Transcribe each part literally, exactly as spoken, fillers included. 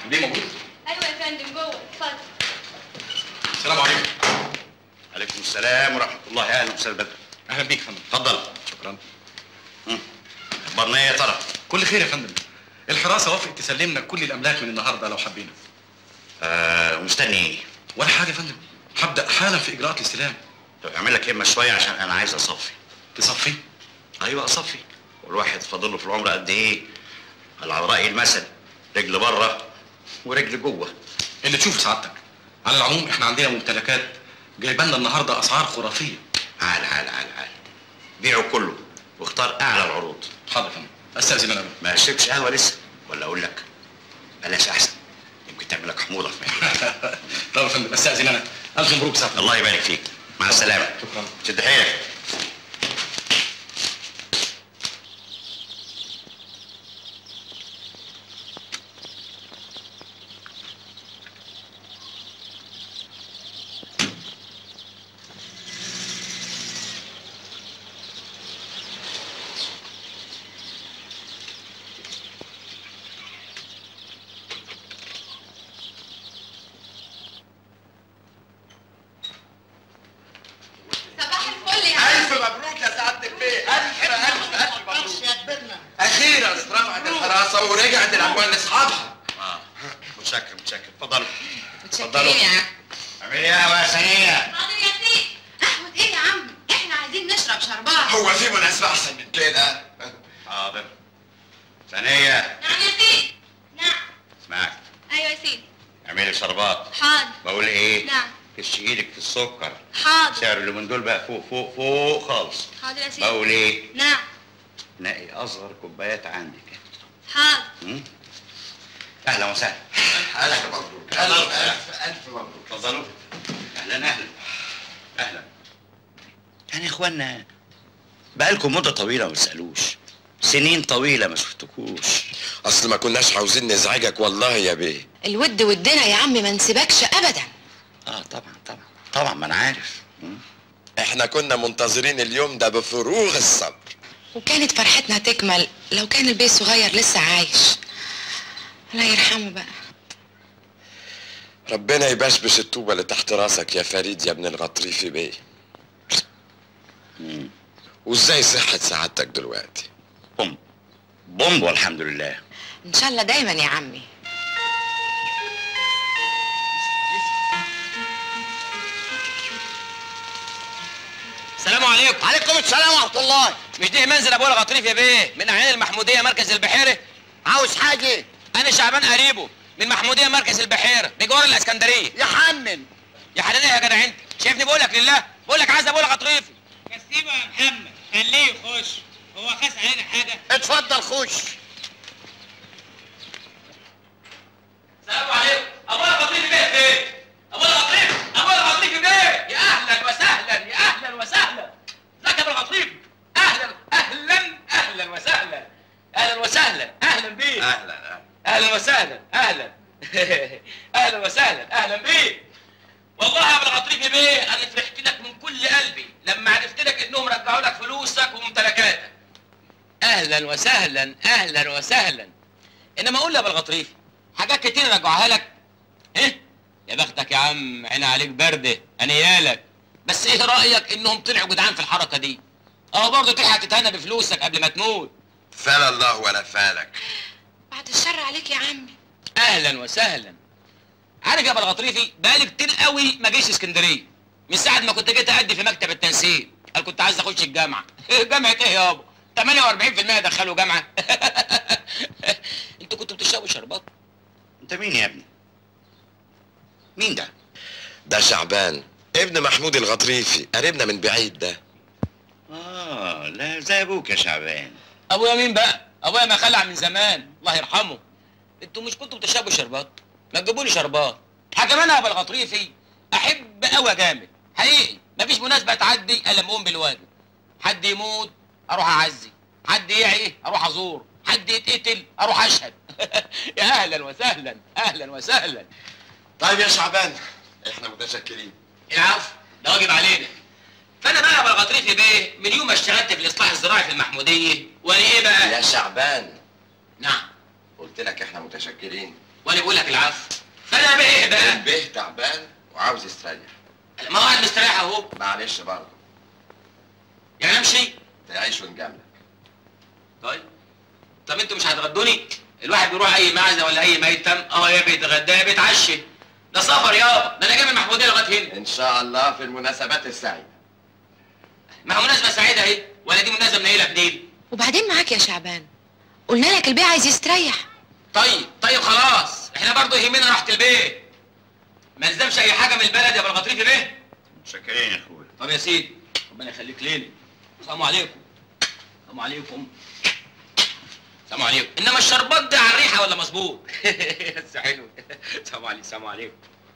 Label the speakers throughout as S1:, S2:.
S1: البيه موجود؟
S2: ايوه يا فندم جوه، اتفضل.
S1: السلام عليكم.
S3: عليكم السلام ورحمه الله. اهلا وسهلا بدر.
S1: اهلا بيك يا فندم.
S3: اتفضل.
S1: شكرا.
S3: اخبارنا ايه يا ترى؟
S1: كل خير يا فندم. الحراسه وافقت تسلمنا كل الاملاك من النهارده لو حبينا.
S3: آه ومستني ايه؟
S1: ولا حاجه يا فندم، هبدا حالا في اجراءات الاستلام.
S3: طب اعمل لك همه شويه عشان انا عايز اصفي.
S1: تصفي؟
S3: ايوه اصفي. والواحد فاضل له في العمر قد ايه؟ على راي المثل، رجل بره ورجل جوه.
S1: اللي تشوفه سعادتك. على العموم احنا عندنا ممتلكات جايبه لنا النهارده اسعار خرافيه.
S3: عال عال عال عال. بيعه كله واختار اعلى العروض.
S1: حاضر يا فندم. استاذن انا.
S3: ما شربتش قهوه لسه ولا اقول لك بلاش احسن، يمكن تعمل لك حموضه في معدتك.
S1: طب يا فندم استاذن انا. الف مبروك سعادتك.
S3: الله يبارك فيك. مع السلامه.
S1: شكرا.
S3: شد حيلك.
S4: ورجعت الاموال لاصحابها.
S3: اه متشكر متشكر. اتفضلوا
S2: متشكرين يا عم.
S3: اعملي ايه قهوه يا ثانيه؟
S2: حاضر يا سيدي. قهوة ايه يا عم؟ احنا عايزين نشرب شربات.
S4: هو في مناسبة أحسن من كده؟
S3: حاضر. ثانيه.
S2: نعم يا سيدي. نعم.
S3: اسمعك.
S2: ايوه يا سيدي.
S3: اعملي شربات.
S2: حاضر.
S3: بقول ايه؟
S2: نعم.
S3: كش ايدك في السكر.
S2: حاضر.
S3: سعر اللي من دول بقى فوق فوق فوق خالص.
S2: حاضر يا سيدي.
S3: بقول ايه؟
S2: نعم.
S3: نقي اصغر كوبايات عندك.
S2: حاضر.
S3: امم اهلا وسهلا.
S4: ألف مبروك. ألف ألف ألف مبروك.
S3: اتفضلوا. اهلا اهلا اهلا. يعني يا اخوانا بقالكم مده طويله ما بتسالوش، سنين طويله ما شفتكوش.
S4: أصل ما كناش عاوزين نزعجك والله يا بيه.
S5: الود ودنا يا عم، ما نسيبكش ابدا.
S3: اه طبعا طبعا طبعا ما انا عارف. مم.
S4: احنا كنا منتظرين اليوم ده بفروغ الصبر.
S5: وكانت فرحتنا تكمل لو كان البيه الصغير لسه عايش. الله يرحمه بقى.
S4: ربنا يبشبش الطوبة اللي تحت راسك يا فريد يا ابن الغطريفي بيه.
S3: مم.
S4: وازاي صحة سعادتك دلوقتي؟
S3: بوم بوم والحمد لله.
S5: ان شاء الله دايما يا عمي.
S6: السلام عليكم.
S7: عليكم السلام ورحمة الله.
S6: مش دي منزل ابو الغطريف يا بيه من اعيان المحموديه مركز البحيره؟
S7: عاوز حاجة؟
S6: انا شعبان قريبه من محموديه مركز البحيره بجوار الاسكندريه.
S7: يا حنن.
S6: يا حنان ايه يا جدع انت؟ شايفني بقول لك لله؟ بقول لك عايز ابو الغطريفي.
S8: سيبه يا محمد، خليه يخش. هو خاس علينا حاجه؟
S7: اتفضل خش.
S6: السلام عليكم. ابو الغطريفي بيه فين؟ ابو الغطريفي ابو الغطريفي بيه. يا اهلا وسهلا يا اهلا وسهلا. ازيك يا ابو الغطريفي؟ اهلا اهلا اهلا وسهلا. اهلا وسهلا. اهلا بيك.
S3: اهلا
S6: اهلا وسهلا. اهلا اهلا وسهلا. اهلا بيك. والله يا ابو الغطريفي بيه انا فرحت لك من كل قلبي لما عرفت لك انهم رجعوا لك فلوسك وممتلكاتك. اهلا وسهلا اهلا وسهلا. انما قول لي يا ابو الغطريفي حاجات كتير رجعوها لك. ايه يا بختك يا عم، عين عليك برده انيالك. بس ايه رايك انهم طلعوا جدعان في الحركه دي؟ اه برضه تلحق تتهنى بفلوسك قبل ما تموت.
S4: فلا الله ولا فالك.
S5: بعد الشر عليك يا عمي.
S6: اهلا وسهلا. عارف يا ابو الغطريفي بقالي كتير قوي ما جيش اسكندريه من ساعه ما كنت جيت اادي في مكتب التنسيق. قال كنت عايز اخش الجامعه. جامعه ايه يابا؟ ثمانية وأربعين في المية دخلوا جامعه. انتوا كنتوا بتشربوا شربات؟
S3: انت مين يا ابني؟ مين ده؟
S4: ده شعبان ابن محمود الغطريفي، قريبنا من بعيد ده.
S3: اه لا زي ابوك يا شعبان.
S6: ابويا مين بقى؟ ابويا ما خلع من زمان الله يرحمه. انتوا مش كنتوا بتشربوا شربات؟ ما تجيبوا لي شربات. حاجه انا يا ابو الغطريفي احب قوي جامد حقيقي، مفيش مناسبه تعدي الا لما اقوم بالواجب. حد يموت اروح اعزي، حد يعي اروح ازور، حد يتقتل اروح اشهد. يا اهلا وسهلا اهلا وسهلا.
S4: طيب يا شعبان احنا متشكرين.
S6: العفو ده واجب علينا. فانا بقى يا ابو الغطريفي بيه من يوم ما اشتغلت في الاصلاح الزراعي في المحموديه وانا ايه بقى؟
S4: يا شعبان
S6: نعم
S4: قلت لك احنا متشكرين.
S6: وانا بقول لك العفو. انا بايه بقى؟
S4: البيه تعبان وعاوز يستريح.
S6: ما هو قاعد مستريح اهو.
S4: معلش برضه.
S6: يعني امشي؟
S4: تعيش ونجاملك.
S6: طيب. طب انتوا مش هتغدوني؟ الواحد بيروح اي معزه ولا اي ميتم اهو يا بيتغدى يا بيتعشى. ده سفر يابا، ده انا جاي من محموديه لغايه هنا.
S4: ان شاء الله في المناسبات السعيده.
S6: ما هو مناسبه سعيده اهي، ولا دي مناسبه منيله بنيل؟
S5: وبعدين معاك يا شعبان، قلنا لك البيه عايز يستريح.
S6: طيب طيب خلاص، احنا برضه يهمنا راحه البيت. ما نلزمش اي حاجه من البلد يا ابو الغطريفي بيه.
S3: متشكرين يا اخويا.
S6: طب يا سيدي، ربنا يخليك ليلي. السلام عليكم. السلام عليكم. السلام عليكم. انما الشربات ده على الريحه ولا مظبوط؟ بس حلو. السلام عليكم. السلام عليكم.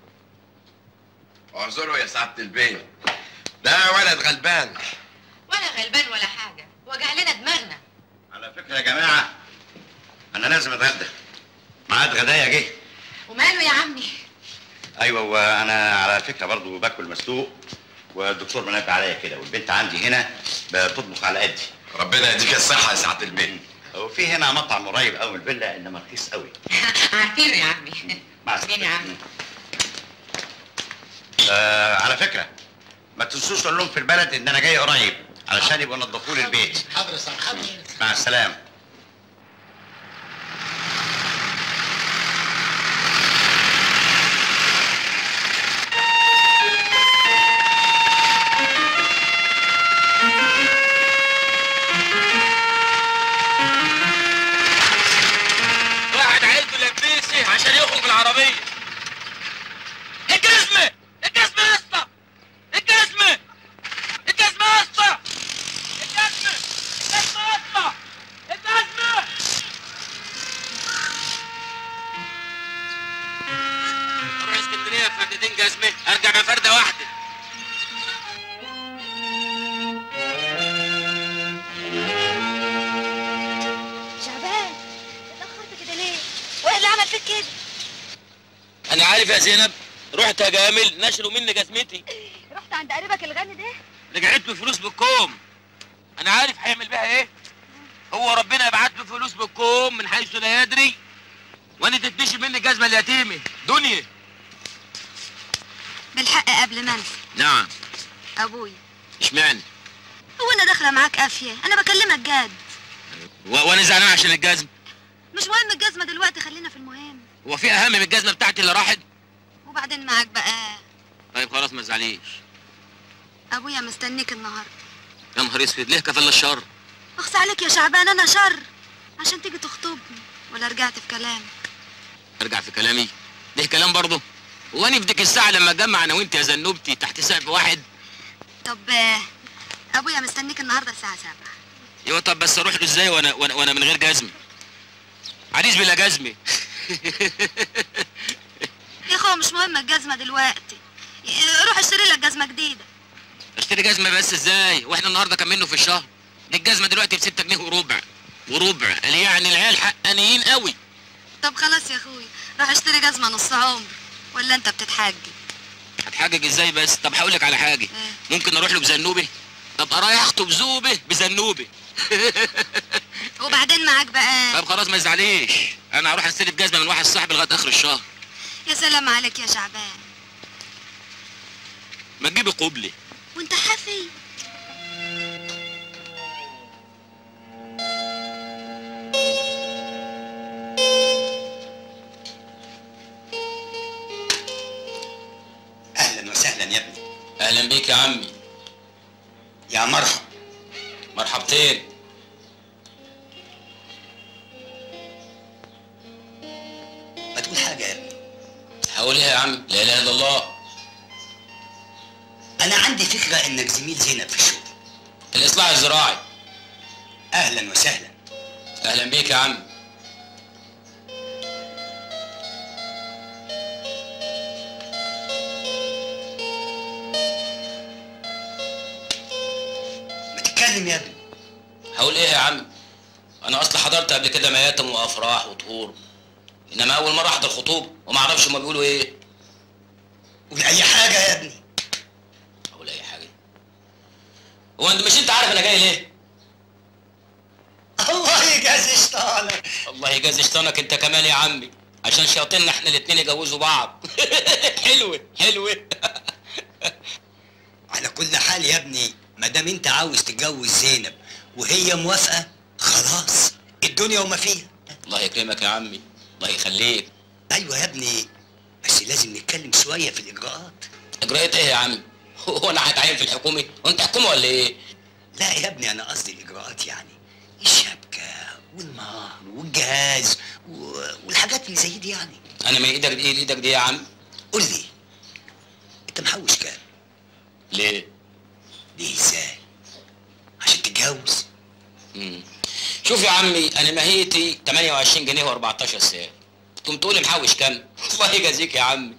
S4: اعذروا يا سعاده البيه، ده ولد غلبان.
S2: ولا غلبان ولا حاجه، وجع لنا دماغنا.
S3: على فكره يا جماعه انا لازم اتغدى. ميعاد غدايا جه.
S2: وماله يا عمي؟
S3: ايوه وانا على فكره برضو باكل مسلوق، والدكتور منبه عليا كده، والبنت عندي هنا بتطبخ على قدي.
S4: ربنا يديك الصحه يا سعاده البيه.
S3: وفي هنا مطعم قريب قوي من الفيلا انما رخيص قوي.
S2: عارفينه يا عمي.
S3: مع
S2: السلامه يا عمي.
S3: آه على فكره ما تنسوش تقول لهم في البلد ان انا جاي قريب علشان يبقوا ينضفوا لي البيت.
S7: حاضر يا سعد حاضر.
S3: مع السلامه.
S6: واحد عيلته لبيسي عشان يخرج بالعربيه. الجزمه الجزمه يا اسطى، الجزمه الجزمه يا اسطى، الجزمه الجزمه يا اسطى، الجزمه. اروح اسكندريه بفردتين جزمه، ارجع بفرده واحده.
S2: شعبان اتأخرت كده ليه؟ وايه اللي عمل فيك كده؟
S6: انا عارف يا زينب، رحت يا جامل نشلوا مني جزمتي.
S2: رحت عند قريبك الغني ده؟
S6: رجعت له فلوس بالكوم. انا عارف هيعمل بيها ايه. هو ربنا يبعت له فلوس بالكوم من حيث لا يدري، وانا تتنشل مني الجزمه اليتيمه دنيا.
S9: بالحق قبل ما انسى،
S6: نعم.
S9: ابويا
S6: اشمعنى؟
S9: هو انا داخله معاك قافيه؟ انا بكلمك جد.
S6: و- وانا زعلان عشان الجزمه.
S9: مش مهم الجزمه دلوقتي، خلينا في المهم.
S6: هو في اهم من الجزمه بتاعتي اللي راحت؟
S9: وبعدين معاك بقى.
S6: طيب خلاص ما تزعليش.
S9: ابويا مستنيك النهارده.
S6: يا نهار اسود، ليه كفل الشر؟
S9: اخص عليك يا شعبان، انا شر عشان تيجي تخطبني ولا رجعت في كلامك؟
S6: ارجع في كلامي؟ ده كلام برضه؟ هو انا في ديك الساعه لما اتجمع انا وانت يا زنوبتي تحت سقف واحد؟
S9: طب آه، ابويا مستنيك النهارده الساعه سبعة.
S6: ايوه طب بس اروح له ازاي وانا وانا, وأنا من غير جزمه؟ عريس بلا جزمه.
S9: يا اخويا مش مهم الجزمه دلوقتي، روح اشتري لك جزمه جديده.
S6: اشتري جزمه بس ازاي؟ واحنا النهارده كام منه في الشهر؟ دي الجزمه دلوقتي بستة جنيه وربع وربع، قال يعني العيال حقانيين قوي.
S9: طب خلاص يا اخويا، روح اشتري جزمه نص عمر، ولا انت بتتحجج؟
S6: هتحجج ازاي بس؟ طب هقول لك على حاجه،
S9: ايه؟
S6: ممكن اروح له بزنوبه؟ ابقى رايح اخطب زوبه بزنوبه.
S9: وبعدين معاك بقى.
S6: طب خلاص ما تزعليش، انا هروح استلف جزمه من واحد صاحبي لغايه اخر الشهر.
S9: يا سلام عليك يا شعبان.
S6: ما تجيبي قبلي.
S9: وانت حافي.
S3: اهلا وسهلا يا ابني.
S6: اهلا بيك يا عمي.
S3: يا مرحب.
S6: مرحبتين.
S3: ما تقول حاجه يا ابني.
S6: هقول ايه يا عم؟ لا اله الا الله.
S3: انا عندي فكره انك زميل زينب في الشغل.
S6: الاصلاح الزراعي.
S3: اهلا وسهلا.
S6: اهلا بيك يا عم.
S3: ما تتكلم يا ابني.
S6: هقول ايه يا عم؟ انا اصلا حضرت قبل كده مياتم وافراح وطهور، انما اول مره احضر خطوبه وما اعرفش هما بيقولوا ايه.
S3: قول اي حاجه يا ابني.
S6: اقول اي حاجه؟ هو انت مش انت عارف انا جاي ليه؟
S3: الله يجازي شطانك.
S6: الله يجازي شيطانك انت كمان يا عمي. عشان شياطيننا احنا الاتنين يجوزوا بعض. حلوه حلوه.
S3: على كل حال يا ابني، ما دام انت عاوز تتجوز زينب وهي موافقه خلاص، الدنيا وما فيها.
S6: الله يكرمك يا عمي، الله يخليك.
S3: ايوه يا ابني، بس لازم نتكلم شويه في الاجراءات.
S6: اجراءات ايه يا عمي؟ هو انا هتعين في الحكومه؟ وانت حكومه ولا ايه؟
S3: لا يا ابني، انا قصدي الاجراءات، يعني الشبكه والمهر والجهاز و... والحاجات اللي زي دي يعني.
S6: انا من ايدك دي لايدك دي يا عم.
S3: قول لي انت محوش كام؟
S6: ليه؟
S3: ليه ازاي؟ عشان تتجوز.
S6: امم شوف يا عمي، انا ماهيتي تمنية وعشرين جنيه واربعتاشر ساعه. تقوم تقول لي محوش كام؟ الله يجازيك يا عمي.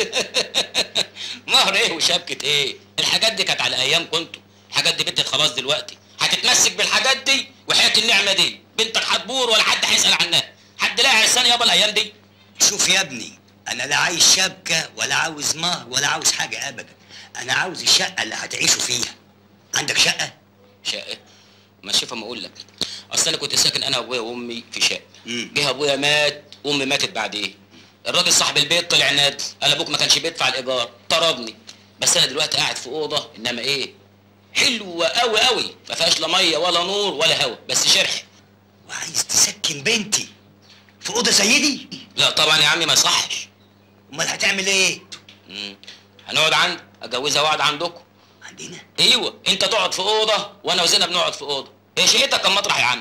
S6: مهر ايه وشبكه ايه؟ الحاجات دي كانت على ايام كنتوا، الحاجات دي بنتك خلاص دلوقتي، هتتمسك بالحاجات دي وحياه النعمه دي، بنتك هتبور ولا حد هيسال عنها، حد لاقي عرسان يابا الايام دي؟
S3: شوف يا ابني، انا لا عايز شبكه ولا عاوز مهر ولا عاوز حاجه ابدا، انا عاوز الشقه اللي هتعيشوا فيها. عندك شقه؟
S6: شقه؟ ما شوف اما اقول لك، اصل انا كنت ساكن انا وابويا وامي في شقه، جه ابويا مات وامي ماتت بعديه، الراجل صاحب البيت طلع نادي، قال ابوك ما كانش بيدفع الايجار، طردني. بس انا دلوقتي قاعد في اوضه، انما ايه؟ حلوه قوي قوي، ما فيهاش لا ميه ولا نور ولا هوا، بس شرح.
S3: وعايز تسكن بنتي في اوضه زي دي؟
S6: لا طبعا يا عمي، ما يصحش.
S3: امال هتعمل ايه؟
S6: امم هنقعد عندي، اجوزها واقعد عندكم.
S3: عندنا؟
S6: ايوه، انت تقعد في اوضه وانا وزينب نقعد في اوضه، هي شقتك كم مطرح يا عم؟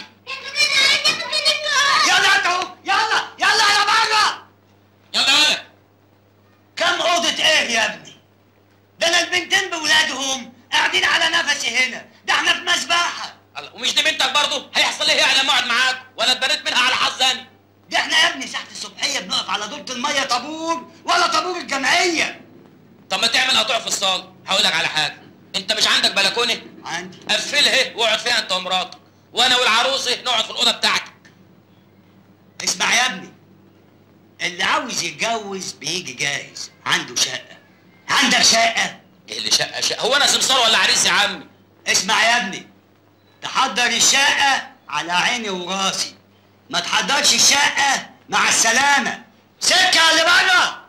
S3: يلا انت اهو، يلا يلا على بره.
S6: يلا يلا.
S3: كم اوضه ايه يا ابني؟ ده انا البنتين بولادهم قاعدين على نفسي هنا، ده احنا في مسبحه.
S6: ومش دي بنتك برضه؟ هيحصل ايه يعني لما اقعد معاك؟ ولا اتبريت منها على حظ انا؟
S3: ده احنا يا ابني ساعه الصبحيه بنقف على دورة الميه طابور ولا طابور الجمعيه.
S6: طب ما تعمل قطوع في الصاله. هقول لك على حاجه، انت مش عندك بلكونه؟
S3: عندي.
S6: قفلها واقعد فيها انت ومراتك، وانا والعروسه نقعد في الاوضه بتاعتك.
S3: اسمع يا ابني، اللي عاوز يتجوز بيجي جاهز، عنده شقه. عندك شقه؟
S6: ايه اللي شقه شقه؟ هو انا سمسار ولا عريس يا عمي؟
S3: اسمع يا ابني، تحضر الشقه على عيني وراسي، ما تحضرش الشقه مع السلامه. سكه اللي بره.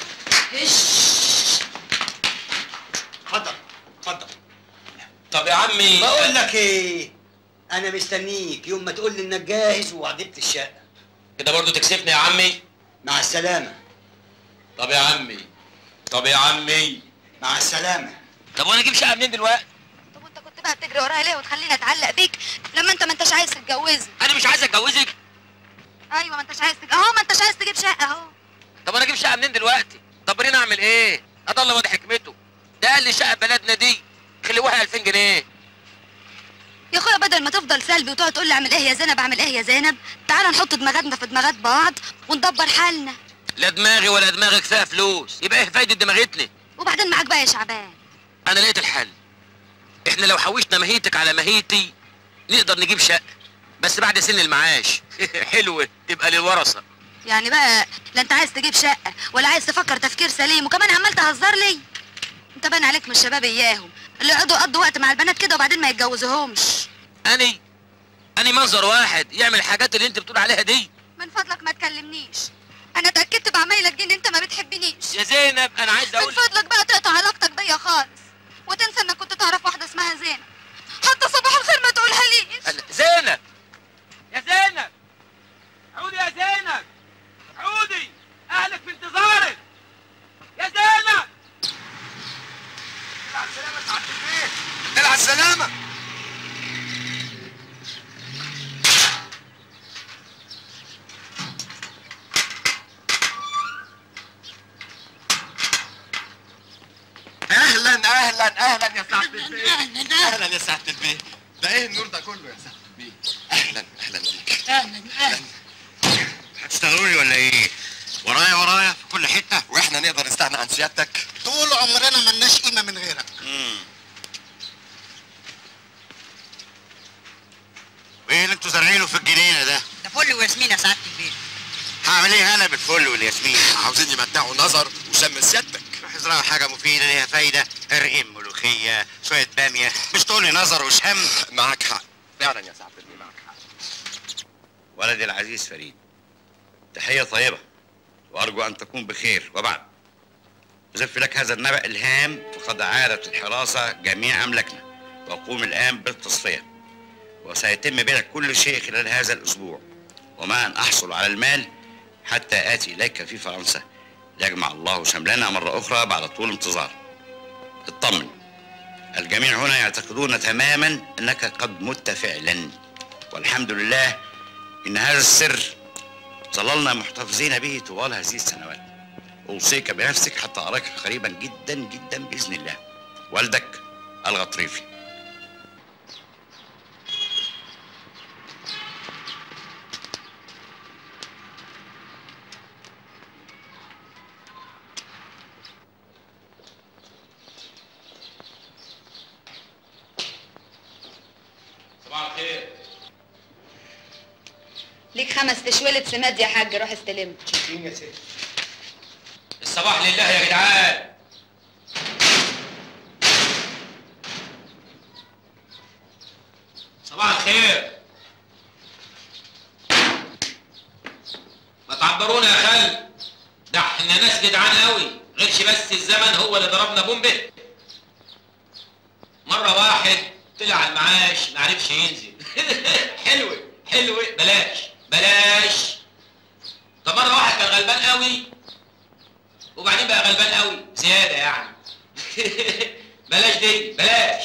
S3: اتفضل اتفضل.
S6: طب يا عمي
S3: بقول لك ايه، انا مستنيك يوم ما تقول لي انك جاهز وعدت الشقه.
S6: كده برضه تكسفني يا عمي؟
S3: مع السلامه.
S6: طب يا عمي، طب يا عمي،
S3: مع السلامه.
S6: طب وانا اجيب شقه منين دلوقتي؟
S2: طب وانت كنت بقى بتجري ورايا ليه وتخليني اتعلق بيك لما انت ما انتش عايز تتجوزني؟
S6: انا مش عايز اتجوزك.
S2: ايوه، ما انتش عايز تج... اهو ما انتش عايز تجيب شقه اهو.
S6: طب انا اجيب شقه منين دلوقتي؟ طب رينا اعمل ايه؟ ده الله وادي حكمته، ده قال لي شقه بلدنا دي خلوها ألفين جنيه.
S2: يا اخويا بدل ما تفضل سلبي وتقعد تقول لي اعمل ايه يا زينب اعمل ايه يا زينب، تعال نحط دماغاتنا في دماغات بعض وندبر حالنا.
S6: لا دماغي ولا دماغك فيها فلوس، يبقى ايه فايده دماغتنا؟
S2: وبعدين معاك بقى يا شعبان.
S6: انا لقيت الحل، احنا لو حوشنا مهيتك على مهيتي نقدر نجيب شقه، بس بعد سن المعاش. حلوه تبقى للورثه.
S2: يعني بقى لا انت عايز تجيب شقه ولا عايز تفكر تفكير سليم، وكمان عمال تهزر لي. انت باين عليك من الشباب اياهم اللي يقعدوا يقضوا وقت مع البنات كده وبعدين ما يتجوزوهمش.
S6: اني اني منظر واحد يعمل الحاجات اللي انت بتقول عليها دي.
S2: من فضلك ما تكلمنيش، انا اتاكدت بعمايلك دي ان انت ما بتحبنيش.
S6: يا زينب انا عايز اقول
S2: من فضلك بقى تقطع علاقتك بيا خالص وتنسى انك كنت تعرف واحده اسمها زينب، حتى صباح الخير ما تقولها ليش.
S6: زينب يا زينب، عودي يا زينب، عودي، اهلك في انتظارك يا زينب.
S4: على السلامه سعاده البيت. على السلامه. اهلا اهلا اهلا يا سعاده البيت.
S2: اهلا
S4: اهلا يا سعاده البيت. ده ايه النور ده كله يا سعاده البيت؟ اهلا اهلا بيك.
S2: اهلا اهلا.
S3: هتستغلوني ولا ايه؟ ورايا ورايا في كل حته،
S4: واحنا نقدر نستغنى عن سيادتك؟
S7: طول عمرنا ملناش قيمه من غيرك.
S3: امم وايه اللي انتوا زارعينه في الجنينه ده؟
S5: ده فل وياسمين يا سعاده البيت.
S3: هعمل ايه انا بالفل والياسمين؟
S4: عاوزين يمتعوا نظر وشم سيادتك.
S3: روح ازرعوا حاجه مفيده ليها فايده، ارقم ملوخيه، شويه باميه، مش تقولي نظر وشم.
S4: معاك حق فعلا يا سعاده البيت، معاك حق.
S3: ولدي العزيز فريد، تحيه طيبه. وأرجو أن تكون بخير. وبعد أزف لك هذا النبأ الهام، فقد عادت الحراسة جميع أملاكنا، وأقوم الآن بالتصفية، وسيتم بيع كل شيء خلال هذا الأسبوع، وما أن أحصل على المال حتى آتي إليك في فرنسا ليجمع الله شملنا مرة أخرى بعد طول انتظار. اطمن، الجميع هنا يعتقدون تماما أنك قد مت فعلا، والحمد لله إن هذا السر ظللنا محتفظين به طوال هذه السنوات. أوصيك بنفسك حتى أراك قريبا جدا جدا بإذن الله. والدك الغطريفي.
S6: صباح الخير.
S2: ليك خمس تشويلة سماد يا حاج، روح استلم.
S6: شاكرين يا ست. الصباح لله يا جدعان. صباح الخير. ما تعبرونا يا خال، ده احنا ناس جدعان قوي، غيرش بس الزمن هو اللي ضربنا بومبه. مرة واحد طلع على المعاش ما عرفش ينزل. حلوة حلوة، بلاش بلاش. طب مرة واحد كان غلبان قوي وبعدين بقى غلبان قوي زيادة يعني. بلاش دي، بلاش.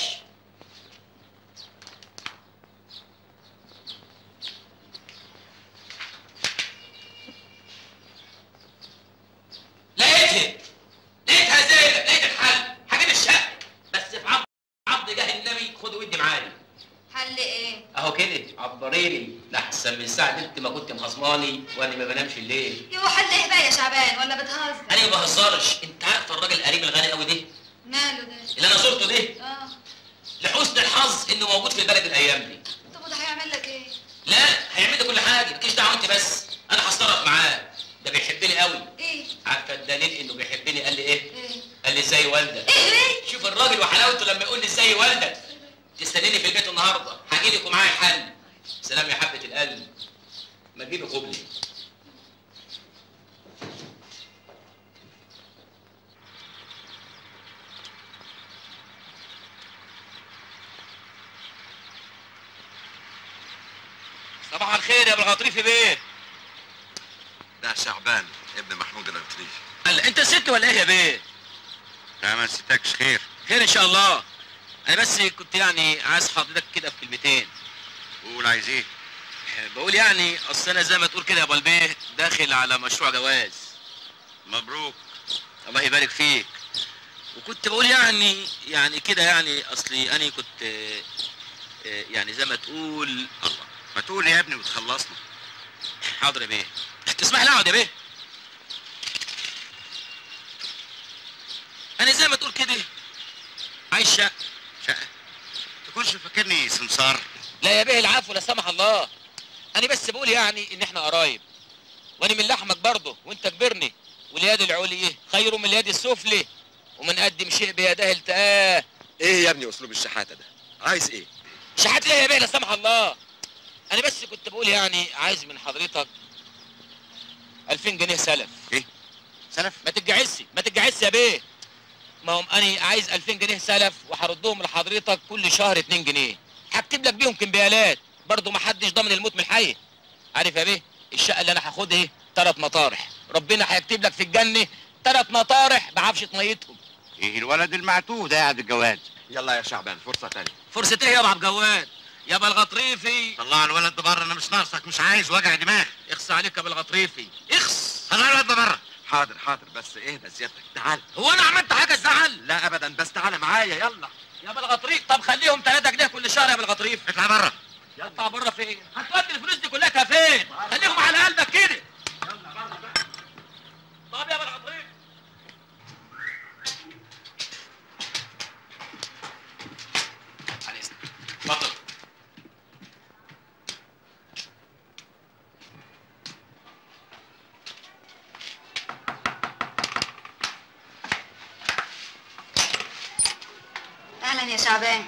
S6: لقيتها لقيتها زينة، لقيت الحل، هجيب الشقة بس في عبد عبد جاه النبي، خد ودي معايا.
S2: حل ايه؟
S6: اهو كده عبريني لحسن من ساعة انت ما كنت مخصماني وانا ما بنامش الليل.
S2: يو حل ايه بقى يا شعبان، ولا بتهزر؟
S6: انا ما بهزرش، انت عارف الراجل القريب الغني قوي ده
S2: ماله ده؟
S6: اللي انا زرته ده؟
S2: اه.
S6: لحسن الحظ انه موجود في البلد الايام دي.
S2: طب وده هيعمل لك ايه؟
S6: لا هيعمل لي كل حاجه، مالكيش دعوه انت بس، انا هتصرف معاه، ده بيحبني قوي.
S2: ايه؟
S6: عارفه الدليل انه بيحبني قال لي ايه؟
S2: ايه؟
S6: قال لي ازاي والدك؟
S2: ايه؟
S6: شوف الراجل وحلاوته لما يقول لي ازاي والدك. تستنيني في البيت النهارده، هاجي لك ومعايا حل. سلام يا حبه القلب، ما تجيبي قبلي. صباح الخير يا ابو الغطريفي بيه.
S4: ده شعبان ابن محمود الغطريفي.
S6: قال انت ست ولا ايه يا بيه؟
S3: لا ما نسيتكش. خير
S6: خير ان شاء الله. انا بس كنت يعني عايز حضرتك كده في كلمتين.
S3: قول عايز ايه؟
S6: بقول يعني اصل انا زي ما تقول كده يا ابو البيه داخل على مشروع جواز.
S3: مبروك.
S6: الله يبارك فيك. وكنت بقول يعني يعني كده يعني اصلي انا كنت آه، آه، يعني زي ما تقول.
S3: الله ما تقول يا ابني وتخلصنا.
S6: حاضر يا بيه. تسمح لي اقعد يا بيه؟ انا زي ما تقول كده عايز شقه.
S3: شقة؟ تكونش فاكرني سمسار؟
S6: لا يا بيه العفو لا سمح الله. انا بس بقول يعني ان احنا قرايب، وانا من لحمك برضه وانت كبرني، واليد العليا خير من اليد السفلى، ومن قدم شيء بيده التقاه.
S4: ايه يا ابني اسلوب الشحاته ده؟ عايز ايه؟
S6: شحات ايه يا بيه لا سمح الله؟ انا بس كنت بقول يعني عايز من حضرتك ألفين جنيه سلف.
S3: ايه؟ سلف؟
S6: ما تتجعسي ما تتجعسي يا بيه. ما هم انا عايز ألفين جنيه سلف وهردهم لحضرتك كل شهر اتنين جنيه. هكتب لك بيهم كمبيالات، برضه ما حدش ضامن الموت من الحي. عارف يا بيه الشقه اللي انا هاخدها ايه؟ ثلاث مطارح، ربنا هيكتب لك في الجنه ثلاث مطارح بعفشه ميتهم.
S3: ايه الولد المعتوه ده قاعد الجواز؟
S4: يلا يا شعبان فرصه تانية.
S6: فرصه ايه يابا عبد الجواد؟ يابا الغطريفي
S3: طلع الولد ده بره، انا مش ناقصك، مش عايز وجع دماغ.
S6: اخص عليك يا ابو الغطريفي، اخص.
S3: طلع الولد ده بره.
S4: حاضر حاضر بس اهدى سيادتك، تعال.
S6: هو انا عملت حاجه تزعل؟
S4: لا ابدا بس تعال معايا يلا.
S6: يا ابو الغطريف طب خليهم ثلاثة جنيه كل شهر يا ابو الغطريف.
S3: اطلع بره.
S6: اطلع بره فين؟ هتودي الفلوس دي كلها فين؟ خليهم على قلبك كده. طب يا ابو الغطريف. على اذنك. اتفضل.
S2: اهلا يا شعبان.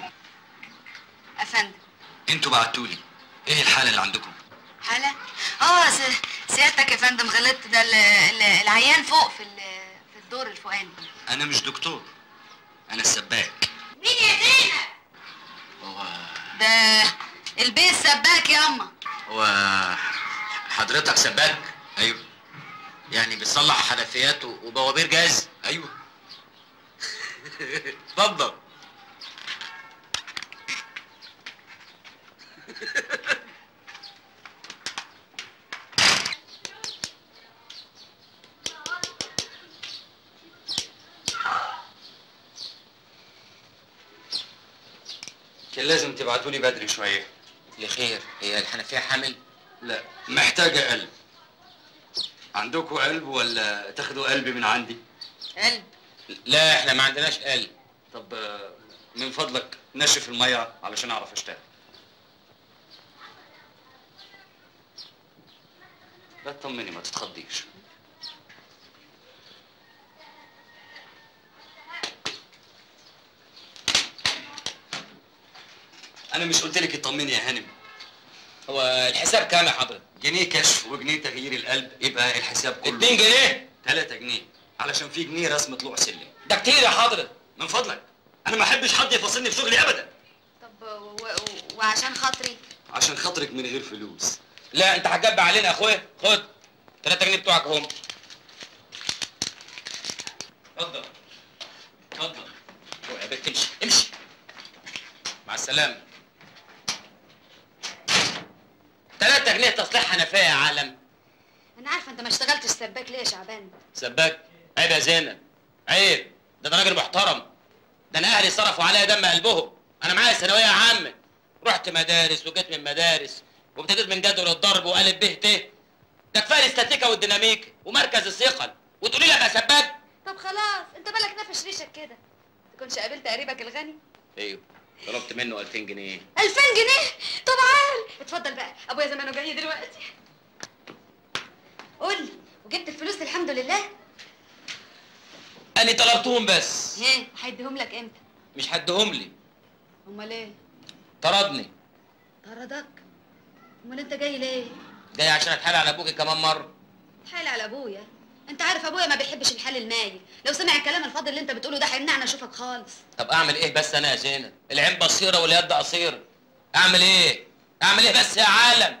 S2: افندم.
S1: انتوا بعتولي ايه الحاله اللي عندكم؟
S2: حالة؟ اه س- سيادتك يا فندم غلطت، ده ال- ال- العيان فوق في ال- في الدور الفوقاني.
S3: انا مش دكتور، انا السباك.
S2: مين يا زينب؟
S3: هو
S2: ده البيه السباك ياما.
S6: هو حضرتك سباك؟ ايوه. يعني بتصلح حنفيات وبوابير جاز؟
S3: ايوه.
S6: اتفضل.
S3: كان لازم تبعتوا لي بدري شويه.
S6: لخير، هي الحنفيه حامل؟
S3: لا، محتاجه قلب. عندكم قلب ولا تاخدوا قلب من عندي؟
S2: قلب؟
S6: لا احنا ما عندناش قلب.
S3: طب آه، من فضلك نشف الميه علشان اعرف اشتغل. لا تطمني، ما تتخضيش. انا مش قلت لك اطمني يا هانم؟
S6: هو الحساب كام يا حضرتك؟
S3: جنيه كشف وجنيه تغيير القلب، يبقى الحساب كله
S6: اتنين جنيه؟
S3: تلاتة جنيه، علشان في جنيه رسم طلوع سلم.
S6: ده كتير يا حضرتك.
S3: من فضلك، انا ما احبش حد يفصلني في شغلي ابدا.
S2: طب و... و... وعشان خاطري؟
S3: عشان خاطرك من غير فلوس.
S6: لا انت هتجب علينا يا اخويا. خد تلاتة جنيه بتوعك اهم. اتفضل اتفضل. روح يا بنت، امشي امشي. مع السلامة. تلاتة جنيه تصليح حنفية يا عالم.
S2: انا عارفه انت ما اشتغلتش سباك ليه يا شعبان؟
S6: سباك؟ عيب يا زينب، عيب. ده انا راجل محترم. ده انا اهلي صرفوا عليا دم قلبهم. انا معايا ثانويه عامه، رحت مدارس وجيت من مدارس وابتديت من جدول الضرب وقالب به ت. ده كفايه الاستاتيكا والديناميكا ومركز الثقل، وتقولي لي ابقى سباك؟
S2: طب خلاص، انت بالك نافش ريشك كده. تكونش قابلت قريبك الغني؟
S6: ايوه، طلبت منه ألفين جنيه.
S2: ألفين جنيه؟ طب عال، اتفضل بقى، ابويا زمانه جاي دلوقتي. قول لي، وجبت الفلوس الحمد لله؟
S6: انا طلبتهم بس.
S2: ايه، هيديهم لك امتى؟
S6: مش هديهم لي.
S2: امال ايه؟
S6: طردني.
S2: طردك؟ امال انت جاي ليه؟
S6: جاي عشان اتحايل على ابوكي كمان مره.
S2: اتحايل على ابويا؟ انت عارف ابويا ما بيحبش الحال المايل، لو سمع الكلام الفاضي اللي انت بتقوله ده هيمنعنا اشوفك خالص.
S6: طب اعمل ايه بس انا يا زينب؟ العين بصيره واليد قصيره. اعمل ايه؟ اعمل ايه بس يا عالم؟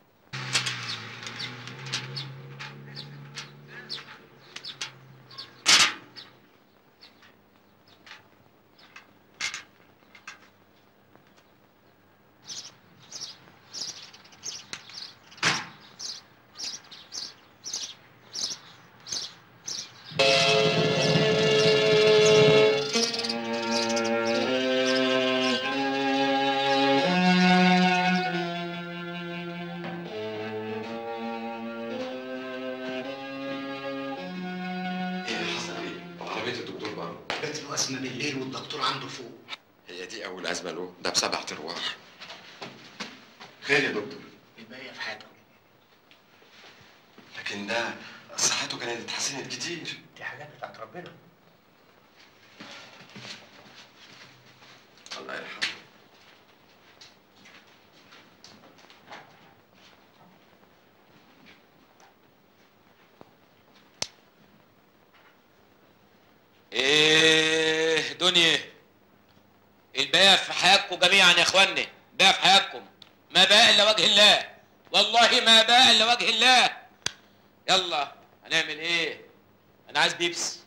S7: أزمة بالليل والدكتور عنده فوق.
S4: هي دي أول أزمة له، ده بسبع أرواح.
S7: خير يا دكتور؟ الباقية في حياته.
S4: لكن ده صحته كانت اتحسنت كتير.
S7: دي حاجات بتاعت ربنا.
S4: الله يرحمه.
S6: ايه دنيا، الباقي في حياتكم جميعا يا اخواني، باقي في حياتكم، ما باقي الا وجه الله، والله ما باقي الا وجه الله. يلا هنعمل ايه؟ انا عايز بيبس.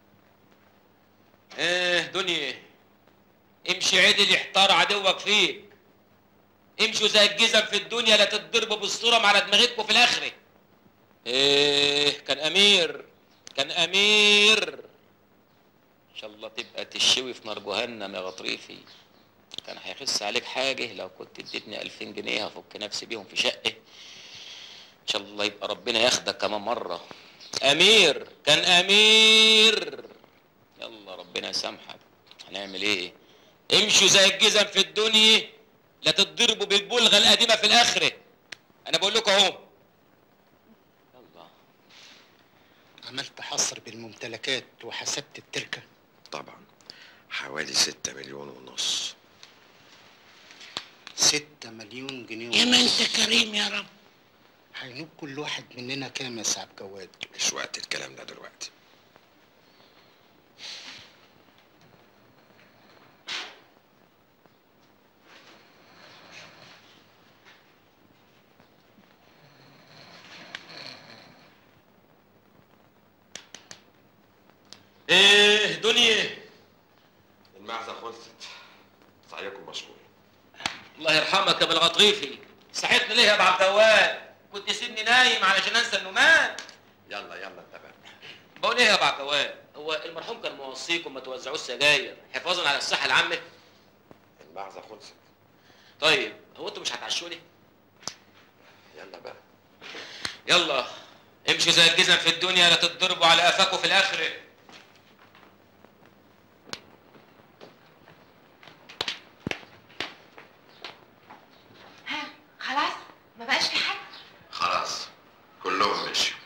S6: ايه دنيا، امشي عدل يحتار عدوك فيك. امشوا زي الجزم في الدنيا، لا تتضربوا بالصورة على دماغتكم في الاخره. ايه كان امير، كان امير. ان شاء الله تبقى تشوي في نار جهنم يا غطريفي. كان هيخس عليك حاجه لو كنت اديتني ألفين جنيه هفك نفسي بيهم في شقه. ان شاء الله يبقى ربنا ياخدك كمان مره. امير، كان امير. يلا ربنا يسامحك. هنعمل ايه؟ امشوا زي الجزم في الدنيا، لا تتضربوا بالبلغه القديمه في الاخره. انا بقول لكم اهو. يلا.
S7: عملت حصر بالممتلكات وحسبت التركه؟
S4: طبعا حوالي ستة مليون ونص.
S7: ستة مليون جنيه ونص.
S8: يا ما انت كريم يا رب.
S10: هينوب كل واحد مننا كام يا سعد جواد؟
S4: مش وقت الكلام ده دلوقتي.
S6: ايه دنيا؟
S4: المعزة خلصت. سعيكم مشكور.
S6: الله يرحمك يا ابو الغطريفي، صحيتني ليه يا ابو عبد الوهاب؟ كنت سيبني نايم علشان انسى انه مات.
S4: يلا يلا انت بقى.
S6: بقول ايه يا ابو عبد الوهاب؟ هو المرحوم كان موصيكم ما توزعوش سجاير حفاظا على الصحه العامه؟
S4: المعزة خلصت.
S6: طيب هو انتوا مش هتعشوني؟
S4: يلا بقى.
S6: يلا امشوا زي الجزم في الدنيا لا تتضربوا على قفاكوا في الاخره.
S5: ها خلاص ما بقاش في حد؟
S4: خلاص كلهم مشوا.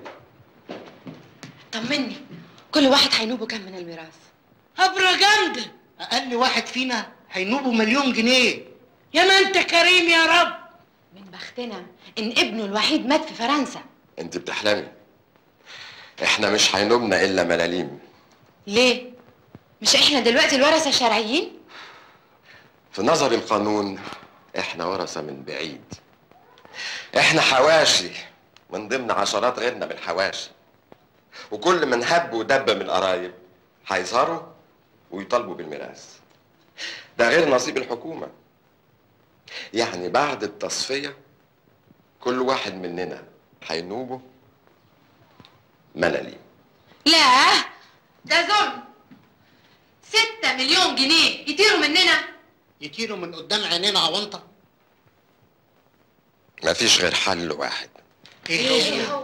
S5: طمني، كل واحد هينوبه كام من الميراث؟
S10: هبرة جامدة. أقل واحد فينا هينوبه مليون جنيه.
S8: يا ما انت كريم يا رب.
S5: من بختنا ان ابنه الوحيد مات في فرنسا.
S4: انت بتحلمي. احنا مش هينوبنا الا ملاليم.
S5: ليه؟ مش احنا دلوقتي الورثة الشرعيين؟
S4: في نظر القانون احنا ورثة من بعيد. احنا حواشي من ضمن عشرات غيرنا من الحواشي، وكل من هب ودب من القرايب هيظهروا ويطالبوا بالميراث. ده غير نصيب الحكومة. يعني بعد التصفية كل واحد مننا هينوبه ملاليم.
S5: لا ده ظلم. ستة مليون جنيه يطيروا مننا.
S10: يطيروا من قدام عينينا عوانطة.
S4: مفيش غير حل واحد.
S10: ايه هو؟
S5: هو؟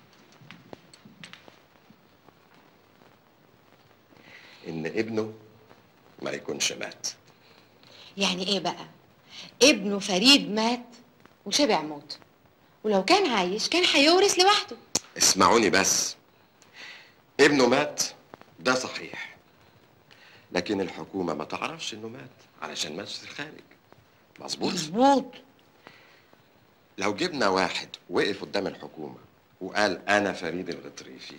S4: ان ابنه ما يكونش مات.
S5: يعني ايه بقى؟ ابنه فريد مات وشبع موت، ولو كان عايش كان هيورث لوحده.
S4: اسمعوني بس. ابنه مات ده صحيح، لكن الحكومة ما تعرفش انه مات علشان مات في الخارج. مظبوط؟
S10: مظبوط.
S4: لو جبنا واحد وقف قدام الحكومة وقال انا فريد الغطريفي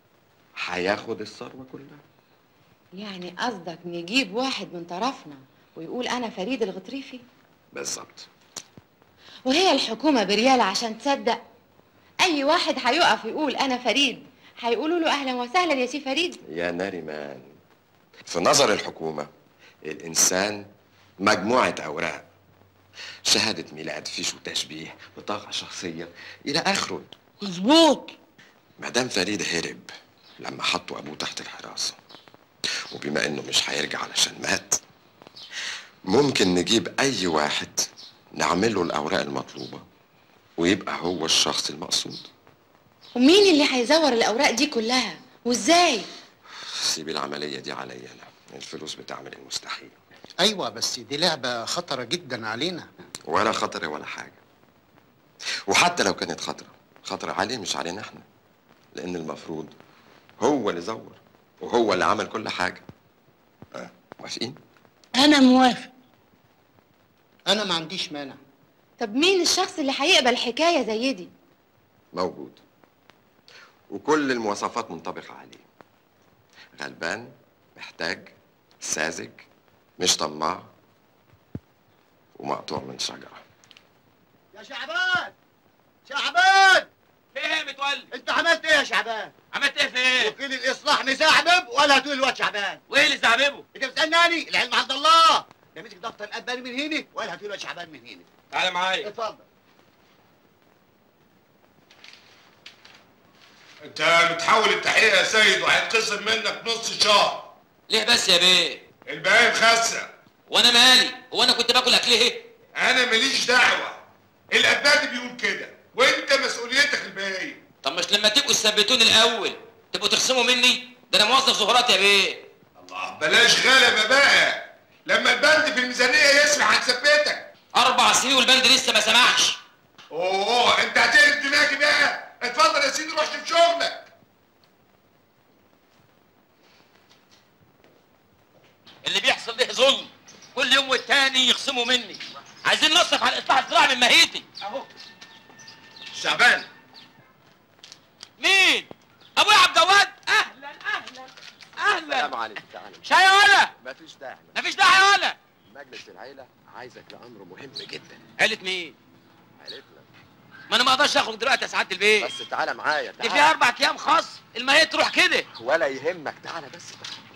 S4: هياخد الثروة كلها.
S5: يعني قصدك نجيب واحد من طرفنا ويقول انا فريد الغطريفي؟
S4: بالظبط.
S5: وهي الحكومة بريالة عشان تصدق؟ اي واحد هيقف يقول انا فريد هيقولوا له اهلا وسهلا يا سي فريد.
S4: يا ناريمان، في نظر الحكومة الانسان مجموعة اوراق، شهادة ميلاد، فيش وتشبيه، بطاقة شخصية الى اخره.
S10: مظبوط.
S4: مدام فريد هرب لما حطوا ابوه تحت الحراسة، وبما انه مش هيرجع علشان مات، ممكن نجيب اي واحد نعمل له الاوراق المطلوبة ويبقى هو الشخص المقصود.
S5: ومين اللي هيزور الاوراق دي كلها وازاي؟
S4: سيب العملية دي عليا انا، الفلوس بتعمل المستحيل.
S10: ايوه بس دي لعبة خطرة جدا علينا.
S4: ولا خطر ولا حاجة. وحتى لو كانت خطرة، خطر عليه مش علينا احنا، لان المفروض هو اللي زور وهو اللي عمل كل حاجة. اه موافقين؟
S8: انا موافق.
S10: انا ما عنديش مانع.
S5: طب مين الشخص اللي هيقبل حكاية زي دي؟
S4: موجود، وكل المواصفات منطبقة عليه. غلبان، محتاج، ساذج، مش طماع، ومقطوع من شجرة.
S11: يا شعبان، شعبان،
S6: في ايه يا متولي؟
S11: انت عملت ايه يا شعبان؟
S6: عملت ايه في ايه؟
S11: وكيل الاصلاح مزعبب ولا هتقول الواد شعبان؟
S6: وايه اللي زعببه؟
S11: انت بتسالني؟ العلم عند الله. ده مسك دفتر الاباني من هنا ولا هتقول الواد شعبان من هنا.
S6: تعالى معايا.
S11: اتفضل.
S12: انت بتحاول التحقيق يا سيد وهيتخصم منك نص شهر.
S6: ليه بس يا بيه؟
S12: الباقي مخسر.
S6: وانا مالي؟ هو انا كنت باكل اكل ايه؟
S12: انا ماليش دعوه. الابنادي بيقول كده وانت مسؤوليتك الباقيه.
S6: طب مش لما تبقوا تثبتوني الاول تبقوا تخصموا مني؟ ده انا موظف زهرات يا بيه.
S12: الله بلاش غلبه بقى. لما البند في الميزانيه يسمح هنثبتك.
S6: اربع سنين والبند لسه ما سمحش.
S12: اوه انت هتقلب دماغي بقى. اتفضل يا سيدي روح شوف شغلك.
S6: اللي بيحصل ده ظلم، كل يوم والتاني يخصموا مني. عايزين نصرف على الاصلاح الزراعي من ماهيتي.
S12: اهو شعبان.
S6: مين؟ ابويا عبد الجواد. اهلا اهلا اهلا.
S4: السلام عليكم. تعالى.
S6: شاي يا ولا؟
S4: مفيش داعي.
S6: مفيش داعي يا ولا.
S4: مجلس العيله عايزك لامر مهم جدا.
S6: عيلة مين؟
S4: عيلتنا.
S6: ما انا ما اقدرش اخرج دلوقتي يا سعاده البيت.
S4: بس تعالى معايا.
S6: دي فيها اربع ايام خاص، الماهيه تروح كده.
S4: ولا يهمك، تعالى بس.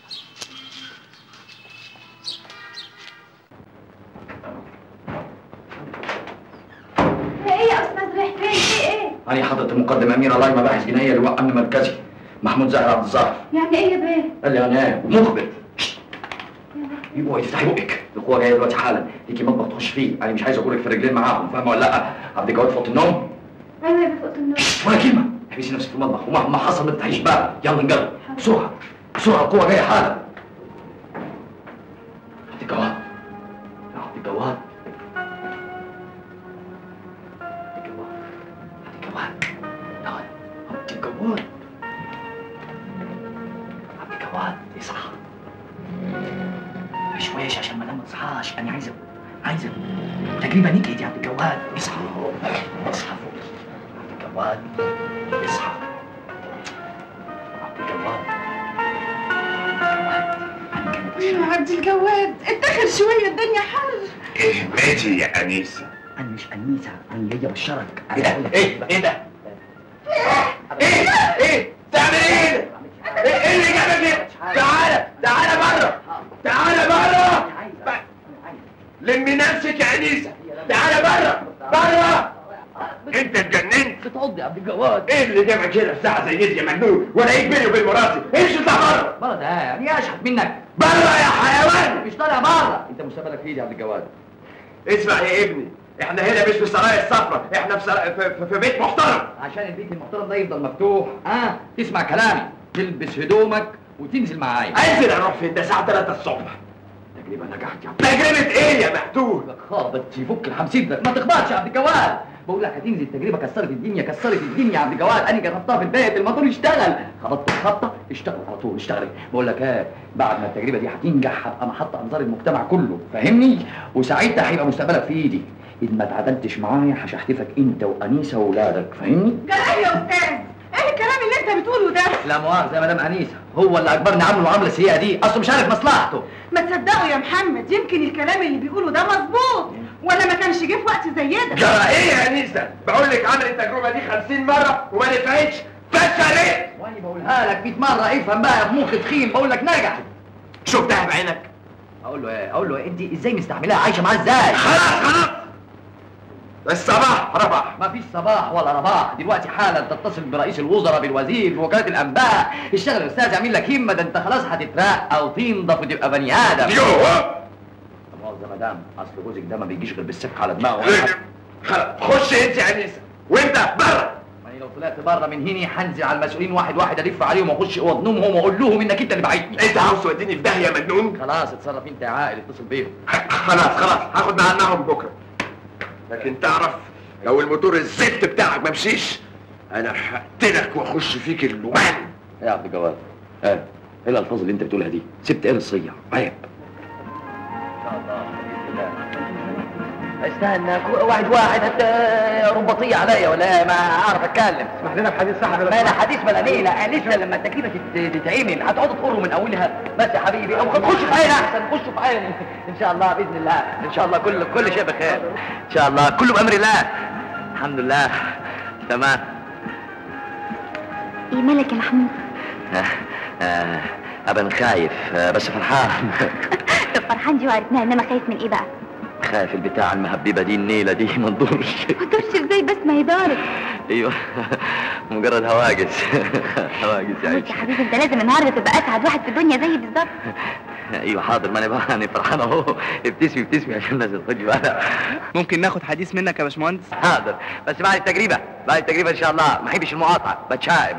S9: ايه يا استاذ رايح فين؟ في ايه؟
S13: أنا حضرة المقدم أمير الله مباحث جنائية لواء أمن مركزي محمود زاهر عبد الظاهر.
S9: يعني ايه يا بيه؟
S13: قال لي أنا مخبر. اوعي تفتحي بقك، القوة جاية دلوقتي حالا، ليكي مطبخ تخش فيه، أنا مش عايز أقولك في رجلين معاهم، فاهمة ولا لأ؟ عبد الجواد في أوضة النوم؟
S9: ايوه يا بيه في اوضه النوم.
S13: ولا كلمة، احبسي نفسك في المطبخ ومهما حصل ما تفتحيش باب، يلا نجرب، بسرعة، بسرعة القوة جاية حالا. عبد الجواد، يا عبد الجواد. عبد الجواد، عبد الجواد، تعال، عبد الجواد. عبد الجواد، اصحى. شويش عشان ما دام ما تصحاش، انا عايزه عايزه تجربه نكهت يا عبد الجواد. اصحى اصحى فوق عبد الجواد، اصحى عبد الجواد.
S5: يا عبد الجواد اتاخر شويه، الدنيا حر.
S12: اهمتي يا انيسه.
S13: انا مش انيسه، انا جاي ابشرك.
S12: ايه ده؟ ايه ايه ده؟ ايه ايه تعمل ايه؟ ايه اللي جابك هنا؟ تعالى تعالى بره، تعالى بره. لمي نفسك يا انيسه، تعالى بره بره. انت اتجننت؟
S13: بتعض يا عبد الجواد.
S12: ايه اللي جابك هنا في ساعه زي دي يا مجنون؟ وانا ايه بيني وبين مراتي؟ امشي اطلع بره.
S13: بره ده يعني اشحت منك.
S12: بره يا حيوان.
S13: مش طالع بره. انت مستقبلك في ايدي يا عبد الجواد.
S12: اسمع يا ابني، احنا هنا مش في السرايا الصفراء، احنا في, سرا... في, في, في بيت محترم.
S13: عشان البيت المحترم ده يفضل مفتوح، اه تسمع كلامي، تلبس هدومك وتنزل معايا.
S12: انزل اروح فين؟ ده الساعه ثلاثة الصبح.
S13: تجربه نجحت يا عبد.
S12: تجربه ايه يا محتوم؟
S13: خابط يفك الحمسين ده، ما تخبطش يا عبد الجواد. بقول لك هتنزل تجربه كسرت الدنيا، كسرت الدنيا يا عبد الجواد. انا جربتها في البيت، الموتور اشتغل، خبطت الخبطه اشتغل على طول، اشتغلت. بقول لك ايه، بعد ما التجربه دي هتنجح هبقى محط انظار المجتمع كله، فاهمني؟ وساعتها هيبقى مستقبلك في ايدي. اذا ما اتعدلتش معايا هشحتفك انت وانيسه واولادك، فاهمني؟
S5: جلال يا استاذ، ايه الكلام اللي انت بتقوله ده؟
S13: لا مؤاخذه يا مدام انيسه، هو اللي اجبرني اعمل المعامله السيئه دي، اصله مش عارف مصلحته.
S5: ما تصدقوا يا محمد، يمكن الكلام اللي بيقوله ده مظبوط، ولا ما كانش جه في وقت زي ده.
S12: جرى ايه يا انيسه؟ بقول لك عمل التجربه دي خمسين مره وما نفعتش، فشل ايه؟
S13: وانا بقولها لك مية مره، افهم بقى يا مخ تخين، بقول لك نجحت.
S12: شفتها بعينك؟
S13: اقول له ايه؟ اقول له إيه؟ انت ازاي مستحملها عايشه معاه ازاي؟
S12: خلاص خلاص، الصباح رباح.
S13: ما فيش صباح ولا رباح، دلوقتي حالا تتصل برئيس الوزراء، بالوزير، بوكاله الانباء، اشتغل يا استاذ، اعمل لك همه، ده انت خلاص هتترقى وتنضف وتبقى بني ادم.
S12: يوه
S13: مؤاخذه يا مدام، اصل جوزك ده ما بيجيش غير بالسفك على دماغه.
S12: خلاص خش انت يا انيسه، وانت بره.
S13: يعني لو طلعت بره من هنا هنزل على المسؤولين واحد واحد، الف عليهم واخش اوض نومهم واقول لهم انك انت اللي بعتني.
S12: انت عاوز توديني في داهيه يا مجنون؟
S13: خلاص اتصرف انت يا عاقل، اتصل بيهم.
S12: خلاص خلاص هاخد معاهم بكره، لكن تعرف لو الموتور الزفت بتاعك ما مشيش انا هقتلك واخش فيك اللوان.
S13: يا عبد الجواد، ايه ايه الالفاظ اللي انت بتقولها دي؟ سبت ايه الصيع؟ عيب. استنى واحد واحد حتى رباطيه عليا ولا ايه؟ ما اعرف اتكلم. اسمح لنا بحديث صاحب. ما انا حديث ولا ليله، لسه لما التكليفه تتعمل هتقعدوا تقروا من اولها. بس يا حبيبي او خشوا في عين احسن، خشوا في عين ان شاء الله باذن الله، ان شاء الله كل كل شيء بخير ان شاء الله، كله بامر الله. الحمد لله تمام.
S9: ايه مالك يا محمود؟
S13: آه ابا خايف بس فرحان.
S9: طب فرحان دي وعرفناها، انما خايف من ايه بقى؟
S13: خايف البتاع المهببه دي النيله دي ما تدورش.
S9: ما تدورش ازاي بس؟ ما هي دارت.
S13: ايوه مجرد هواجس. هواجس يا عيني.
S9: يا حبيبي انت لازم النهارده تبقى اسعد واحد في الدنيا زيي بالظبط.
S13: ايوه حاضر، ما انا بقى انا فرحان اهو. ابتسمي ابتسمي عشان الناس تاخدي بالها.
S14: ممكن ناخد حديث منك يا باشمهندس؟
S13: حاضر، بس بعد التجربه، بعد التجربه ان شاء الله. ما احبش المقاطعه، بتشائم.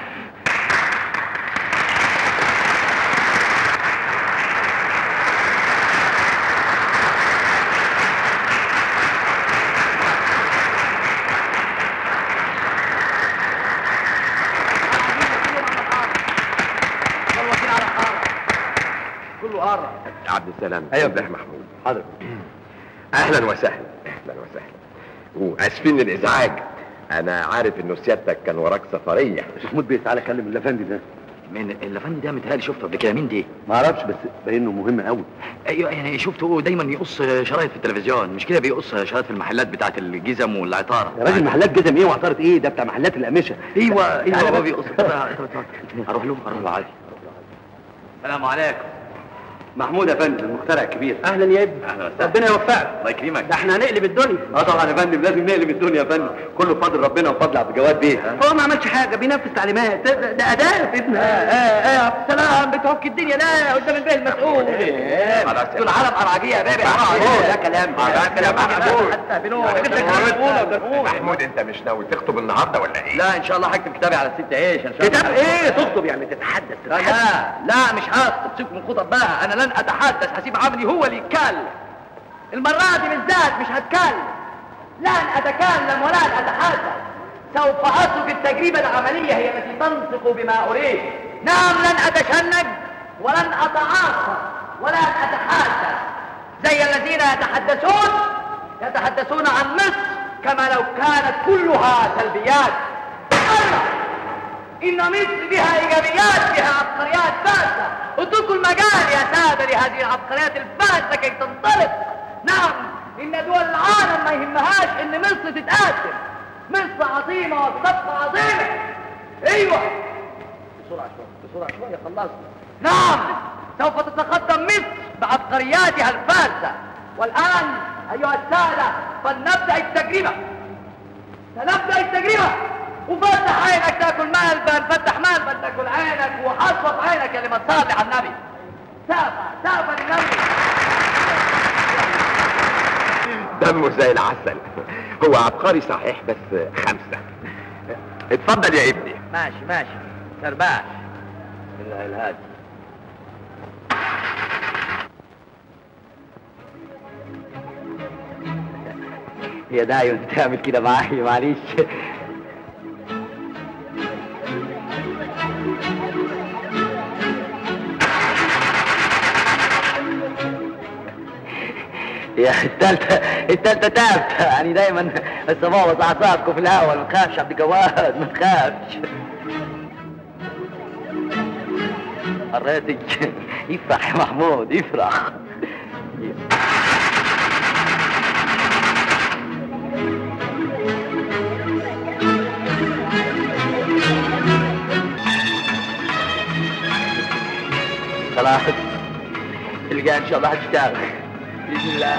S4: عبد السلام.
S13: ايوه
S4: ده محمود.
S13: حاضر.
S4: اهلا وسهلا. اهلا وسهلا، واسفين للازعاج، انا عارف انه سيادتك كان وراك سفريه.
S15: محمود بيه تعالى كلم الافندي ده.
S13: من الافندي ده متهيألي شفته قبل كده. مين دي؟
S15: ما اعرفش بس باين انه مهم قوي.
S13: ايوه يعني شفته دايما يقص شرايط في التلفزيون، مش كده بيقص شرايط في المحلات بتاعه الجزم والعطاره.
S15: يا راجل محلات جزم ايه وعطاره ايه؟ ده بتاع محلات القماشه.
S13: ايوه ايوه بابا بيقص. اروح له اروح له عادي. السلام عليكم.
S15: محمود يا فندم المخترع الكبير.
S13: اهلا يا ابني. اهلا وسهلا.
S15: ربنا يوفقك.
S13: الله يكرمك.
S15: ده احنا هنقلب الدنيا. اه طبعا يا فندم لازم نقلب الدنيا يا فندم، كله بفضل ربنا وفضل عبد الجواد بيه. هو ما عملش حاجه، بينفذ تعليمات. ده, ده اداء في ابنه. اه اه يا عبد السلام بتعك الدنيا لا قدام البيه المسؤول. ايه دول عالم اراجيه يا بيبي. اه ده كلام. ده كلام محمود.
S4: محمود انت مش ناوي تخطب النهارده ولا ايه؟
S13: لا ان شاء الله هكتب كتابي على الست عيش ان شاء الله.
S15: كتاب ايه؟ تخطب يعني تتحدث.
S13: لا لا لا مش هخطب، سيبك من الخطب بقى. انا لن اتحدث، هسيب عمري هو اللي يتكلم. المرة دي بالذات مش هتكلم، لن اتكلم ولن اتحدث. سوف اترك التجربة العملية هي التي تنطق بما اريد. نعم لن اتشنج ولن اتعاطى ولن اتحدث زي الذين يتحدثون يتحدثون عن مصر كما لو كانت كلها سلبيات. الله إن مصر بها إيجابيات، بها عبقريات باسة. اتركوا المجال يا سادة لهذه العبقريات الباسة كي تنطلق. نعم إن دول العالم ما يهمهاش إن مصر تتقدم. مصر عظيمة وصفقة عظيمة. أيوة بسرعة شوية بسرعة شوية خلصنا. نعم سوف تتقدم مصر بعبقرياتها الباسة. والآن أيها السادة فلنبدأ التجربة. سنبدأ التجربة. وفتح عينك تاكل ملبن، فتح ملبن تاكل عينك، وحصف عينك يا لما تصلي على النبي. سافة سافة للنبي.
S4: دمه زي العسل. هو عبقري صحيح بس خمسة. اتفضل يا ابني.
S13: ماشي ماشي سرباش. بالله الهادي. يا دايما بتعمل كده معايا معلش. يا التالتة التالتة تابت يعني دايما بس بوظ اعصابكم في الاول. ما تخافش عبد الجواد ما تخافش. قريتك يفرح يا محمود يفرح. خلاص تلقى ان شاء الله هتشتغل بإذن الله.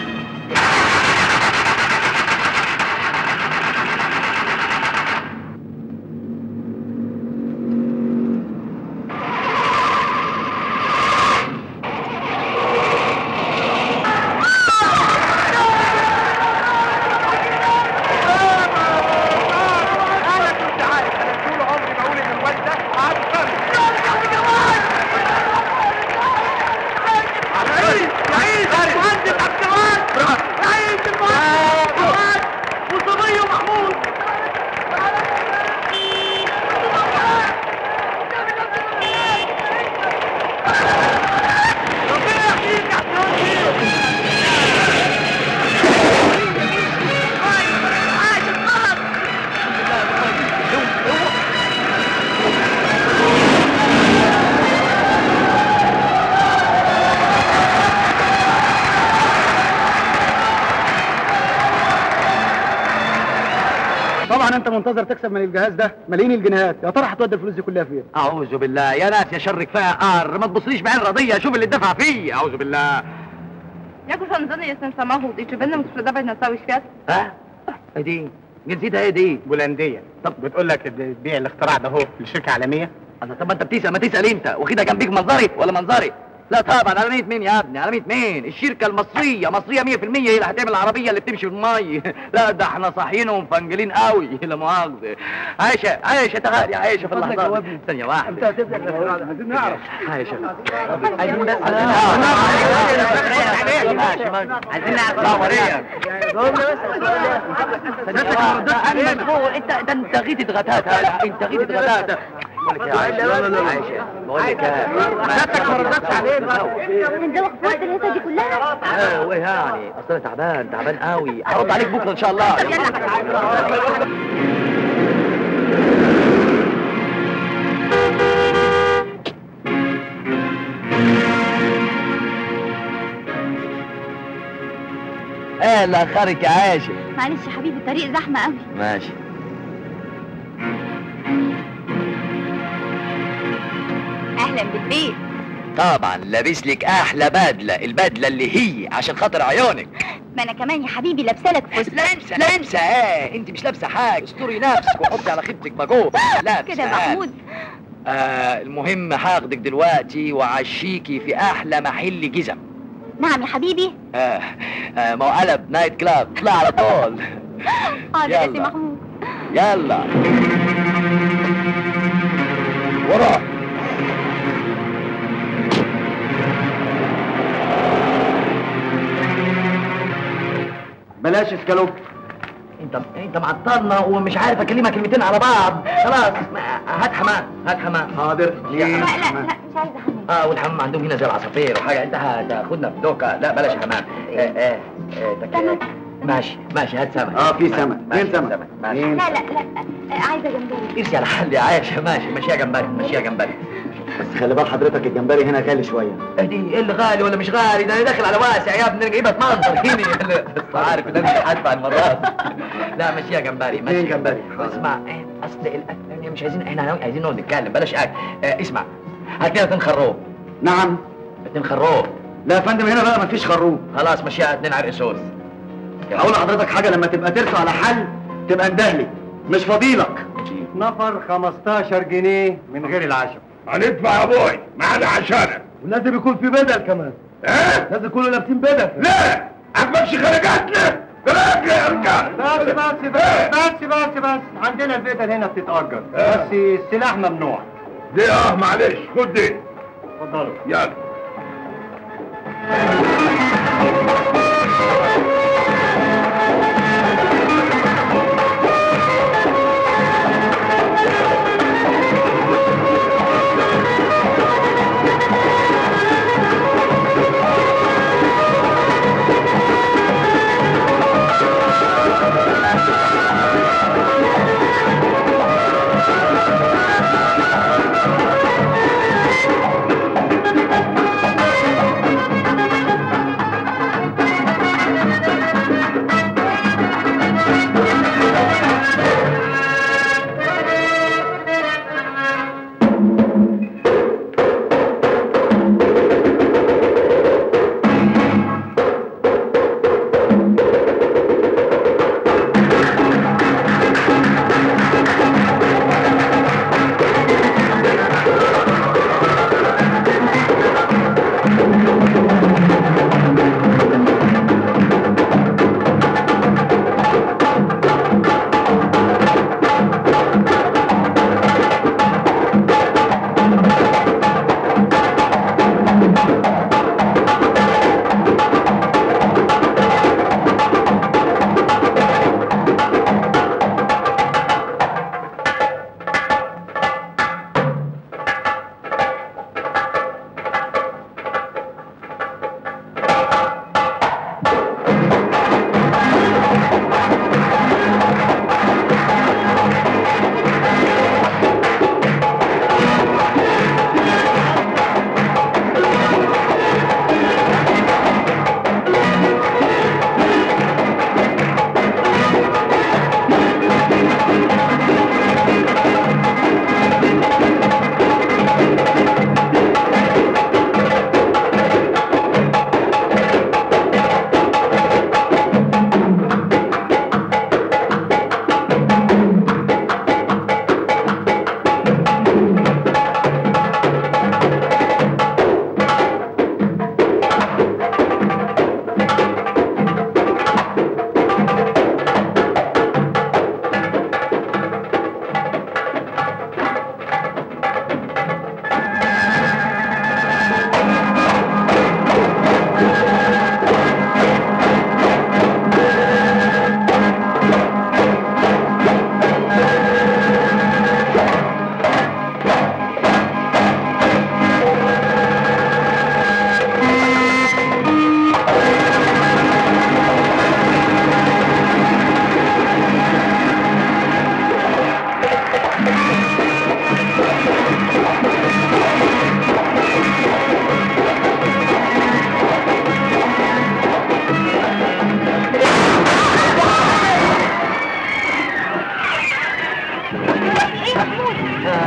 S15: انت منتظر تكسب من الجهاز ده ملايين الجنيهات، يا ترى هتودي الفلوس دي كلها فين؟
S13: اعوذ بالله يا ناس يا شر كفايه قار، ما تبصليش بعين رضيه، شوف اللي دفع فيه. اعوذ بالله.
S16: Jak urządzony jestem samochód i czy będę mógł sprzedawać na cały świat؟
S13: ها؟ ايه دي؟ جنسيتها ايه دي؟
S15: بولنديه. طب بتقول لك بتبيع الاختراع ده اهو لشركه عالميه؟
S13: الله طب ما انت بتسال ما تسال انت، واخدها جنبيك منظري ولا منظري؟ لا طبعا على مية مين يا ابني؟ على مية مين؟ الشركه المصريه مصريه مية في المية هي اللي هتعمل العربيه اللي بتمشي في المي. لا ده احنا صاحيين ومفنجلين قوي لا مؤاخذه. عايشه عايشه تعالي يا عايشه في اللحظه دي. ثانيه واحده انت هتبدا عايزين نعرف. عايشه عايزين بس عايزين نعرف نوريك. انت انت غيتي اتغتات انت غيتي اتغتات بقول لك يا عايشه لا لا لا عايشه بقول لك ايه
S15: سيادتك ما ردتش علينا
S16: هندوخ في وسط الهيصه دي كلها.
S13: اه وايه يعني اصل انا تعبان تعبان قوي هرد عليك بكره ان شاء الله. ايه اللي اخرك يا عاشق؟
S16: معلش يا حبيبي الطريق زحمه قوي.
S13: ماشي.
S16: اهلا بالبيت.
S13: طبعا لابس لك احلى بدله، البدله اللي هي عشان خاطر عيونك.
S16: ما انا كمان يا حبيبي لابسه لك فستان.
S13: لابسه لابسه ايه؟ انت مش لابسه حاجه، استوري نفسك وحطي على خيبتك باجوه. لابسه
S16: كده محمود.
S13: آه المهم هاخدك دلوقتي وعشيكي في احلى محل جزم.
S16: نعم يا حبيبي.
S13: آه آه ما هو قلب نايت كلاب، اطلع على طول.
S16: حاضر يا سي محمود.
S13: يلا ورا.
S15: بلاش اسكالوب.
S13: انت انت معطلنا ومش عارف اكلمك كلمتين على بعض. خلاص هات حمام هات حمام. حاضر.
S16: لا لا لا مش عايزه حمام.
S13: اه والحمام عندهم هنا زي العصافير وحاجه. انت هتاخدنا في دوكه. لا بلاش حمام. ايه ايه ايه ماشي ماشي هات سمك.
S15: اه في سمك. فين سمك؟
S16: لا لا لا عايزه جمبري.
S13: ارسي على حل يا عايشه. ماشي ماشيها جمبري ماشيها جمبري.
S15: بس خلي بال حضرتك الجمبري هنا غالي شويه.
S13: اهدي ايه اللي غالي ولا مش غالي؟ ده انا داخل على واسع يا ابني. انا جايبها تمنظر هنا. بس عارف ان انا مش هدفع المرات. لا ماشيها جمبري ماشي جمبري. اسمع ايه اصل الاكل مش عايزين احنا عايزين نقعد نتكلم بلاش اكل. اه اسمع هات لنا اتنين خروب.
S15: نعم
S13: اتنين خروب.
S15: لا يا فندم هنا بقى مفيش خروب.
S13: خلاص ماشيها اتنين عرق سوس.
S15: هقول لحضرتك حاجه لما تبقى ترسو على حل تبقى اندهلي مش فضيلك. نفر خمستاشر جنيه من غير العشاء.
S17: هندفع يا ابوي معانا عشانك.
S15: ولازم يكون في بدل كمان.
S17: ايه؟
S15: لازم يكونوا لابسين بدل.
S17: لا عجبكش خرجاتنا؟ خرج يا رجال.
S15: بس بس بس بس بس بس عندنا البدل هنا بتتأجر. بس السلاح ممنوع.
S17: دي اه معلش خد دي.
S15: اتفضلوا.
S17: يلا.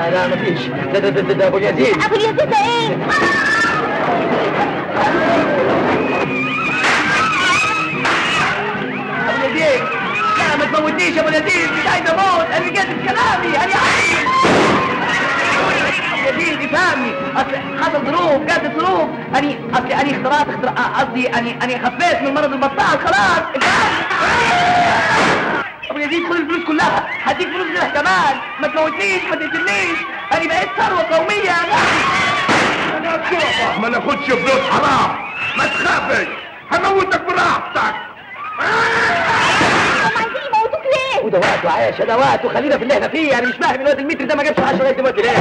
S13: لا لا مفيش. ده ده ده ده ابو اليزيد.
S2: ابو اليزيد ده ايه؟
S13: ابو اليزيد لا ما تموتنيش يا ابو اليزيد، مش عايز اموت، انا جات كلامي، انا عايز. ابو اليزيد افهمني، اصل حصل ظروف، جات ظروف، اني اصل اني اخترعت اختراع قصدي اني اني خفيت من مرض البطال خلاص. ابو اليزيد خد الفلوس كلها، هديك فلوس غيرها كمان، ما تموتنيش ما تقتلنيش، انا بقيت ثروه قوميه يا
S17: ما ناخدش فلوس حرام، ما تخافش هموتك براحتك.
S2: هم عايزين يموتوك ليه؟
S13: وده وقته عايشه، ده وقته، خلينا في اللي احنا فيه، يعني مش فاهم الواد المتر ده ما جابش عشرة لغايه دلوقتي ليه؟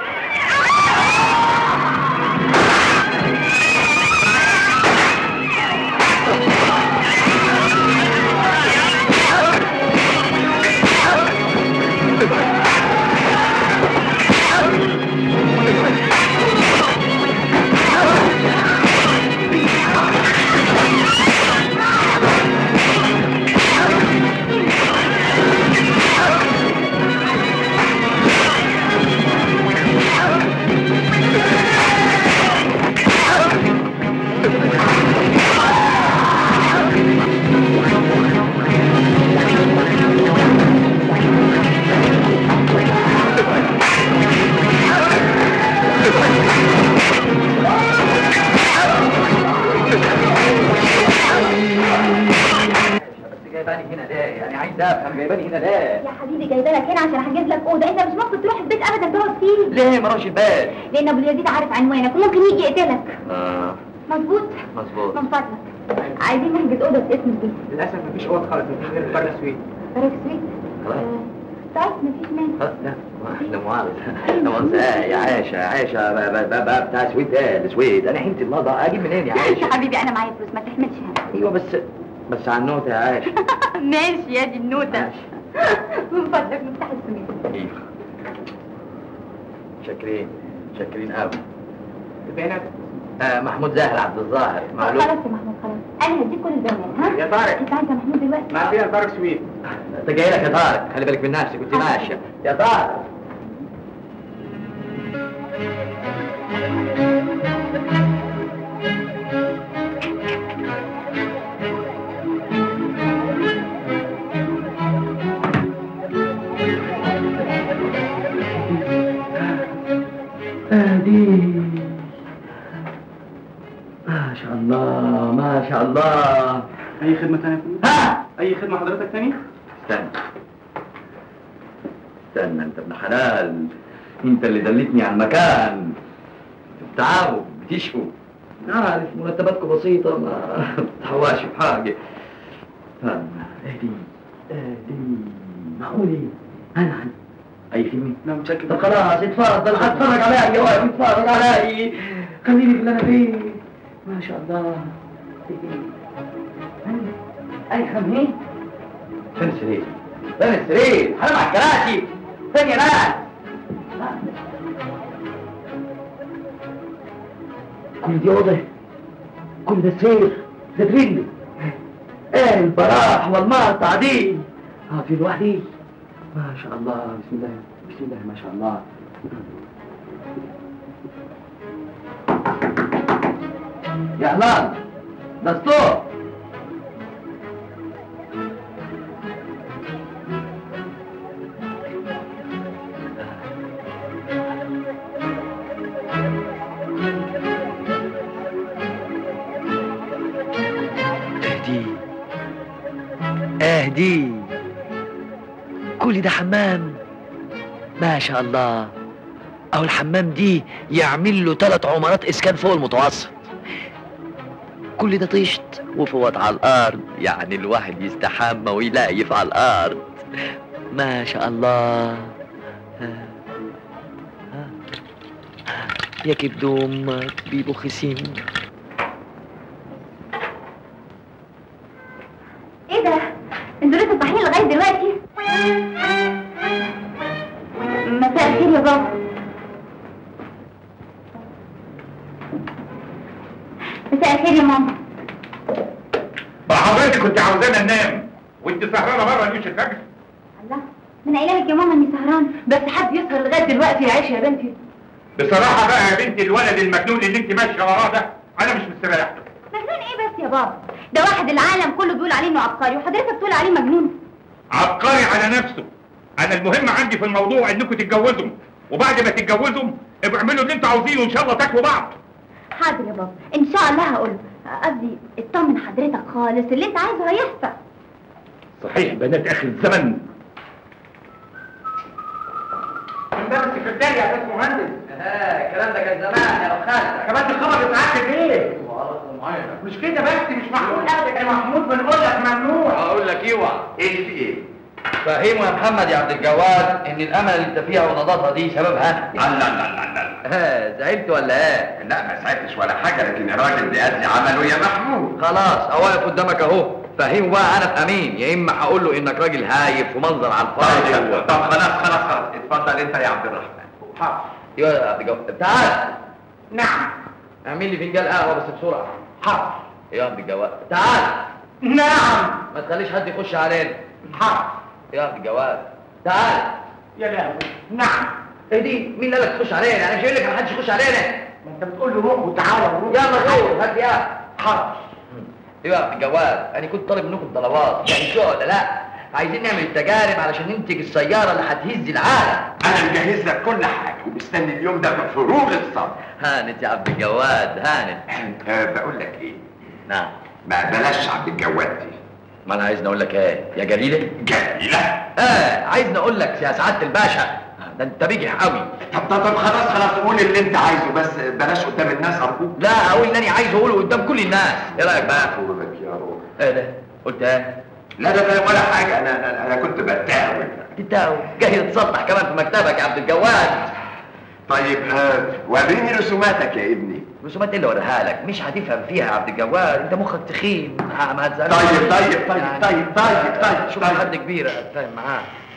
S13: جايباني هنا ليه؟
S2: يا حبيبي جايبه لك هنا عشان هحجز لك اوضه، انت مش ممكن تروح البيت ابدا تقعد فيه.
S13: ليه ما اروحش البيت؟
S2: لان ابو اليزيد عارف عنوانك وممكن يجي يقتلك.
S13: اه
S2: مظبوط؟
S13: مظبوط.
S2: من فضلك عايزين نحجز اوضه باسم البيت.
S15: للاسف مفيش اوضه خالص، مفيش غير بره سويت.
S2: بره سويت؟
S13: خلاص.
S2: طيب مفيش مانع.
S13: خلاص لا لا مؤاخذة لا مؤاخذة يا عايشة يا عايشة بقى بتاع سويت ايه السويد، انا حينتي الله ده اجيب منين يا عايشة؟
S2: يا حبيبي انا معايا فلوس ما تحملش هم.
S13: ايوه بس بس على النوتة يا عايشة.
S2: ماشي يا دي النوتة. من فضلك مفتاح السويت.
S13: ايوه شاكرين شاكرين قوي.
S15: البيانات؟
S13: آه محمود زاهر عبد الظاهر معلوم.
S2: خلاص يا محمود خلاص انا هديك كل البيانات ها؟
S15: يا طارق
S2: انت عايز يا محمود دلوقتي؟
S15: ما فيها طارق سويت.
S13: انت جاي لك يا طارق، خلي بالك من نفسك كنت ماشية يا طارق. اهدي ما شاء الله ما شاء الله.
S15: اي خدمه ثانيه؟
S13: ها
S15: اي خدمه حضرتك ثانيه؟
S13: استنى استنى انت ابن حلال، انت اللي دلتني على المكان. بتتعبوا بتشفوا، عارف مرتباتكم بسيطه ما بتحواش بحاجه. اهدي اهدي معقولي انا عن اي خدمه؟
S15: لا متشكر.
S13: طب خلاص اتفضل هتفرج عليا يا واقف اتفرج عليا، خليني في اللي انا فيه. ما شاء الله. اي خمين فين السرير؟ فين السرير؟ حرام على الكراسي. فين يا ناس؟ كل دي اوضه، كل ده سرير، ده ترند. ايه البراح والمقطع دي؟ اه في لوحدي. ما شاء الله بسم الله بسم الله ما شاء الله. يا هلال دستور. اهدي اهدي كل ده حمام ما شاء الله. او الحمام دي يعمل له ثلاث عمارات اسكان فوق المتوسط. كل ده طشت وفوت على الارض، يعني الواحد يستحمى ويلايف على الارض. ما شاء الله. ها. ها. يا كبدو امك بيبو خسيم.
S2: ايه ده؟ انتوا لسه صاحيين لغايه دلوقتي؟ مساء الخير يا بابا. مساء الخير يا ماما.
S17: حضرتك كنت عاوزانا ننام وانت سهرانه بره ليش الفجر؟
S2: الله
S18: من قايله لك يا ماما اني سهران. بس حد يسهر لغايه دلوقتي يا عيشه يا بنتي؟
S17: بصراحه بقى يا بنتي الولد المجنون اللي انت ماشيه وراه ده انا مش مستريح له.
S18: مجنون ايه بس يا بابا؟ ده واحد العالم كله بيقول عليه انه عبقري وحضرتك تقول عليه مجنون.
S17: عبقري على نفسه. انا المهم عندي في الموضوع انكم تتجوزوا، وبعد ما تتجوزوا ابقوا اعملوا اللي انتوا عاوزينه وان شاء الله تاكلوا بعض.
S18: حاضر يا بابا ان شاء الله هقول. قصدي اطمن حضرتك خالص، اللي انت عايزه هيحصل.
S17: صحيح بنات اخر الزمن.
S12: ده السكرتير يا استاذ مهندس.
S13: اه الكلام ده كان زمان يا ابو خالد.
S12: كمان الخبر اتعكد ايه؟ مش كده بس مش معقول ابدا يا محمود، بنقول لك ممنوع.
S13: اقول لك اوعى.
S12: ايه في ايه؟
S13: فهموا يا محمد يا عبد الجواد ان الامل اللي انت فيها ونظافه دي سببها.
S4: لا لا لا لا
S13: ها زعلت ولا ايه؟
S4: لا ما زعلتش ولا حاجه، لكن الراجل بيأدي عمله يا محمود.
S13: خلاص اهو واقف قدامك اهو. فهموا بقى انا في امين، يا اما هقول له انك راجل هايف ومنظر على الفاضي.
S4: طيب طب خلاص خلاص خلاص اتفضل انت يا عبد الرحمن.
S12: حاضر.
S13: يا عبد الجواد تعال.
S12: نعم.
S13: اعمل لي فنجان قهوه بس بسرعه.
S12: حاضر.
S13: يا عبد الجواد تعال.
S12: نعم.
S13: ما تخليش حد يخش علينا.
S12: حاضر.
S13: يا عبد الجواد تعال.
S12: يا لهوي. نعم.
S13: ايه دي؟ مين قال لك تخش علينا؟ انا مش قايل لك ما حدش يخش علينا.
S12: ما انت بتقول له روح وتعالى وروح.
S13: يلا روح هات يا.
S12: حاضر.
S13: ايوه يا عبد الجواد انا كنت طالب منكم طلبات، يعني شغل لا عايزين نعمل التجارب علشان ننتج السياره اللي هتهز العالم.
S4: انا مجهز لك كل حاجه ومستني اليوم ده بفروغ الصبر.
S13: هانت يا عبد الجواد هانت.
S4: أه بقول لك ايه؟
S13: نعم.
S4: ما بلاش عبد الجواد دي.
S13: ما انا عايزني اقول لك ايه يا جليله؟
S4: جليله؟
S13: اه عايزني اقول لك يا سعاده الباشا ده انت بيجح قوي.
S4: طب طب طب خلاص خلاص قول اللي انت عايزه بس بلاش قدام الناس ارجوك.
S13: لا اقول اللي انا عايزه اقوله قدام كل الناس. ايه رايك بقى؟
S4: قولك يا روح.
S13: ايه ده؟ قلت ايه؟
S4: لا لا لا ولا حاجه، انا انا, أنا كنت بتاوي.
S13: تتاوي؟ جاي تتصلح كمان في مكتبك يا عبد الجواد.
S4: طيب آه وريني رسوماتك يا ابني.
S13: رسومات ايه اللي اوريها لك؟ مش هتفهم فيها يا عبد الجواد، انت مخك تخين. ما
S4: تزعلش. طيب طيب طيب يعني طيب طيب طيب
S13: شوف
S4: طيب.
S13: حد كبير اتفاهم معاه.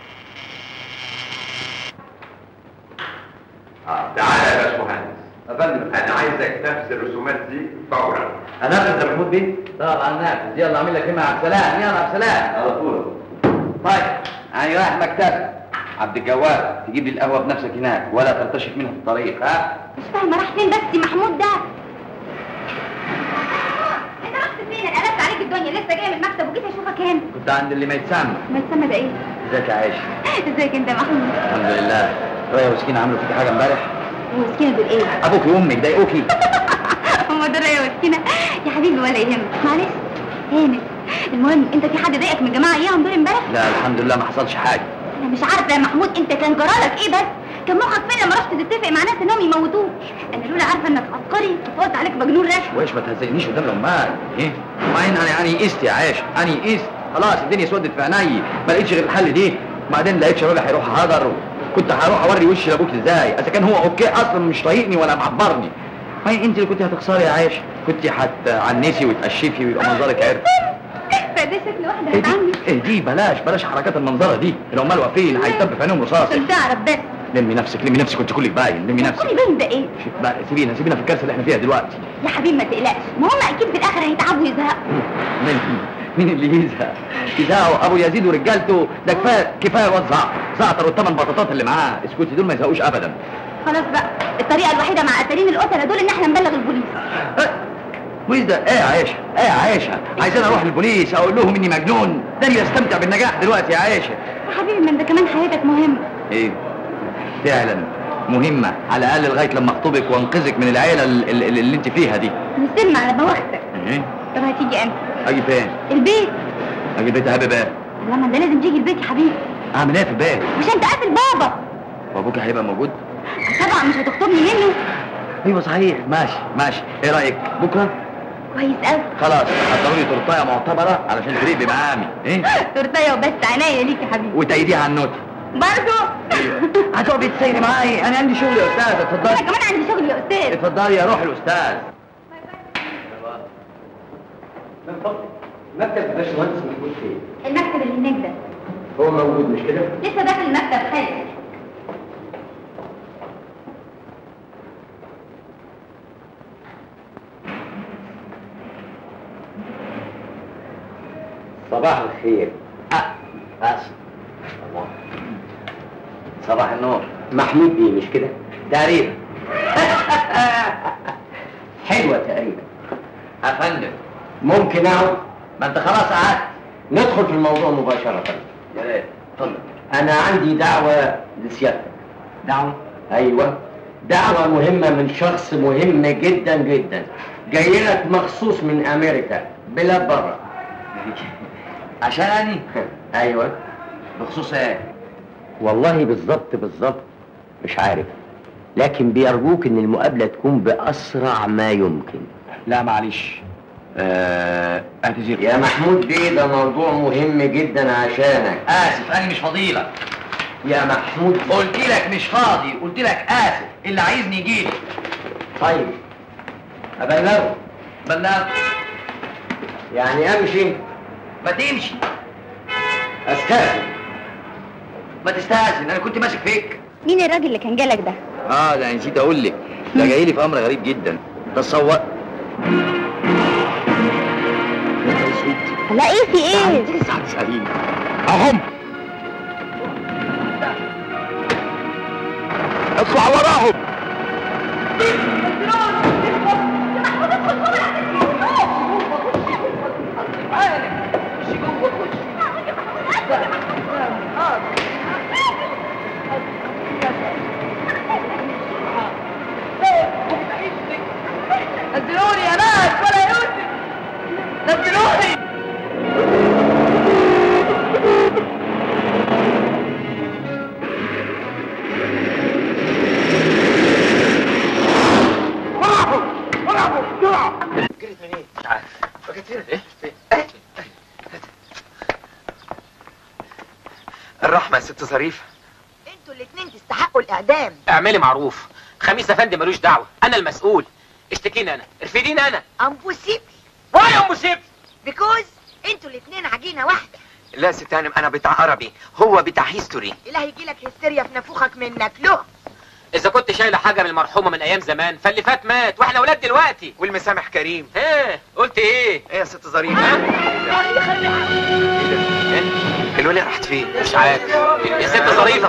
S4: اه تعالى يا باشمهندس.
S13: افندم
S4: انا عايزك تنفذ الرسومات دي فورا.
S13: انفذ يا محمود بيه؟ طبعا نافذ. يلا اعمل لك ايه مع عبد السلام. يلا عبد السلام على طول. طيب انا رايح مكتبي. عبد الجواد تجيب لي القهوه بنفسك هناك ولا ترتشف منها في الطريق. ها؟
S18: مش فاهمه راح فين بس محمود ده؟ انت رحت فين؟ انا قلبت عليك الدنيا، لسه جاي من المكتب وجيت اشوفك هنا.
S13: كنت عند اللي ما يتسمى.
S18: ما يتسمى ده ايه؟
S13: ازيك يا عايشه؟
S18: ازيك انت يا محمود؟
S13: الحمد لله. ريا وسكينه عملوا فيك حاجه امبارح؟
S18: وسكينه دول ايه؟
S13: ابوك وامك ضايقوكي؟
S18: هم دول ريا وسكينه؟ يا حبيبي ولا يهمك، معلش هانت. المهم انت في حد ضايقك من الجماعه اياهم دول امبارح؟
S13: لا الحمد لله ما حصلش حاجه.
S18: انا مش عارفه يا محمود انت كان جرالك ايه بس؟ كان مخك فين لما رحت تتفق مع ناس انهم يموتوك؟ انا لولا عارفه انك عبقري كنت قلت عليك مجنون رشوه.
S13: وايش ما تهزقنيش قدام العمال. ايه؟ وبعدين انا انا يئست يا عايشه، انا يئست خلاص الدنيا اسودت في عيني، ما لقيتش غير الحل دي. وبعدين لقيت شباب هيروح هدر، كنت هروح اوري وشي لابوك ازاي؟ اذا كان هو اوكي اصلا مش طايقني ولا معبرني. ما انت اللي كنت هتخسري يا عايشه، كنت هتعنسي وتقشفي ويبقى منظرك عرق.
S18: فده شكل واحده هتعمل
S13: ايه دي؟ بلاش بلاش حركات المنظره دي، العمال واقفين هيتب في عينهم رصاص.
S18: عشان تعرف بس.
S13: لمي نفسك لمي نفسك كنت كلك باين. لمي نفسك.
S18: كلي باين ده ايه؟
S13: سيبينا سيبينا في الكارثه اللي احنا فيها دلوقتي.
S18: يا حبيبي ما تقلقش، ما هم اكيد في الاخر هيتعبوا ويزهقوا.
S13: مين مين اللي يزهق؟ يزهقوا ابو يزيد ورجالته، ده كفايه كفايه الواد زعتر زعتر والثمان بطاطات اللي معاه، اسكتي دول ما يزهقوش ابدا.
S18: خلاص بقى، الطريقه الوحيده مع قتالين القتله دول ان احنا نبلغ البوليس.
S13: بوليس ده ايه يا عايشه؟ ايه يا عايشه؟ عايزين اروح للبوليس اقول لهم اني مجنون؟ ده اللي بستمتع بالنجاح دلوقتي يا عايشه.
S18: يا حبيبي ما انت كمان حياتك مهمه.
S13: ايه؟ فعلا مهمه، على الاقل لغايه لما اخطبك وانقذك من العيله اللي, اللي انت فيها دي.
S18: نسمع على بواختك.
S13: ايه؟
S18: طب هتيجي امتى؟
S13: اجي فين؟
S18: البيت.
S13: اجي البيت يا حبيبي ايه؟
S18: لما انت لازم تيجي البيت يا حبيبي.
S13: اعمل ايه في البيت؟
S18: مش انت قاتل بابا.
S13: وابوك هيبقى موجود؟
S18: طبعا مش هتخطبني منه.
S13: ايوه صحيح، ماشي ماشي. ايه رايك بكره؟
S18: كويس قوي.
S13: خلاص حضروا لي تورتايه معتبره علشان الفريق بمقامي. ايه؟
S18: تورتايه وبس، عناية ليك يا حبيبي.
S13: وتأيديها على النوتة
S18: برضه؟
S13: ايوه. هتقعدي تسيري معايا، انا عندي شغل يا استاذ. اتفضلي.
S18: انا كمان عندي شغل يا استاذ.
S13: اتفضلي يا روح الاستاذ.
S15: من فضلك مكتب الباشمهندس محمود فين؟
S18: المكتب اللي هناك ده.
S15: هو موجود مش كده؟
S18: لسه داخل المكتب حالا.
S15: صباح الخير.
S13: اه اسف.
S15: صباح النور. محمود بيه مش كده؟ تقريبا. حلوة تقريبا. يا فندم ممكن اقعد؟ ما انت خلاص قعدت. ندخل في الموضوع مباشرة. يا ريت. اتفضل. انا عندي دعوة لسيادتك. دعوة؟ ايوه، دعوة مهمة من شخص مهم جدا جدا، جاي لك مخصوص من امريكا، بلاد بره. عشاني؟ ايوه. بخصوص ايه؟ والله بالظبط بالظبط مش عارف، لكن بيرجوك ان المقابلة تكون بأسرع ما يمكن. لا معلش، آه اعتذر يا محمود بيه، ده موضوع مهم جدا عشانك. اسف انا مش فضيلك يا محمود. قلت لك مش فاضي، قلت لك اسف، اللي عايزني يجيلي. طيب ابلغه. بلغه يعني امشي؟ ما تمشي. استاذن. ما تستاذن، انا كنت ماسك فيك.
S18: مين الراجل اللي كان جالك ده؟
S15: اه ده نسيت اقول لك، ده جاي لي في امر غريب جدا. تصور.
S18: لا ايه في ايه؟
S15: تسأليني اهم. اطلع وراهم.
S12: نزلوني يا ناس ولا يوسف، نزلوني.
S15: وراهم وراهم بسرعة. جريت منين؟ مش عارف. بقيت فين؟ ايه؟ فين؟ الرحمة يا ست ظريفة.
S19: انتوا الاتنين تستحقوا الاعدام.
S6: اعملي معروف، خميس افندي ملوش دعوه، انا المسؤول. اشتكيني انا، ارفديني انا.
S19: امبوسيبل.
S6: واي امبوسيبل؟
S19: بيكوز انتوا الاتنين عجينه واحده.
S15: لا ست هانم، انا بتاع عربي، هو بتاع هيستوري.
S19: اللي هيجيلك هستيريا في نافوخك منك له.
S6: اذا كنت شايله حاجه من المرحومه من ايام زمان، فاللي فات مات واحنا اولاد دلوقتي.
S15: والمسامح كريم.
S6: ايه قلت ايه؟
S15: ايه يا ست ظريفه؟ ايه الوليه راحت فين؟
S6: مش عارف. يا ست ظريفه،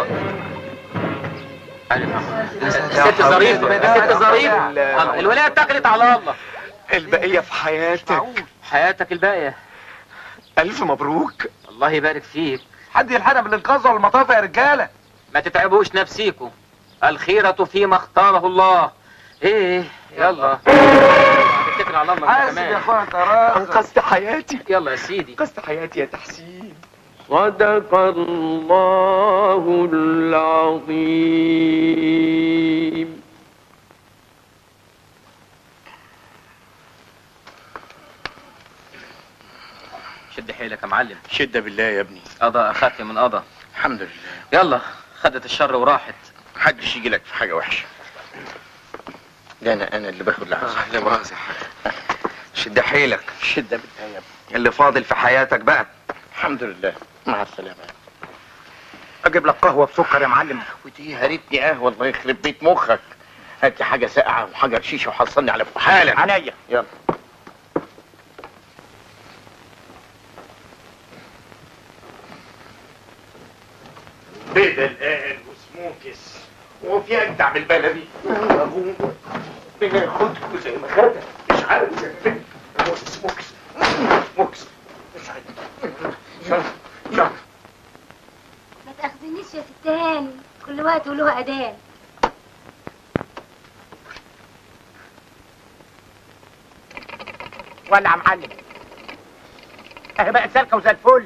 S6: الست ظريفه، الست ظريفه، الولايه اتكلت على الله.
S15: البقيه في حياتك.
S6: حياتك الباقيه.
S15: الف مبروك.
S6: الله يبارك فيك.
S15: حد يلحقنا بالانقاذ ولا المطافه يا رجاله؟
S6: ما تتعبوش نفسيكم، الخيرة فيما اختاره الله. ايه يلا اتكل على الله.
S15: حاسب يا اخويا ترى. انقذت حياتي.
S6: يلا يا سيدي.
S15: انقذت حياتي يا تحسين.
S12: صدق الله العظيم.
S6: شد حيلك يا معلم.
S17: شدة بالله يا ابني.
S6: قضى اخف من قضى.
S17: الحمد لله.
S6: يلا خدت الشر وراحت.
S17: محدش يجي لك في حاجة وحشة. ده انا انا اللي باخد لحظة.
S15: لا مؤاخذة. شد حيلك.
S17: شدة بالله يا ابني.
S15: اللي فاضل في حياتك بقى.
S17: الحمد لله. مع السلامة.
S15: اجيب لك قهوة بسكر يا معلم.
S17: ودي هربني قهوة الله يخرب بيت مخك. هات لي حاجة ساقعة وحجر شيشة وحصلني على فوق حالا.
S15: عينيا.
S17: يلا. بدل قال وسموكس وفي اجدع من البلدي. بناخدكوا زي ما خدها. مش عارف زي ما سموكس سموكس. مش عارف. يلا.
S18: ما تاخذنيش يا ست هاني، كل وقت وله اذان.
S15: ولع يا معلم. اهي بقت سالكه وزي الفل.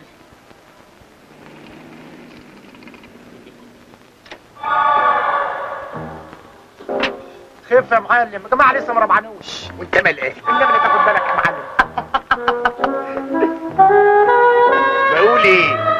S15: خف يا معلم، يا جماعه لسه ما ربعنوش.
S17: وانت مال ايه؟
S15: النبي اللي تاخد بالك يا معلم.
S17: بقول ايه؟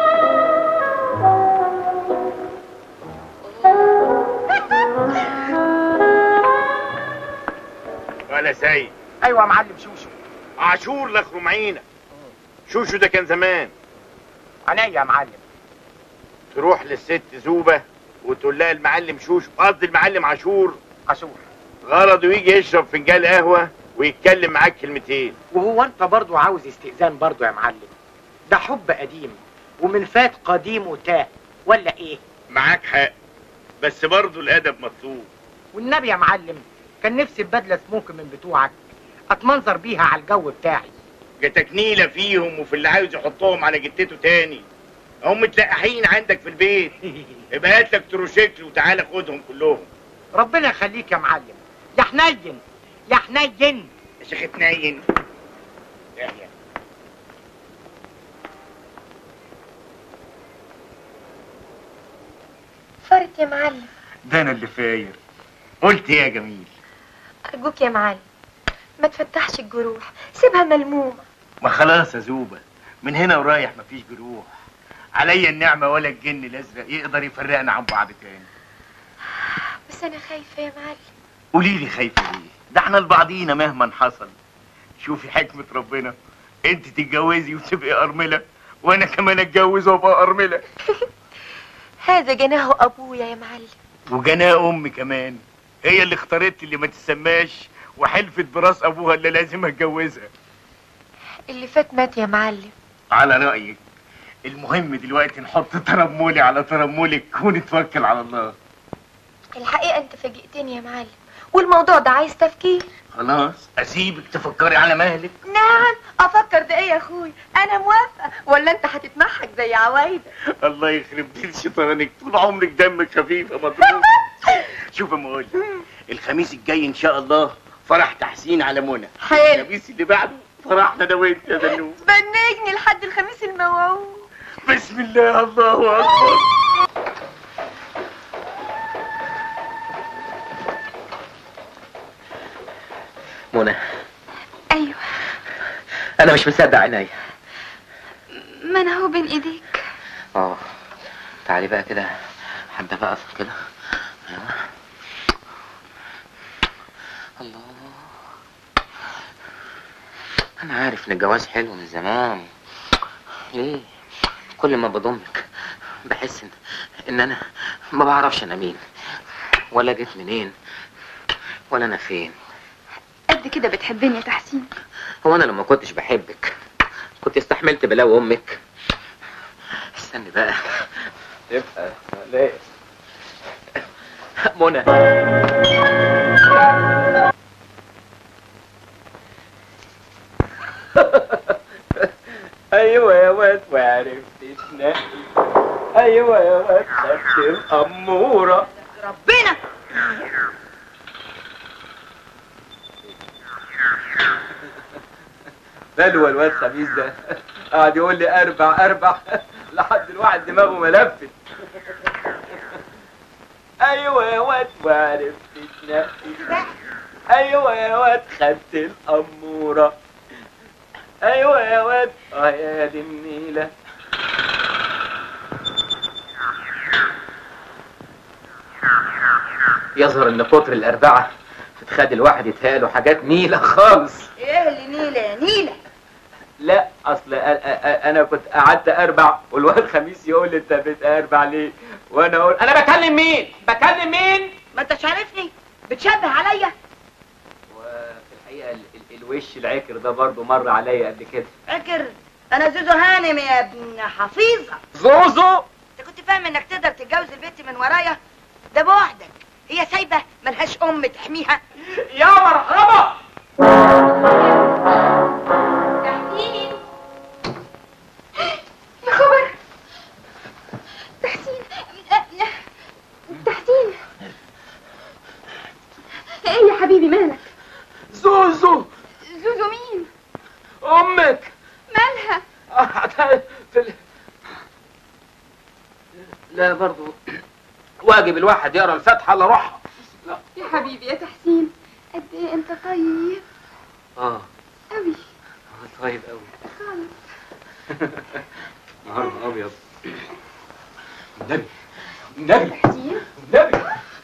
S17: ولا سيد.
S15: ايوه يا معلم شوشو.
S17: عاشور لخرم عينك. شوشو ده كان زمان.
S15: عينيا يا معلم.
S17: تروح للست زوبة وتقول لها المعلم شوشو، قصدي المعلم عاشور.
S15: عاشور.
S17: غرضه يجي يشرب فنجان قهوة ويتكلم معاك كلمتين.
S15: وهو انت برضو عاوز استئذان برضو يا معلم؟ ده حب قديم ومن فات قديم وتاه ولا ايه؟
S11: معاك حق، بس برضه الادب مطلوب.
S19: والنبي يا معلم كان نفسي ببدله سموك من بتوعك اتمنظر بيها على الجو بتاعي.
S11: جاتك نيله فيهم وفي اللي عاوز يحطهم على جتته تاني. هم متلقحين عندك في البيت. ابقى هات لك تروشيكل وتعالى خدهم كلهم.
S19: ربنا يخليك يا معلم. يا حنين يا حنين
S11: يا شيخ حنين. يحيى
S20: فرت يا معلم.
S11: ده انا اللي فاير. قلت ايه يا جميل؟
S20: ارجوك يا معلم ما تفتحش الجروح، سيبها ملمومه.
S11: ما خلاص يا زوبه، من هنا ورايح مفيش جروح. عليا النعمه ولا الجن الازرق يقدر يفرقنا عن بعض تاني.
S20: بس انا خايفه يا معلم.
S11: قولي لي خايفه ليه؟ ده احنا لبعضينا مهما حصل. شوفي حكمه ربنا، انت تتجوزي وتبقي ارمله وانا كمان اتجوز وابقى ارمله.
S20: هذا جناه ابويا يا معلم.
S11: وجناه امي كمان، هي اللي اختارت اللي ما تسماش وحلفت براس ابوها اللي لازم اتجوزها.
S20: اللي فات مات يا معلم.
S11: على رايك. المهم دلوقتي نحط ترمولي على ترمولك ونتوكل على الله.
S20: الحقيقه انت فاجئتني يا معلم، والموضوع ده عايز تفكير.
S11: خلاص اسيبك تفكري على مهلك.
S20: نعم افكر بايه يا اخوي؟ انا موافقه، ولا انت هتتمحك زي عوايدك؟
S11: الله يخرب بيت شيطانك، طول عمرك دمك خفيف يا مضروب. شوف يا مقول، الخميس الجاي ان شاء الله فرح تحسين على منى.
S20: حلو.
S11: الخميس اللي بعده فرحنا انا وانت يا دنوب.
S20: بنجني لحد الخميس الموعود.
S11: بسم الله الله اكبر.
S6: منى.
S20: ايوه.
S6: انا مش مصدق عينيا.
S20: ما انا هو بين ايديك.
S6: اه تعالي بقى كده، حبه بقى كده. ايوه. الله، انا عارف ان الجواز حلو من زمان. ليه كل ما بضمك بحس ان ان انا ما بعرفش انا مين ولا جيت منين ولا انا فين.
S20: قد كده بتحبني يا تحسين؟
S6: هو انا لما كنتش بحبك كنت استحملت بلاوي امك؟ استني بقى يبقى ليه منى. ايوه يا واد وعرفت تنقي. ايوه يا واد خدت الاموره.
S19: ربنا
S6: بلوى الواد خميس ده قاعد يقول لي اربع اربع لحد الواحد دماغه ملفت. ايوه يا واد وعرفت تنقي. ايوه يا واد خدت الاموره. ايوه يا واد اه يا دي النيله. يظهر ان كتر الاربعه بتخلي الواحد يتهيأله حاجات نيله خالص.
S19: ايه اللي نيله يا نيله؟
S6: لا اصل انا كنت قعدت اربع والواد خميس يقول لي انت بتاربع ليه؟ وانا اقول انا بكلم مين؟ بكلم مين؟
S19: ما انتش عارفني بتشبه عليا.
S6: وفي الحقيقه ال ال الوش العكر ده برضه مر عليا قبل كده.
S19: عكر؟ انا زوزو هانم يا ابن حفيظه.
S6: زوزو؟
S19: انت كنت فاهم انك تقدر تتجوز البنت من ورايا؟ ده بوحدك، هي سايبه ملهاش ام تحميها.
S6: يا مرحبا.
S20: تحسين يا خبر. تحسين تحسين ايه يا حبيبي مالك؟
S6: زوزو.
S20: زوزو مين؟
S6: امك.
S20: مالها؟
S6: في ال... لا برضو واجب الواحد يقرا الفاتحه الا روحها.
S20: لا يا حبيبي يا تحسين قد ايه انت طيب.
S6: اه
S20: قوي.
S6: طيب قوي
S20: خالص.
S6: نهار ابيض. النبي النبي
S20: تحسين
S6: النبي.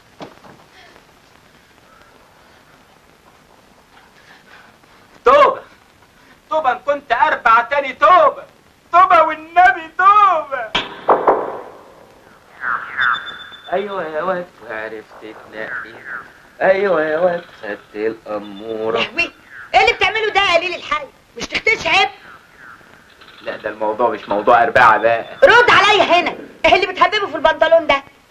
S6: توبه توبه ان كنت اربع تاني توبه توبه والنبي توبه. ايوه يا واد وعرفت تنقي. ايوه يا واد خدت الاموره.
S19: يحوي ايه اللي بتعمله ده يا قليل الحي؟ مش تختش عيب؟
S6: لا ده الموضوع مش موضوع اربعه بقى.
S19: رد عليا هنا، ايه اللي بتهببه في البنطلون ده؟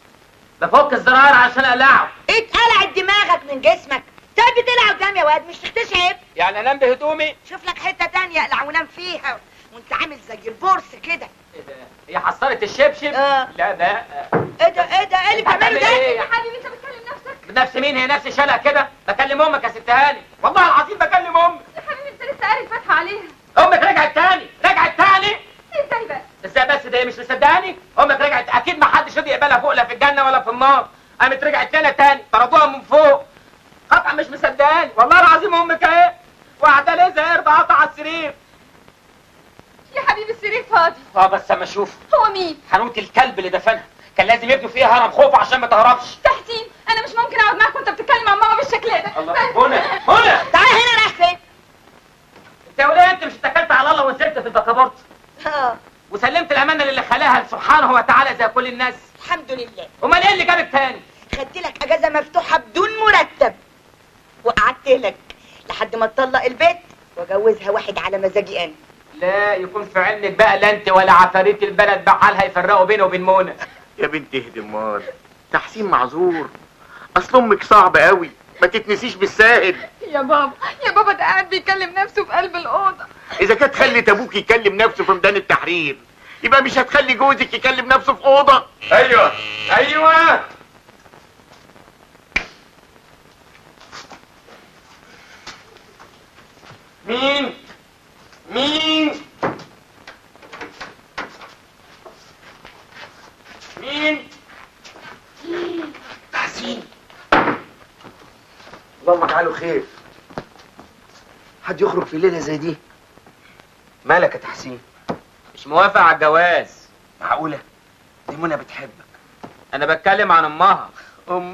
S6: بفك الزرار عشان اقلعه.
S19: اتقلعت دماغك من جسمك، طب تقلع قدام يا واد، مش تختشعب.
S6: يعني انام بهدومي؟
S19: شوف لك حته تانية اقلع ونام فيها وانت عامل زي البورس كده.
S6: ايه ده؟ هي حصلت الشبشب؟
S19: اه
S6: لا لا.
S19: ايه ده ايه ده ايه اللي بتعمله ده؟
S6: ايه
S19: يا حبيبي انت بتكلم نفسك؟
S6: نفس مين؟ هي نفس شلق كده؟ بكلم امك يا ست هاني، والله العظيم بكلم امك.
S16: يا حبيبي انت لسه قاري الفاتحه عليها.
S6: امك رجعت تاني، رجعت تاني.
S16: ازاي بس؟
S6: ازاي بس؟ ده مش مصدقاني؟ امك رجعت، اكيد ما حدش راضي يقبلها فوق، لا في الجنه ولا في النار. قامت رجعت لنا تاني، طردوها من فوق. قطع مش مصدقاني، والله العظيم امك اهي وقاعده ليه زي قرد قطع على السرير.
S16: يا حبيبي السرير فاضي.
S6: اه بس اما اشوف.
S16: هو مين؟
S6: حنوت الكلب اللي دفنها، كان لازم يبنوا فيها هرم خوف عشان ما تهربش.
S16: تحسين انا مش ممكن اقعد معاك وانت بتتكلم عن ماما بالشكل ده.
S6: الله هنا هنا
S19: تعال هنا رايح فين؟
S6: انت يا وليه انت مش اتكلت على الله ونزلت في البكابورت؟
S19: اه
S6: وسلمت الامانه للي خلاها سبحانه وتعالى زي كل الناس.
S19: الحمد لله.
S6: امال ايه اللي جابك تاني؟
S19: خدت لك اجازه مفتوحه بدون مرتب وقعدت لك لحد ما تطلق البيت واجوزها واحد على مزاجي انا.
S6: لا يكون في علمك بقى، لا انت ولا عفاريت البلد بحالها يفرقوا بينه وبين منى.
S11: يا بنت اهدي امال، تحسين معذور، اصل امك صعبه قوي، ما تتنسيش بالساهل.
S16: يا بابا يا بابا ده قاعد بيكلم نفسه في قلب الاوضه.
S11: اذا كانت خلت ابوك يكلم نفسه في ميدان التحرير يبقى مش هتخلي جوزك يكلم نفسه في اوضه.
S6: ايوه ايوه. مين؟ مين؟ مين؟
S15: تحسين اللهم اجعله خير. حد يخرج في ليله زي دي؟ مالك يا تحسين؟
S6: مش موافق على الجواز.
S15: معقوله؟ دي منى بتحبك.
S6: انا بتكلم عن امها.
S15: ام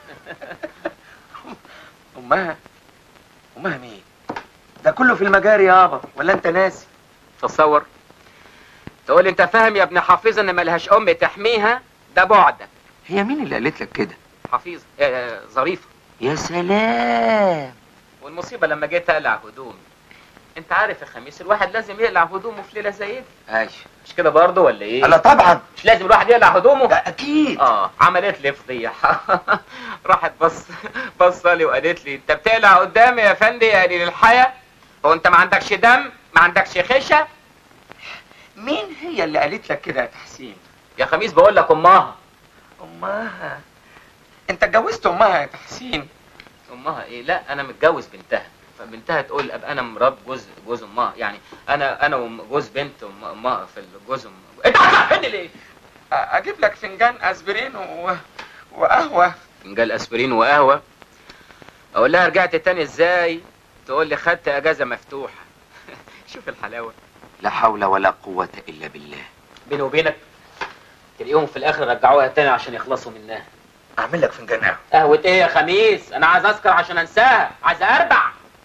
S15: امها امها مين؟ ده كله في المجاري يابا، ولا انت ناسي؟
S6: تصور تقول انت فاهم يا ابن حفيظه ان ملهاش ام تحميها؟ ده بعدك.
S15: هي مين اللي قالت لك كده؟
S6: حفيظه آه ظريفه.
S15: يا سلام.
S6: والمصيبه لما جيت اقلع هدومي، انت عارف يا خميس الواحد لازم يقلع هدومه في ليله زي دي.
S15: ايوه
S6: مش كده برضه ولا ايه؟
S15: لا طبعا
S6: مش لازم الواحد يقلع هدومه؟
S15: ده اكيد.
S6: اه عملت لي فضيحه. راحت بص بصه لي وقالت لي انت بتقلع قدامي يا فندي يا قليل الحياه؟ هو انت ما عندكش دم؟ ما عندكش خشه؟
S15: مين هي اللي قالت لك كده يا تحسين؟
S6: يا خميس بقول لك امها.
S15: امها؟ انت اتجوزت امها يا تحسين؟
S6: امها ايه؟ لا انا متجوز بنتها، فبنتها تقول ابقى انا مرات جوز جوز امها، يعني انا انا وجوز بنت امها في الجوز ام. انت هتعرفني ليه؟
S15: اجيب لك فنجان اسبرين و... وقهوه.
S6: فنجان اسبرين وقهوه؟ اقول لها رجعت تاني ازاي؟ تقول لي خدت اجازه مفتوحه. شوف الحلاوه.
S15: لا حول ولا قوه الا بالله.
S6: بيني وبينك تلاقيهم في الاخر رجعوها تاني عشان يخلصوا منها.
S15: اعمل لك فنجان قهوه.
S6: قهوه ايه يا خميس؟ انا عايز اسكر عشان انساها، عايز اربع.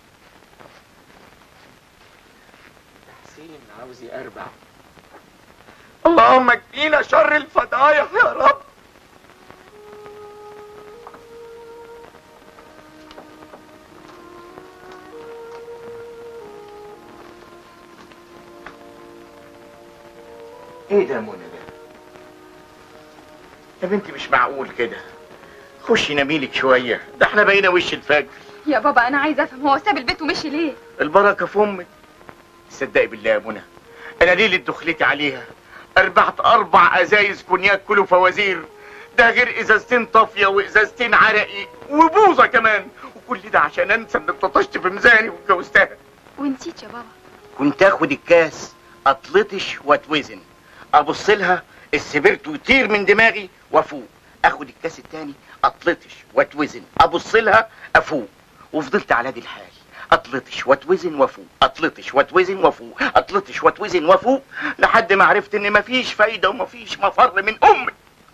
S6: تحسين عاوز يربع.
S15: اللهم اكفينا شر الفضايح يا رب.
S11: ايه ده يا منى ده؟ يا بنتي مش معقول كده. خشي ناميلك شويه، ده احنا بقينا وش الفجر.
S16: يا بابا انا عايزه افهم هو ساب البيت ومشي ليه؟
S11: البركه في امك. تصدقي بالله يا منى انا ليله دخلتي عليها اربعت اربع ازايز كونياك كله فوازير، ده غير ازازتين طافيه وازازتين عرقي وبوظه كمان، وكل ده عشان انسى انك طشت في ميزاني واتجوزتها.
S16: ونسيت يا بابا.
S11: كنت اخد الكاس اطلطش واتوزن، ابص لها السبرتو يطير من دماغي وافوق، اخد الكاس التاني اطلطش واتوزن، ابص لها افوق، وفضلت على دي الحال اطلطش واتوزن وافوق، اطلطش واتوزن وافوق، اطلطش واتوزن وافوق، لحد ما عرفت ان مفيش فايده ومفيش مفر من امي.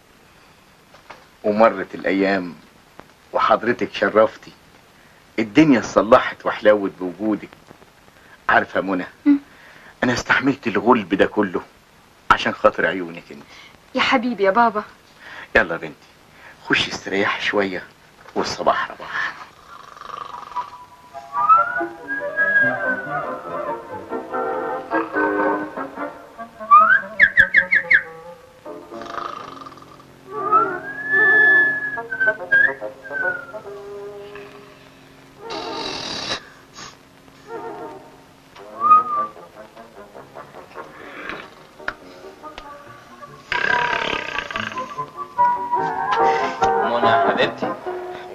S11: ومرت الايام وحضرتك شرفتي، الدنيا اتصلحت وحلاوت بوجودك. عارفه يا منى انا استحملت الغلب ده كله عشان خاطر عيونك انت.
S16: يا حبيبي يا بابا.
S11: يلا يا بنتي خشي استريحي شويه والصباح رباح.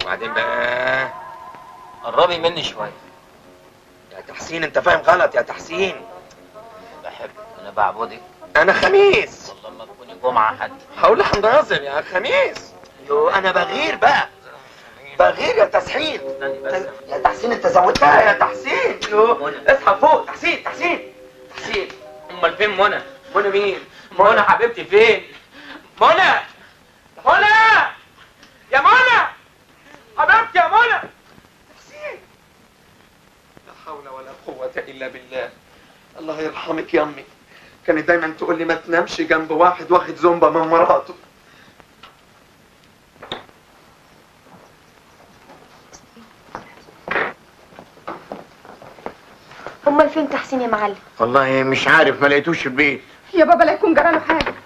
S12: وبعدين بقى
S6: قربي مني شويه.
S12: يا تحسين انت فاهم غلط يا تحسين.
S6: بحبك، انا بعبدك.
S12: انا خميس.
S6: والله ما تكوني جمعه حد.
S12: هقول لحمد ناصر يا خميس. يو انا بغير بقى، بغير يا تسحين. يا تحسين انت زودتها يا تحسين. يو اصحى فوق. تحسين تحسين تحسين.
S6: امال فين منى؟
S12: منى مين؟
S6: منى حبيبتي فين؟ منى منى يا منى حبيبتي يا منى.
S12: تحسين لا حول ولا قوة إلا بالله. الله يرحمك يا أمي، كانت دايما تقول لي ما تنامش جنب واحد واخد زومبا من مراته.
S20: امال فين تحسين يا معلم؟
S11: والله مش عارف، ما لقيتوش في البيت.
S20: يا بابا لا يكون جراله حاجه.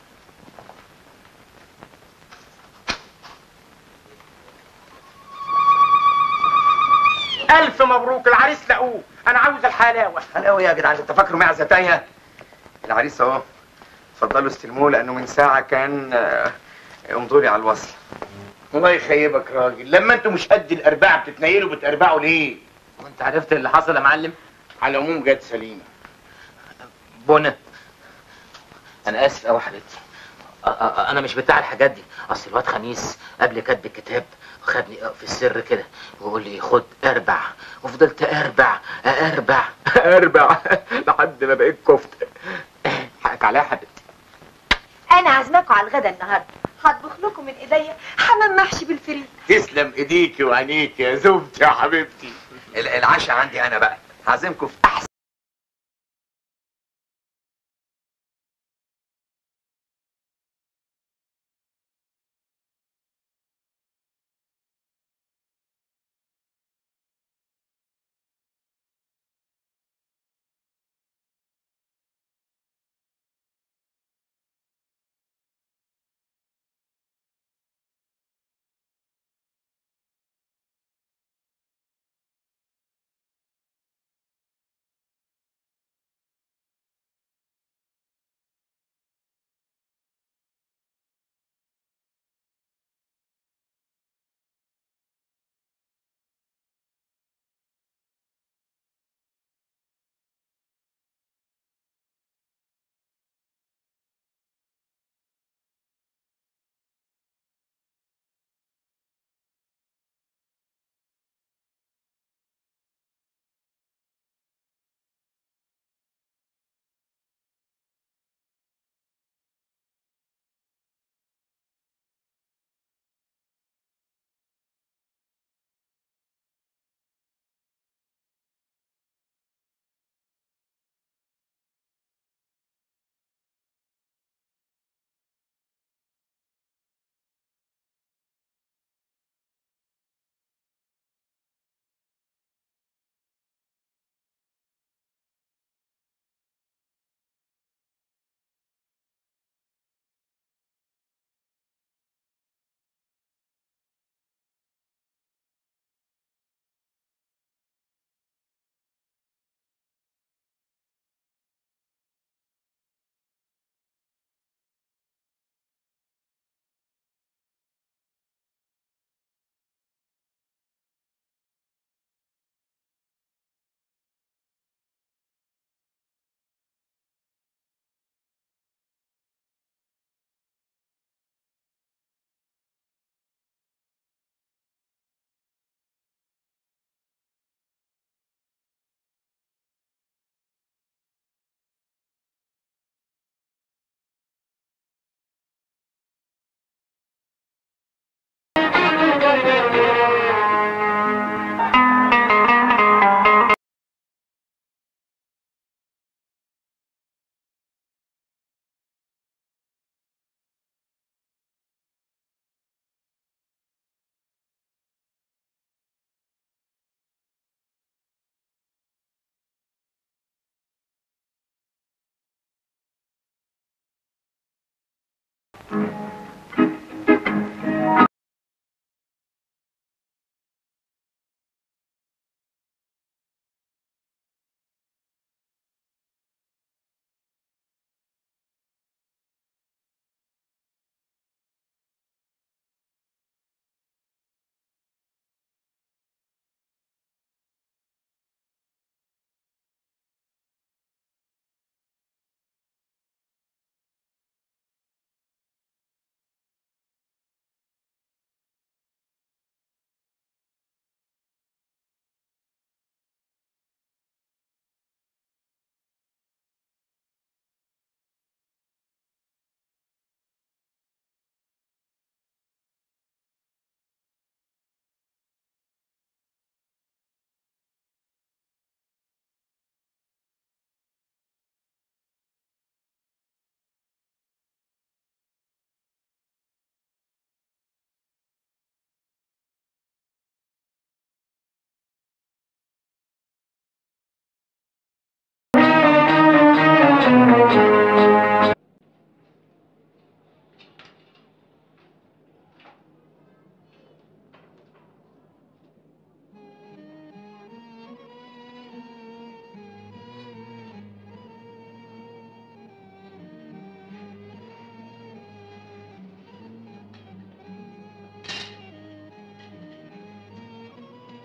S11: ألف مبروك، العريس لقوه. أنا عاوز الحلاوة.
S12: حلاوة يا جدعان، انت فاكره معزة تايهة؟ العريس اهو، اتفضلوا استلموه لأنه من ساعة كان آه، امضوا لي على الوصل.
S11: الله يخيبك راجل، لما انتوا مش قد الأربعة بتتنيلوا بتربعوا ليه؟
S6: وانت عرفت اللي حصل يا معلم؟
S11: على العموم جت سليمة.
S6: بنى انا اسف قوي حبيبتي، أ- أ- انا مش بتاع الحاجات دي. اصل الواد خميس قبل كاتب الكتاب خدني في السر كده ويقول لي خد اربع، وفضلت اربع اربع اربع لحد ما بقيت كفته. حقك عليا يا حبيبتي.
S20: انا عازماكم على الغدا النهارده، هطبخ لكم من ايديا حمام محشي بالفريك.
S11: تسلم ايديكي وعينيكي يا زوجتي يا حبيبتي.
S12: العشاء عندي انا بقى، هعزمكم في احسن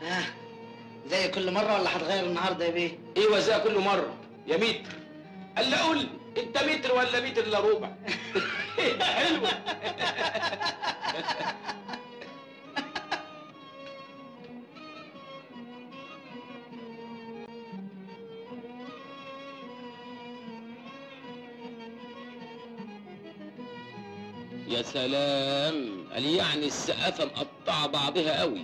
S10: ها زي كل مره ولا هتغير النهارده يا بيه؟
S6: ايوه زي كل مره يا متر. قال قول لي انت متر ولا متر الا ربع؟ حلوه. يا سلام، قال يعني السقافه مقطعه بعضها قوي.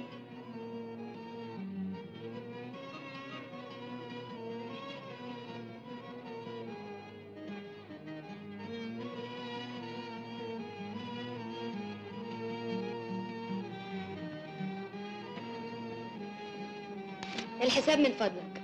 S2: الحساب من فضلك.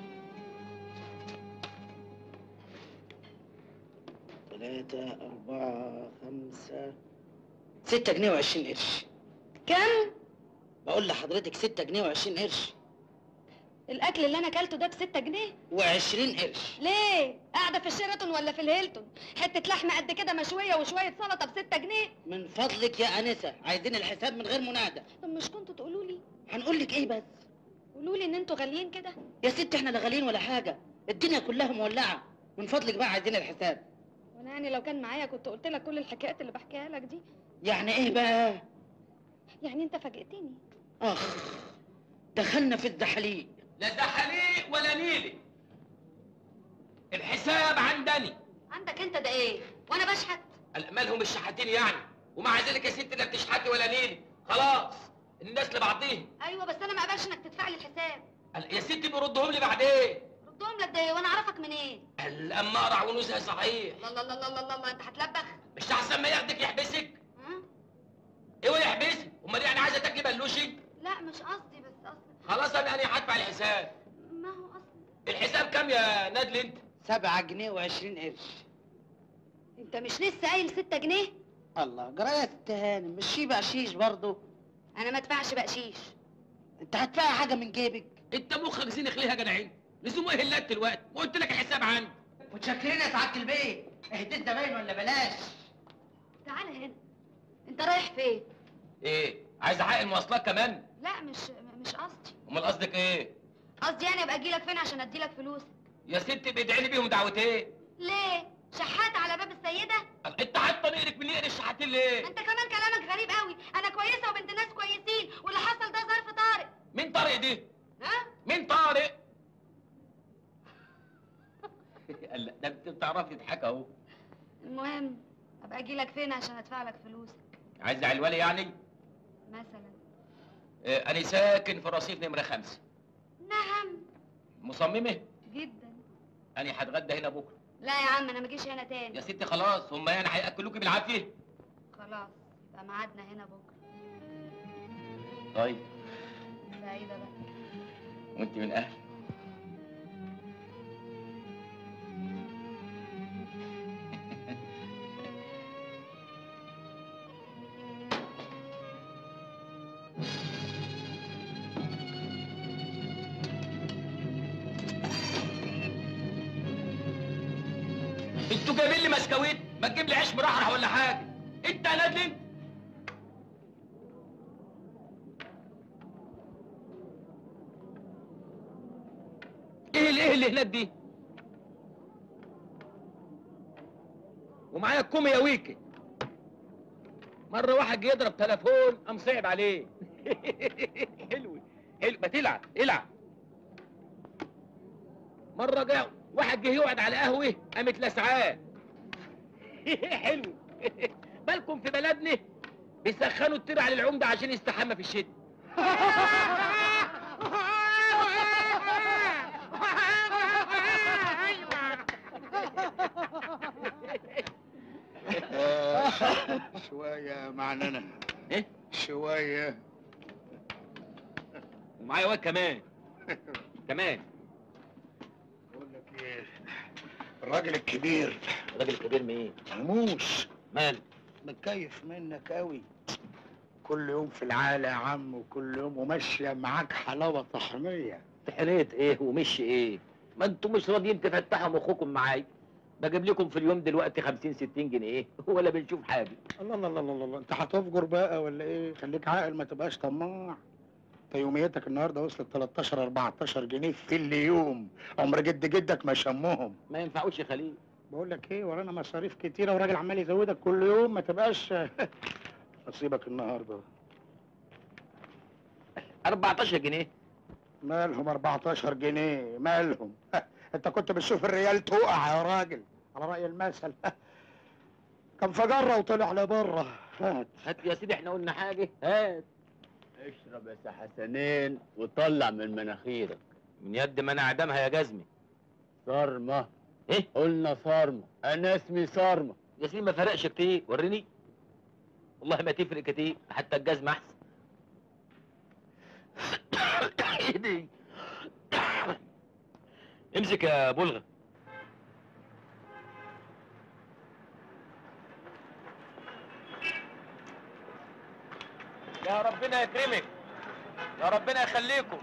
S10: تلاتة أربعة خمسة ستة جنيه وعشرين قرش.
S2: كم؟
S10: بقول لحضرتك ستة جنيه وعشرين قرش.
S2: الاكل اللي انا اكلته ده بستة جنيه
S10: وعشرين قرش.
S2: ليه؟ قاعده في الشيراتون ولا في الهيلتون؟ حته لحمه قد كده مشويه وشويه سلطه بستة جنيه.
S10: من فضلك يا انسه، عايزين الحساب من غير منادى.
S2: طب مش كنتوا تقولوا لي؟
S10: هنقول لك ايه بس؟
S2: قولوا لي ان انتوا غاليين كده.
S10: يا ست احنا لا غاليين ولا حاجه، الدنيا كلها مولعه. من فضلك بقى عايزين الحساب.
S2: وانا يعني لو كان معايا كنت قلت لك كل الحكايات اللي بحكيها لك دي.
S10: يعني ايه بقى؟
S2: يعني انت فاجئتني.
S10: اخ دخلنا في الزحليق.
S6: لا زحليق ولا نيلي، الحساب عندني.
S2: عندك انت ده ايه؟ وانا بشحت؟
S6: مالهم الشحاتين يعني؟ ومع ذلك يا ست لا بتشحتي ولا نيلي، خلاص الناس لبعضيهم.
S2: ايوه بس انا ما اقبلش انك تدفع لي الحساب.
S6: يا ستي بيردهم لي بعدين.
S2: ردهم لك ده ايه وانا اعرفك منين؟
S6: اما اقرع ونوزها صحيح.
S2: الله الله الله الله الله انت هتلبخ.
S6: مش احسن ما ياخدك يحبسك؟ ايوه يحبسك، امال يعني عايزه تاكلي بلوشي؟
S2: لا مش قصدي، بس قصدي
S6: خلاص انا انا هدفع الحساب.
S2: ما هو اصلا
S6: الحساب كام يا نادل انت؟
S10: سبعة جنيه وعشرين قرش.
S2: انت مش لسه قايل ستة جنيه؟
S10: الله جرايه التهانم، مش في بقشيش برضه؟
S2: انا ما ادفعش بقشيش.
S10: انت هتدفعي حاجه من جيبك؟
S6: انت مخك زينخ ليه يا جدعين؟ لزوم ايه اللات دلوقتي؟ وقلت لك الحساب عندي.
S10: متشكرين يا سعاده البيت، اهديت زباين ولا بلاش؟
S2: تعالى هنا. انت رايح فين؟
S6: ايه؟ عايز احقق المواصلات كمان؟
S2: لا مش مش قصدي.
S6: امال قصدك ايه؟
S2: قصدي يعني ابقى اجي لك فين عشان ادي لك فلوسك؟
S6: يا ستي بادعي لي بيهم دعوتين.
S2: ليه؟ شحات على باب السيده؟
S6: انت حاطه نقرك من نقر الشحاتين ليه؟
S2: انت كمان كلامك غريب قوي، انا كويسه وبنت ناس كويسين، واللي حصل ده ظرف طارئ.
S6: مين طارق دي؟
S2: ها؟
S6: مين طارق؟ لا ده انت بتعرفي تضحك اهو.
S2: المهم ابقى اجي لك فين عشان ادفع لك فلوسك؟
S6: عايز علوالي يعني؟
S2: مثلا
S6: اه انا ساكن في رصيف نمره خمسة.
S2: نعم.
S6: مصممه؟
S2: جدا.
S6: انا هتغدى هنا بكره.
S2: لا يا عم انا ما اجيش هنا تاني.
S6: يا ستي خلاص، هم يعني هياكلوكي بالعافيه؟
S2: خلاص يبقى ميعادنا هنا بكره.
S6: طيب
S2: سعيده بقى.
S6: وانت من اهل. انتوا جايبين لي مسكويت، ما تجيب لي عيش مرحرح ولا حاجه. انت يا نادل انت. ايه اللي ايه اللي هناك دي؟ ومعايا الكومي يا ويكي. مره واحد جه يضرب تليفون قام صعب عليه. حلو حلو، ما تلعب العب. مره جه واحد جه يقعد على قهوه قامت لسعاه. حلو. بالكم في بلدنا بيسخنوا الطير على العمده عشان يستحمى في الشتاء.
S21: شوية معننا.
S6: ايه؟
S21: شوية.
S6: ومعايا واد كمان. كمان.
S21: بقول لك ايه؟ الراجل الكبير.
S6: الراجل الكبير مين؟
S21: موس.
S6: مال؟
S21: متكيف منك قوي. كل يوم في العالة يا عم، وكل يوم وماشية معاك حلاوة طحنية.
S6: طحنية ايه ومشي ايه؟ ما انتوا مش راضيين تفتحوا مخكم معايا. بجيب لكم في اليوم دلوقتي خمسين ستين جنيه ولا بنشوف حاجة.
S21: الله الله الله الله، انت هتفجر بقى ولا ايه؟ خليك عاقل ما تبقاش طماع. انت يوميتك النهارده وصلت تلتاشر اربعتاشر جنيه في اليوم، عمر جد جدك ما شمهم.
S6: ما ينفعوش يا خليل.
S21: بقول لك ايه، ورانا مصاريف كتيره وراجل عمال يزودك كل يوم، ما تبقاش نصيبك النهارده.
S6: اربعتاشر جنيه؟
S21: مالهم اربعتاشر جنيه مالهم؟ انت كنت بتشوف الريال تقع يا راجل على راي المثل. كان فجره وطلع لبره. هات
S6: هات يا سيدي، احنا قلنا حاجه؟ هات.
S1: اشرب يا سي حسنين وطلع من مناخيرك.
S6: من يد ما انا عدمها يا جزمي.
S1: صارمه.
S6: ايه؟
S1: قلنا صارمه، انا اسمي صارمه.
S6: يا سيدي ما فرقش كتير، وريني. والله ما تفرق كتير، حتى الجزمه احسن. ايدي. امسك يا بلغه. يا ربنا يكرمك، يا ربنا يخليكم،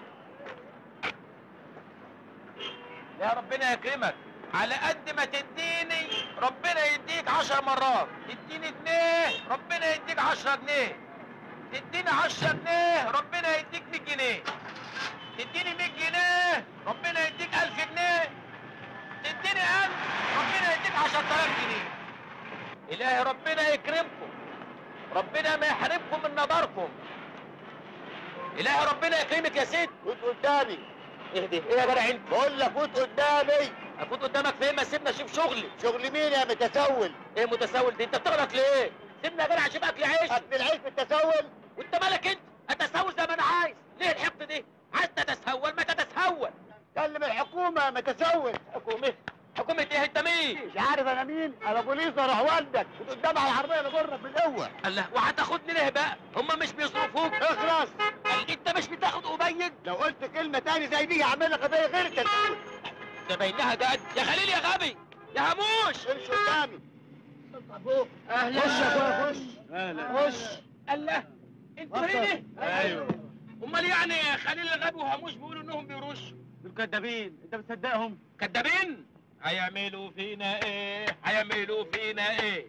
S6: يا ربنا يكرمك. على قد ما تديني ربنا يديك عشر مرات. تديني جنيه ربنا يديك عشرة جنيه. تديني عشرة جنيه ربنا يديك مية جنيه. تديني مية جنيه ربنا يديك ألف جنيه. تديني ألف ربنا يديك عشرة آلاف جنيه. إلهي ربنا يكرمكم، ربنا ما يحرمكم من نظركم. إلهي ربنا يكرمك يا ست.
S1: فوت قدامي.
S6: اهدي. ايه يا جدع انت؟
S1: بقول لك فوت قدامي.
S6: افوت قدامك فين؟ ما سيبنا اشوف شغلي.
S1: شغل مين يا متسول؟
S6: ايه متسول دي؟ انت بتغلط ليه؟ سيبنا يا جدع اشوف اكل عيش.
S1: اكل العيش بالتسول؟
S6: وانت مالك انت؟ اتسول زي ما انا عايز. ليه الحقد دي؟ عايز تتسول ما تتسول.
S1: كلم الحكومه يا متسول.
S6: حكومه؟ حكومه ايه؟ انت مين؟
S1: مش عارف انا مين؟ انا بوليس اروح والدك وقدام على العربيه اللي جرك بالقوه.
S6: الله، وهتاخدني ليه بقى؟ هم مش بيصرفوك؟
S1: اخلص.
S6: قال انت مش بتاخد أبيد؟
S1: لو قلت كلمه تاني زي دي هعمل لك قضيه غير التسول.
S6: ده باينها جد. يا خليل يا غبي يا هموش.
S1: امشي قدامي.
S6: اهلا.
S1: خش يا اخويا خش.
S6: اهلا. خش. الله، انتوا هنا؟
S1: ايوه.
S6: امال يعني خليل الغبي وهموش بيقولوا انهم بيرشوا؟
S1: دول كدابين، انت بتصدقهم؟
S6: كدابين؟ هيعملوا فينا ايه؟ هيعملوا فينا ايه؟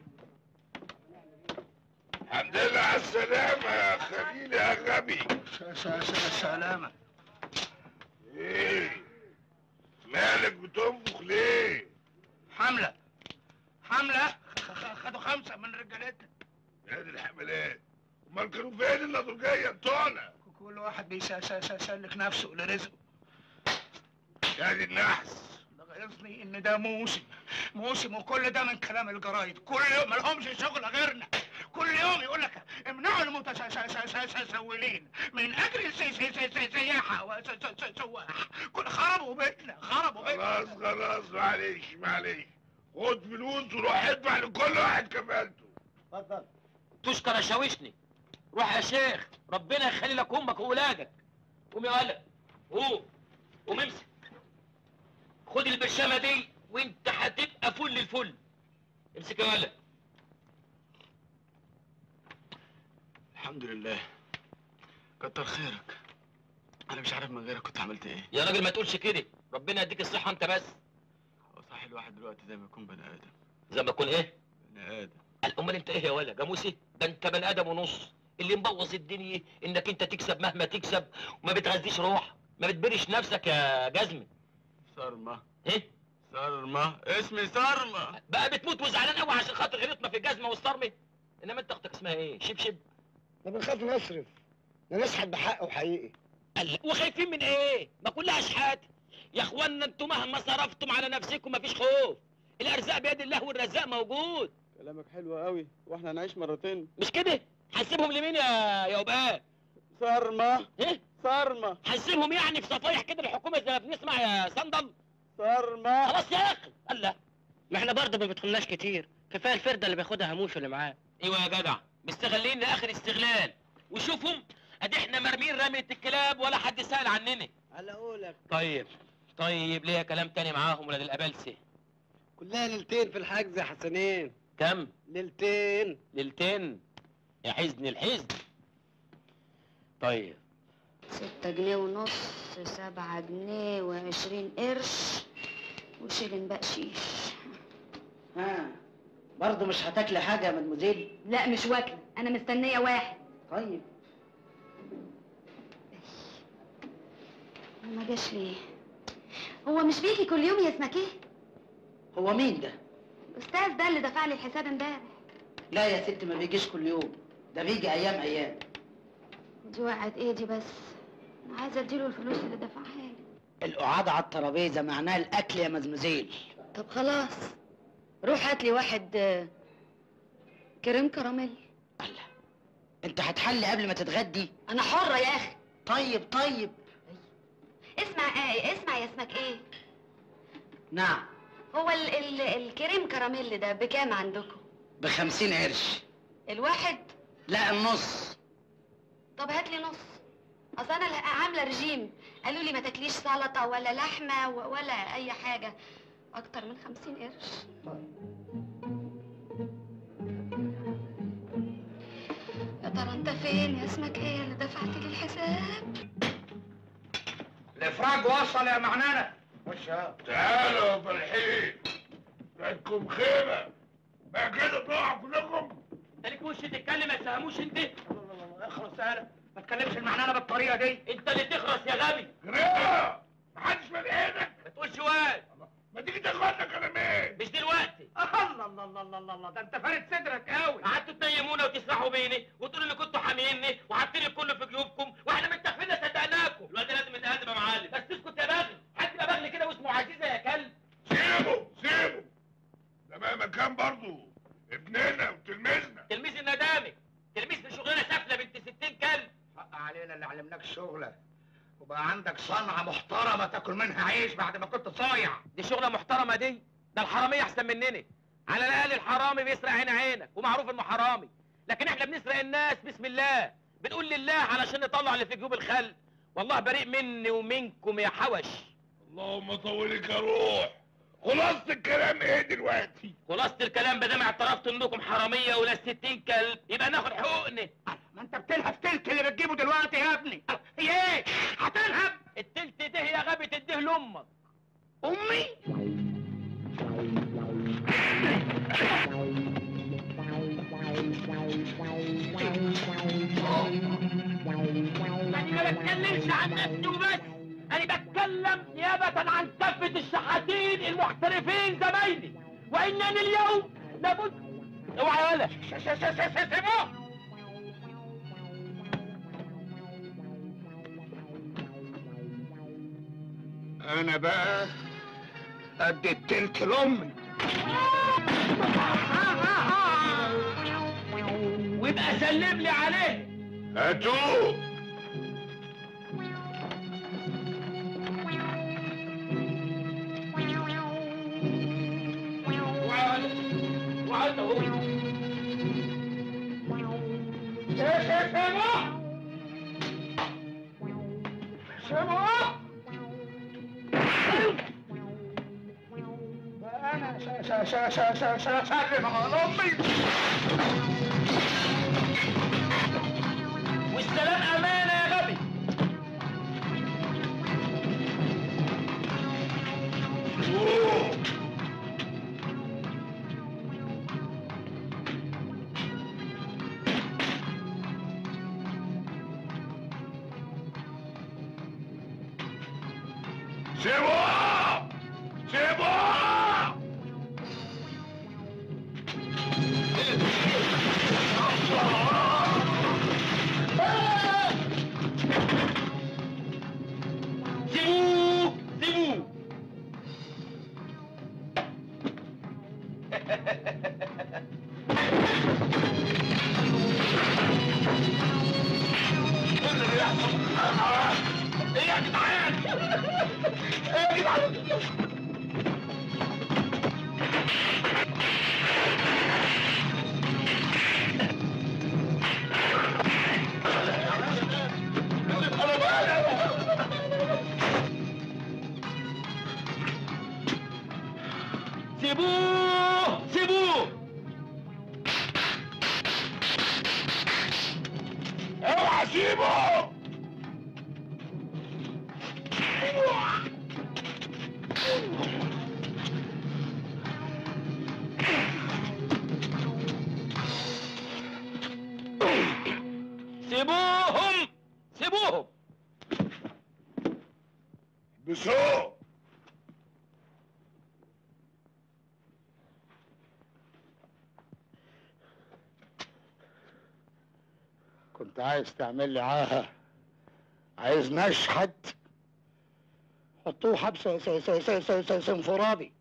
S22: الحمد لله على السلامة يا خليل يا غبي.
S21: سلامة.
S22: ايه؟ مالك بتنفخ ليه؟
S21: حملة حملة خدوا خمسة من رجالتنا.
S22: يا دي الحملات، امال كانوا فين النضوجية بتوعنا؟
S21: كل واحد بيسلك نفسه لرزقه.
S22: يا دي النحس.
S21: ده غيظني ان ده موسم موسم وكل ده من كلام الجرايد، كل يوم مالهمش شغل غيرنا. كل يوم يقول لك امنعوا المتسولين من اجل السياحه وسواح. كل خربوا بيتنا خربوا بيتنا.
S22: خلاص خلاص معلش معلش، خد فلوس وروح ادفع لكل واحد كفالته.
S6: اتفضل. تشكر يا شاوشني. روح يا شيخ، ربنا يخلي لك امك واولادك. قوم يا ولد، قوم قوم امسك. خد البرشامه دي وانت هتبقى فل الفل. امسك يا ولد.
S21: الحمد لله، كتر خيرك. انا مش عارف من غيرك كنت عملت ايه.
S6: يا راجل ما تقولش كده، ربنا يديك الصحه انت بس.
S21: هو صح الواحد دلوقتي زي ما يكون بني ادم.
S6: زي ما يكون ايه؟
S21: بني ادم.
S6: امال انت ايه يا ولد؟ جاموسي؟ ده انت بني ادم ونص. اللي مبوظ الدنيا انك انت تكسب مهما تكسب وما بتغذيش روح، ما بتبرش نفسك يا جزمي.
S21: صرمه.
S6: ايه؟
S21: صرمه، اسمي صرمه.
S6: بقى بتموت وزعلان قوي عشان خاطر غلطنا في الجزمه والصرمه. انما انت اختك اسمها ايه؟ شبشب؟
S21: ده بنخاف نصرف، ده نشحت بحقه حقيقي.
S6: وخايفين من ايه؟ ما كلها شحات. يا اخوانا انتوا مهما صرفتم على نفسكم مفيش خوف. الارزاق بيد الله والرزاق موجود.
S15: كلامك حلو قوي، واحنا هنعيش مرتين.
S6: مش كده؟ هنسيبهم لمين يا يا وباء؟
S15: صرمه.
S6: ايه؟
S15: صرمه.
S6: هنسيبهم يعني في صفايح كده الحكومه زي ما بنسمع يا صندل؟
S15: صرمه.
S6: خلاص يا اخي. الله،
S10: ما احنا برضه ما بيدخلناش كتير، كفايه الفرده اللي بياخدها هموش اللي معاه.
S6: ايوه يا جدع، مستغلين لاخر استغلال. وشوفهم ادي احنا مرمين رمية الكلاب ولا حد سأل عننا.
S10: على قولك.
S6: طيب طيب ليه كلام تاني معاهم ولاد الابلسه؟
S10: كلها ليلتين في الحجز يا حسنين.
S6: كم؟
S10: ليلتين.
S6: ليلتين يا حزن الحزن. طيب
S2: ستة جنيه ونص، سبعة جنيه وعشرين قرش وشيلن بقشيش.
S10: ها برضه مش هتاكلي حاجه يا مدموزيل؟
S18: لا مش واكله، انا مستنيه واحد.
S10: طيب
S2: ما جاش ليه؟ هو مش بيجي كل يوم يا اسمك ايه؟
S10: هو مين ده؟
S2: الاستاذ ده اللي دفع لي الحساب امبارح.
S10: لا يا ست، ما بيجيش كل يوم، ده بيجي ايام ايام.
S2: دي وقعت ايه دي بس؟ انا عايزه اديله الفلوس اللي دفعها لي.
S10: القعاد على الترابيزه معناها الاكل يا مزمزيل.
S2: طب خلاص روح هات لي واحد آه، كريم كراميل.
S10: انت هتحلي قبل ما تتغدي؟
S2: انا حره يا اخي.
S10: طيب طيب.
S2: اسمع ايه اسمع يا اسمك ايه؟
S10: نعم.
S2: هو ال ال الكريم كراميل ده بكام عندكم؟
S10: بخمسين قرش.
S2: الواحد؟
S10: لا النص.
S2: طب هات لي نص. اصل انا عامله رجيم، قالوا لي ما تاكليش سلطه ولا لحمه ولا اي حاجه اكتر من خمسين قرش. يا ترى انت فين يا اسمك ايه اللي دفعت لي الحساب؟
S21: الافراج وصل يا معنانه.
S22: خش تعالوا يا فرحين، عندكم خيمه بقى كده تقع كلكم.
S6: انت ليك وش تتكلم ما تفهموش انت؟
S21: اخلص يالا، ما تكلمش المعنانه بالطريقه دي.
S6: انت اللي تخرس يا غبي.
S22: جريئه محدش من ايدك.
S6: ما تقولش واد.
S22: ما تيجي تاخدنا كلامين.
S6: مش دلوقتي.
S21: الله الله الله الله الله، ده انت فارد صدرك قوي.
S6: قعدتوا تنيمونا وتسرحوا بيني وتقولوا اللي كنتوا حاميني وحاطين الكل في جيوبكم واحنا متفقين صدقناكم. الواد ده لازم يتهدم يا معلم. بس اسكت يا بغل، حد يبقى بغل كده واسمه عزيزه يا كلب.
S22: سيبه سيبه، ده مهما كان برضه ابننا وتلميذنا.
S6: تلميذ الندامي، تلميذ في شغلانه سافله بنت ستين كلب.
S21: حق علينا اللي علمناك شغله وبقى عندك صنعه محترمه تاكل منها عيش بعد ما كنت صايع.
S6: دي شغله محترمه دي؟ ده الحراميه احسن مننا. على الاقل الحرامي بيسرق عين عينك ومعروف انه حرامي، لكن احنا بنسرق الناس بسم الله، بنقول لله علشان نطلع اللي في جيوب الخلق. والله بريء مني ومنكم يا حوش.
S22: اللهم طولك يا روح. خلاصة الكلام ايه دلوقتي؟
S6: خلاصة الكلام بدام اعترفت انكم حراميه ولا ستين كلب يبقى ناخد حقوقنا.
S21: ما انت بتلهب تلت اللي بتجيبه دلوقتي يا ابني. هي ايه؟ هتلهب؟
S6: التلت ده يا غبي تديه لامك.
S21: امي؟
S6: انا ما بتكلمش عن نفسي وبس، انا بتكلم نيابة عن كافة الشحاتين المحترفين زمايلي، وانني اليوم لابد. اوعى ولا سيبوه.
S21: انا بقى قد التلت لامي.
S6: ويبقى سلم لي عليه.
S22: هاتوه.
S6: وعد اهو. سيبوه سيبوه.
S21: انا سا سا سا سا سا سلم على امي.
S6: والسلام امانه يا غبي.
S22: سيبوه سيبوه.
S6: سيبوه سيبوه.
S22: ايه يا جدعان؟ ايه يا جدعان؟
S6: سيبوه سيبوه.
S22: اوعى سيبه.
S6: سيبوهم سيبوهم.
S22: بسوق.
S21: كنت عايز تعمل لي عاهه، عايز نشحت، حطوه حبس انفرادي.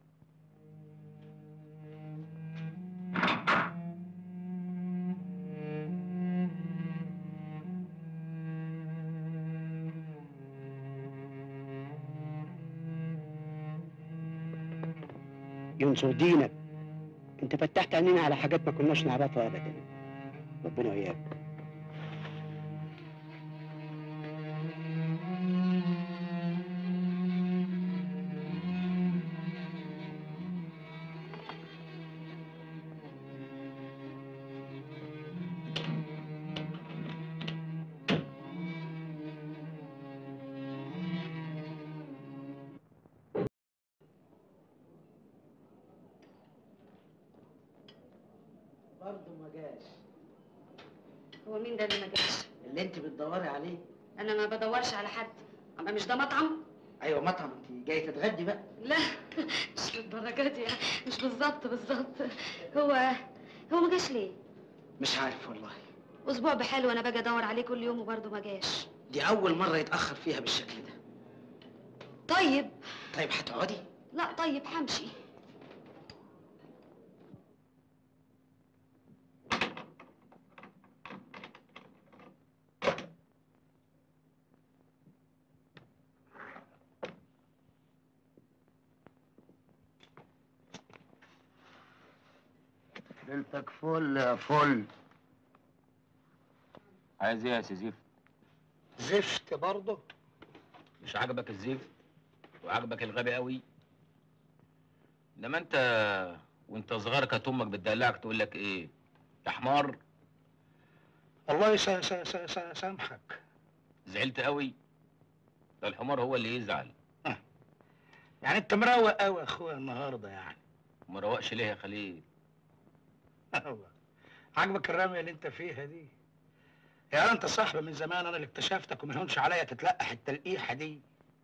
S10: ينصر دينك، انت فتحت عينينا على حاجات ما كناش نعرفها ابدا. ربنا وياك. برضه ما جاش.
S2: هو مين ده اللي ما جاش؟
S10: اللي انت بتدوري عليه.
S2: انا ما بدورش على حد. اما مش ده مطعم؟
S10: ايوه مطعم، انت جايه تتغدي بقى.
S2: لا مش للدرجه دي يعني، مش بالظبط بالظبط. هو هو ما جاش ليه؟
S10: مش عارف والله.
S2: اسبوع بحاله وانا باجي ادور عليه كل يوم وبرضه ما جاش.
S10: دي اول مره يتاخر فيها بالشكل ده.
S2: طيب
S10: طيب هتقعدي؟
S2: لا طيب همشي.
S21: ليلتك فل يا فل.
S6: عايز ايه يا سي زفت؟
S21: زفت برضه؟
S6: مش عاجبك الزفت وعاجبك الغبي قوي؟ انما انت وانت صغير كانت امك بتدلعك تقول لك ايه؟ يا حمار.
S21: الله يسامحك.
S6: زعلت قوي؟ ده الحمار هو اللي يزعل.
S21: يعني انت مروق قوي يا اخويا النهارده يعني.
S6: ما روقش ليه يا خليل؟
S21: الله عاجبك الرميه اللي انت فيها دي؟ يا انت صاحبي من زمان، انا اللي اكتشفتك وما يهونش عليا تتلقح التلقيحه دي.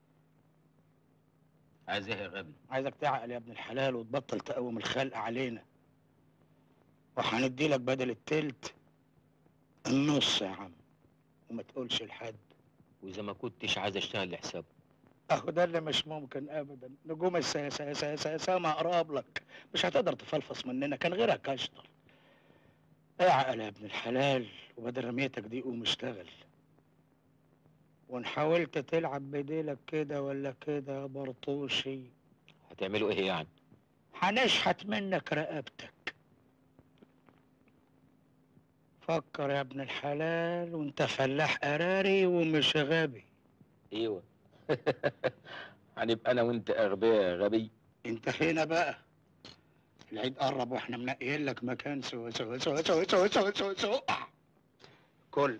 S6: عايز ايه يا غبي؟
S21: عايزك تعقل يا ابن الحلال وتبطل تقوم الخلق علينا، وهندي لك بدل التلت النص يا عم، وما تقولش لحد.
S6: واذا ما كنتش عايز اشتغل لحسابه؟
S21: اهو ده اللي مش ممكن ابدا. نجوم السما اقرب لك، مش هتقدر تفلفص مننا، كان غيرك اشطر. اعقل يا ابن الحلال، وبدل رميتك دي قوم اشتغل. وان حاولت تلعب بديلك كده ولا كده يا برطوشي
S6: هتعملوا ايه يعني؟
S21: هنشحت منك رقبتك. فكر يا ابن الحلال، وانت فلاح قراري ومش غبي.
S6: ايوه هنبقى انا وانت اغبياء يا غبي.
S21: انت هنا بقى، العيد قرب واحنا منقيين لك مكان سوا سوا سوا سوا سوا سوا سوا سوا. كل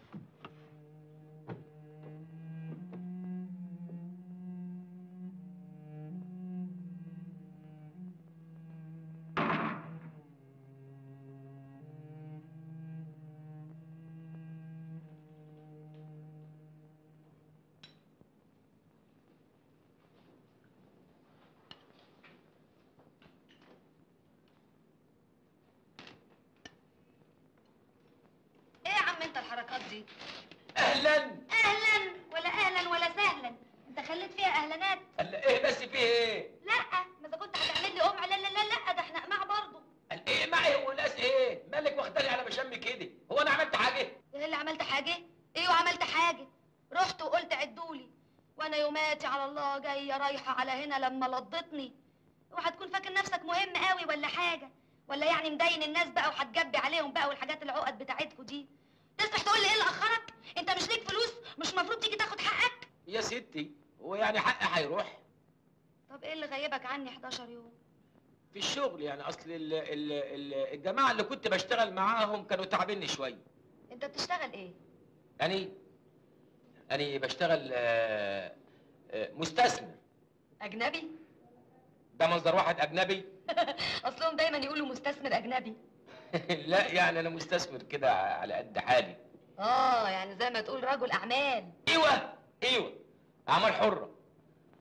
S2: انت الحركات دي؟
S6: اهلا
S2: اهلا ولا اهلا ولا سهلا، انت خليت فيها اهلانات.
S6: قال ايه بس فيه ايه؟
S2: لا ما اذا كنت هتعمل لي قمع، لا لا لا لا ده احنا قماع برضه.
S6: قال ايه معي وناس ايه؟ مالك واخداني على مشامي كده؟ هو انا عملت حاجه؟
S2: ايه اللي عملت حاجه؟ ايوه عملت حاجه، رحت وقلت عدولي، وانا يوماتي على الله جايه رايحه على هنا لما لضتني. اوعى تكون فاكر نفسك مهم قوي ولا حاجه، ولا يعني مدين الناس بقى وهتجبي عليهم بقى والحاجات العقد بتاعتكوا دي. تصلح تقول لي ايه اللي اخرك؟ انت مش ليك فلوس؟ مش المفروض تيجي تاخد حقك؟
S6: يا ستي هو يعني حقي هيروح؟
S2: طب ايه اللي غيبك عني حداشر يوم؟
S6: في الشغل يعني، اصل ال ال ال الجماعه اللي كنت بشتغل معاهم كانوا تعبيني شويه.
S2: انت بتشتغل ايه؟
S6: أني أني بشتغل آه، آه، مستثمر.
S2: اجنبي؟
S6: ده مصدر واحد أجنبي؟
S2: اصلهم دايما يقولوا مستثمر اجنبي.
S6: لا يعني أنا مستثمر كده على قد حالي.
S2: اه يعني زي ما تقول رجل اعمال.
S6: ايوه ايوه اعمال حره.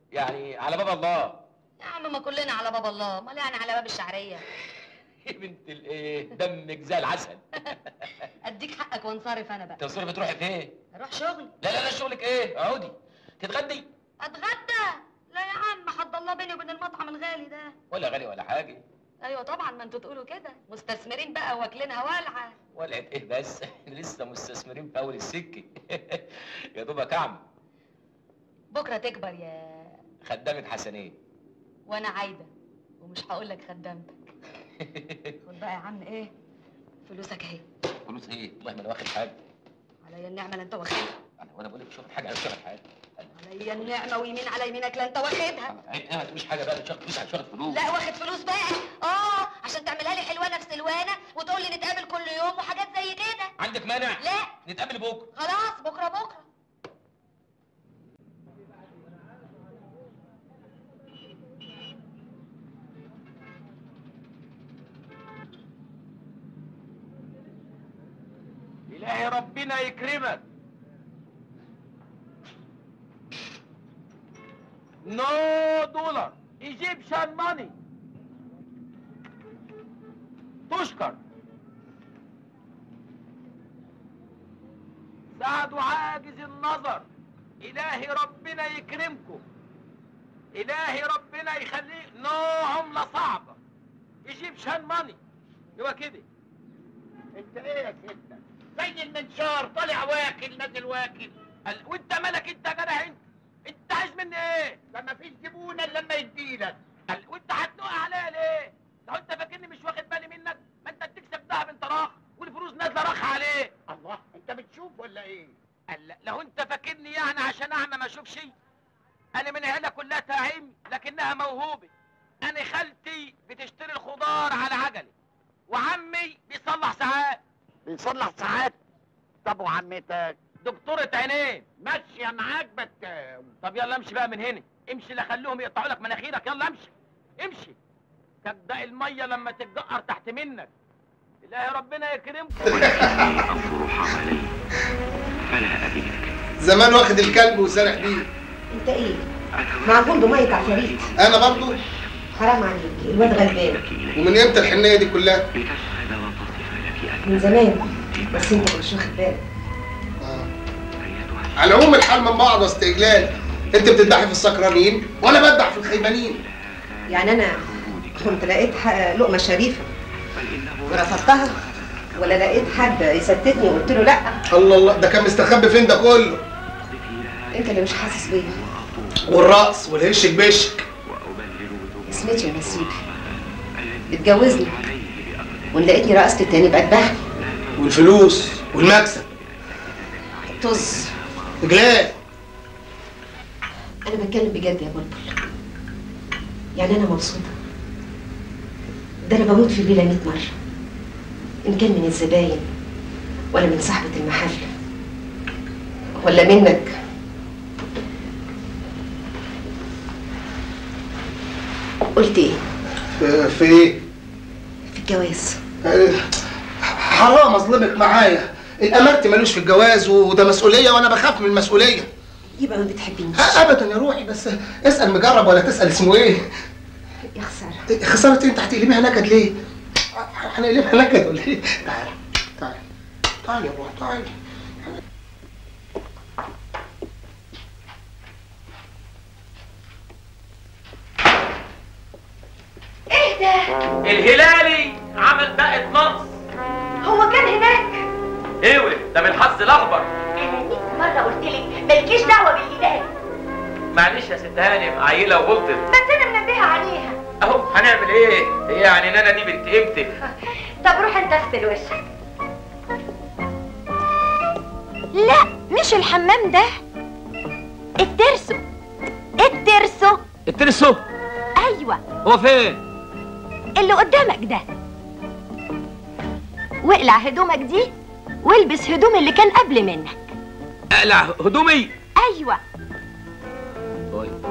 S6: يعني على باب الله.
S2: يا عم ما كلنا على باب الله، امال يعني على باب الشعريه.
S6: يا بنت الايه، دمك زي العسل.
S2: اديك حقك وانصرف انا بقى.
S6: تصرفي تروحي فين؟
S2: اروح شغلي.
S6: لا لا لا، شغلك ايه؟ اقعدي. تتغدي؟
S2: اتغدى؟ لا يا عم، حد الله بيني وبين المطعم الغالي ده.
S6: ولا غالي ولا حاجه.
S2: ايوه طبعا، ما انتوا تقولوا كده، مستثمرين بقى واكلينها والعه.
S6: ولعت ايه بس؟ لسه مستثمرين في اول السكه. يا دوبك اعمل.
S2: بكره تكبر يا
S6: خدامك حسنين.
S2: وانا عايده ومش هقول لك خدامتك. خد بقى يا عم ايه فلوسك اهي.
S6: فلوس ايه؟ والله ما انا واخد حاجه.
S2: عليا النعمه لا انت واخدها.
S6: انا وانا بقول لك مش واخد حاجه، انا مش واخد حاجه.
S2: عليا النعمه ويمين على يمينك لا انت واخدها.
S6: عيب ايه، ما تقوليش حاجه بقى، مش واخد فلوس، مش واخد فلوس.
S2: لا واخد فلوس بقى. اه عشان تعملها لي حلوانه في سلوانه وتقول لي نتقابل كل يوم وحاجات زي كده.
S6: عندك مانع؟
S2: لا
S6: نتقابل بكره.
S2: خلاص بكره بكره.
S12: إلهي ربنا يكرمك. نو دولار ايجيبشن ماني. تشكر. سعد عاجز النظر. إلهي ربنا يكرمكم. إلهي ربنا يخليك. نو عملة صعبة. ايجيبشن ماني. يبقى كده.
S21: انت ايه يا ستة؟ زي المنشار طالع واكل نازل واكل.
S12: وانت مالك انت يا جدع انت؟ انت عايز مني ايه؟
S21: ده مفيش زبون الا لما يديلك.
S12: وانت هتنقع عليا ليه؟ لو انت فاكرني مش واخد بالي منك، ما انت بتكسب دهب انت راخ والفلوس نازله راخ عليه.
S21: الله، انت بتشوف ولا ايه؟
S12: قال لو انت فاكرني يعني عشان اعمى ما اشوفش. انا من عيله كلها تعيم لكنها موهوبه. انا خالتي بتشتري الخضار على عجله، وعمي بيصلح ساعات.
S21: بيصلح ساعات؟ طب وعمتك؟
S12: دكتورة عينين.
S21: ماشية معاك بتاو.
S12: طب يلا امشي بقى من هنا، امشي لا خليهم يقطعوا لك مناخيرك، يلا امشي امشي. كبدأ المية لما تتجقر تحت منك. إلهي ربنا يكرمكم.
S3: أفرح عليه فلا أبيك.
S7: زمان واخد الكلب وسارح بيه.
S23: انت ايه؟ معجون بمية عفاريت.
S7: انا برضو؟
S23: حرام عليك، الواد غلبان.
S7: ومن امتى الحنية دي كلها؟
S23: من زمان، بس انت مش واخد بالك.
S7: على العموم الحال من بعض واستقلال. انت بتدعي في السكرانين وانا بدع في الخيبانين.
S23: يعني انا كنت لقيت لقمه شريفه ورفضتها، ولا لقيت حد يستتني وقلت له لا؟
S7: الله الله، ده كان مستخبي فين ده كله؟
S23: انت اللي مش حاسس بيا.
S7: والرقص والهشك بشك.
S23: اسمتي يا نسيب بتجوزني وان لقيتني رقصت التاني بقى.
S7: والفلوس والمكسب.
S23: طز.
S7: رجلات.
S23: انا بتكلم بجد يا بلبل. يعني انا مبسوطه. ده انا بموت في الليله مية مره، ان كان من الزباين ولا من صاحبه المحل ولا منك. قلت ايه؟
S7: في ايه؟
S23: في الجواز.
S7: حرام اظلمك معايا. الامرت ملوش في الجواز وده مسؤوليه وانا بخاف من المسؤوليه.
S23: يبقى ما بتحبينيش.
S7: ابدا يا روحي، بس اسال مجرب ولا تسال اسمه ايه.
S23: يا خساره.
S7: خساره انت هتقلبيها نكد ليه؟ هنقلبها نكد ولا ايه؟ تعالى تعالى تعالى يا روحي تعالى.
S23: ايه ده؟
S12: الهلالي عمل بقت نقص.
S23: هو كان هناك.
S12: ايوه ده من الحظ الاخضر.
S23: انا مية مره قلت لك مالكيش دعوه بالهلال.
S12: معلش يا ست هانم، عيله وغلطت.
S23: بس انا منبهه عليها.
S12: اهو هنعمل ايه؟ هي يعني نانا دي بنت قيمتك.
S23: طب روح انت اغسل وشك. لا مش الحمام ده، الترسو. الترسو.
S12: الترسو؟
S23: ايوه.
S12: هو فين؟
S23: اللي قدامك ده. واقلع هدومك دي والبس هدوم اللي كان قبل منك.
S12: اقلع هدومي؟
S23: ايوه.
S12: طيب.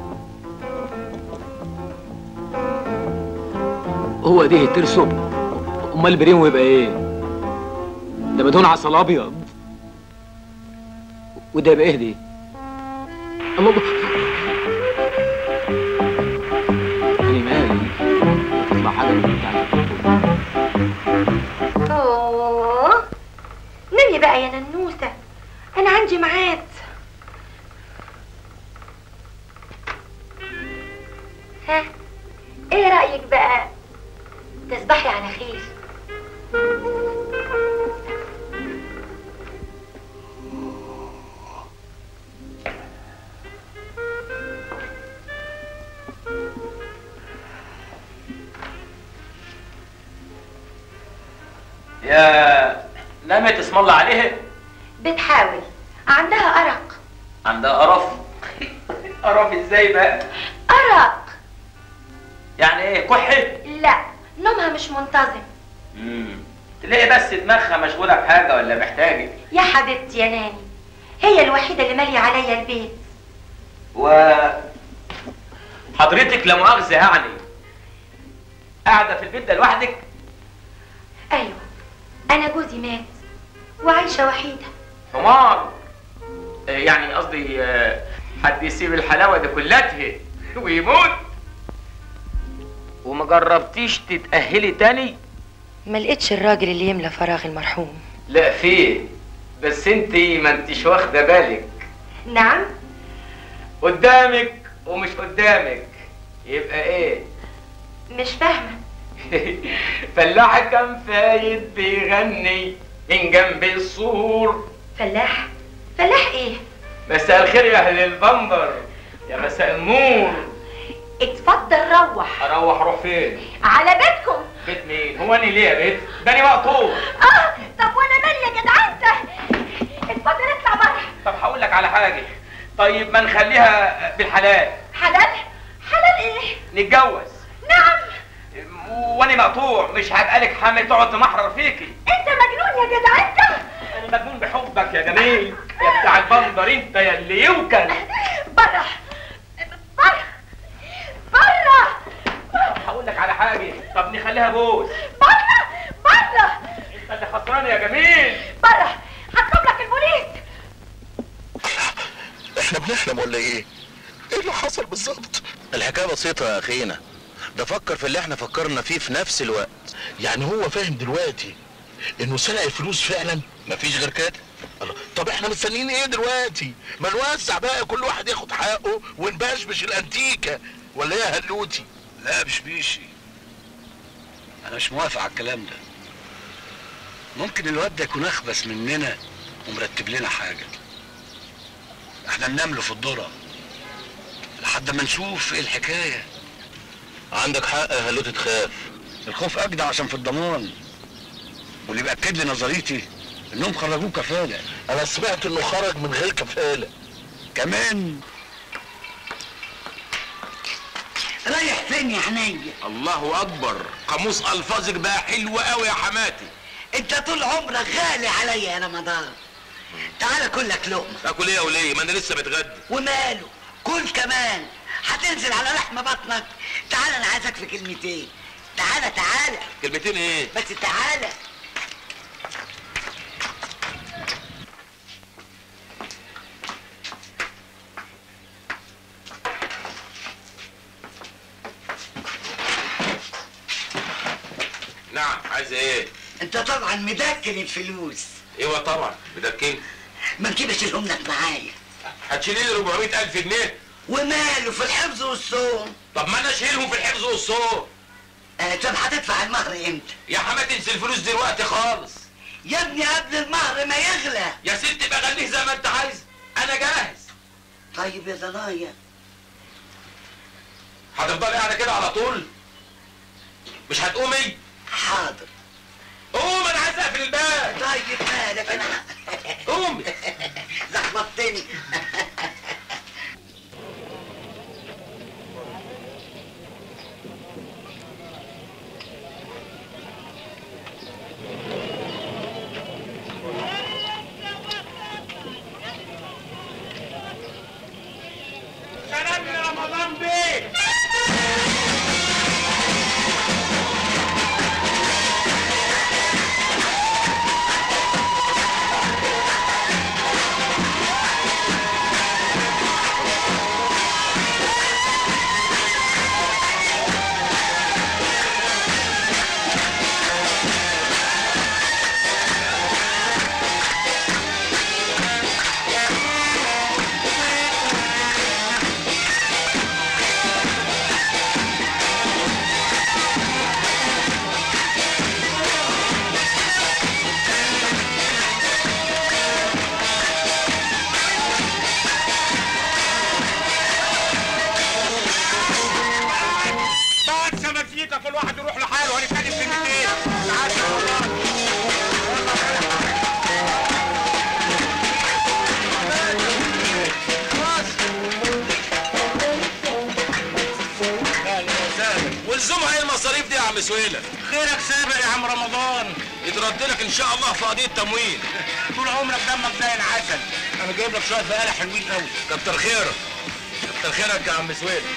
S12: هو ده الترسو؟ امال البريمو يبقى ايه؟ ده مدهون عسل ابيض. وده يبقى ايه دي؟ الله
S20: سيبيني بقى يا ننوسة، أنا عندي ميعاد. ها، إيه رأيك بقى تصبحي على خير؟
S6: يا نامت اسم الله عليها.
S20: بتحاول، عندها أرق.
S6: عندها قرف. قرف ازاي بقى؟
S20: أرق.
S6: يعني ايه، كحة؟
S20: لا، نومها مش منتظم.
S6: امم تلاقي بس دماغها مشغولة بحاجة ولا محتاجة.
S20: يا حبيبتي يا ناني، هي الوحيدة اللي مالية عليا البيت.
S6: و حضرتك لا مؤاخذة يعني قاعدة في البيت ده لوحدك؟
S20: أيوة، أنا جوزي مات وعايشة وحيدة.
S6: حمار. يعني قصدي حد يسيب الحلاوة دي كلها ويموت؟ وما جربتيش تتأهلي تاني؟
S20: ما لقيتش الراجل اللي يملى فراغ المرحوم.
S6: لا فيه، بس انتي ما انتيش واخدة بالك.
S20: نعم؟
S6: قدامك ومش قدامك، يبقى ايه؟
S20: مش فاهمة.
S6: فلاح كان فايد بيغني من جنب السور.
S20: فلاح؟ فلاح ايه؟
S6: مساء الخير يا اهل البندر، يا مساء النور.
S20: اتفضل روح.
S6: اروح اروح فين؟
S20: على بيتكم.
S6: بيت مين؟ هو انا ليه يا بيت؟ ده انا مقطوع.
S20: اه طب وانا مالي يا جدع انت؟ اتفضل اطلع بره.
S6: طب هقول لك على حاجه، طيب ما نخليها بالحلال.
S20: حلال؟ حلال ايه؟
S6: نتجوز.
S20: نعم.
S6: وانا مقطوع، مش هبقى لك حامل تقعد تمحرر فيكي.
S20: انت مجنون يا جدع انت.
S6: انا مجنون بحبك يا جميل يا بتاع البندر، انت يا اللي يوكل.
S20: بره بره بره.
S6: هقول لك على حاجه، طب نخليها بوس.
S20: بره بره.
S6: انت اللي خسران يا جميل.
S20: بره، هطلب لك البوليس.
S5: احنا بنحلم ولا ايه؟ ايه اللي حصل بالظبط؟ الحكايه بسيطه يا اخينا، ده فكر في اللي احنا فكرنا فيه في نفس الوقت. يعني هو فاهم دلوقتي انه سرق الفلوس فعلا؟ مفيش غير كده. الله، طب احنا مستنيين ايه دلوقتي؟ ما نوزع بقى، كل واحد ياخد حقه ونبشبش الانتيكه، ولا ايه يا هلوتي؟
S8: لا مش بيشي، انا مش موافق على الكلام ده. ممكن الواد ده يكون اخبث مننا ومرتب لنا حاجه، احنا ننام له في الذره لحد ما نشوف ايه الحكايه.
S5: عندك حق يا هلوتي، تخاف.
S8: الخوف اجدع عشان في الضمان، واللي بيأكد لي نظريتي انهم خرجوه كفاله.
S5: انا سمعت انه خرج من غير كفاله
S8: كمان.
S11: رايح فين يا حنية؟
S12: الله اكبر، قاموس الفاظك بقى حلو قوي يا حماتي.
S11: انت طول عمرك غالي عليا يا رمضان. تعالى كل لك لقمه.
S12: اكل ايه يا وليه؟ ما انا لسه متغدى.
S11: وماله، كل كمان. هتنزل على لحم بطنك. تعالى انا عايزك في كلمتين. تعالى تعالى.
S12: كلمتين ايه؟
S11: بس تعالى.
S12: نعم، عايز ايه؟
S11: انت طبعا مدكن الفلوس.
S12: ايوه طبعا مدكن.
S11: ما نجيب اشيلهم لك معايا.
S12: هتشيلي لي أربعمية ألف جنيه؟
S11: وماله، في الحفظ والصوم.
S12: طب ما انا اشيلهم في الحفظ والصوم.
S11: آه طب هتدفع المهر امتى؟
S12: يا حماتي انسي الفلوس دلوقتي خالص.
S11: يا ابني قبل المهر ما يغلى.
S12: يا ستي بغنيه زي ما انت عايز، انا جاهز.
S11: طيب يا ضنايا،
S12: هتفضلي قاعده كده على طول؟ مش هتقومي؟
S11: حاضر.
S12: قوم، انا عايز اقفل الباب.
S11: طيب مالك انا.
S12: قومي.
S11: زحمتني.
S21: سلام يا رمضان بيه.
S5: عم سويلة؟
S21: خيرك سابق يا عم رمضان.
S5: يترد لك ان شاء الله في قضيه تموين.
S21: طول عمرك دمك زي العسل. انا جايب لك شويه بقاله حلوين قوي.
S5: كتر خيرك كتر خيرك يا عم سويلة.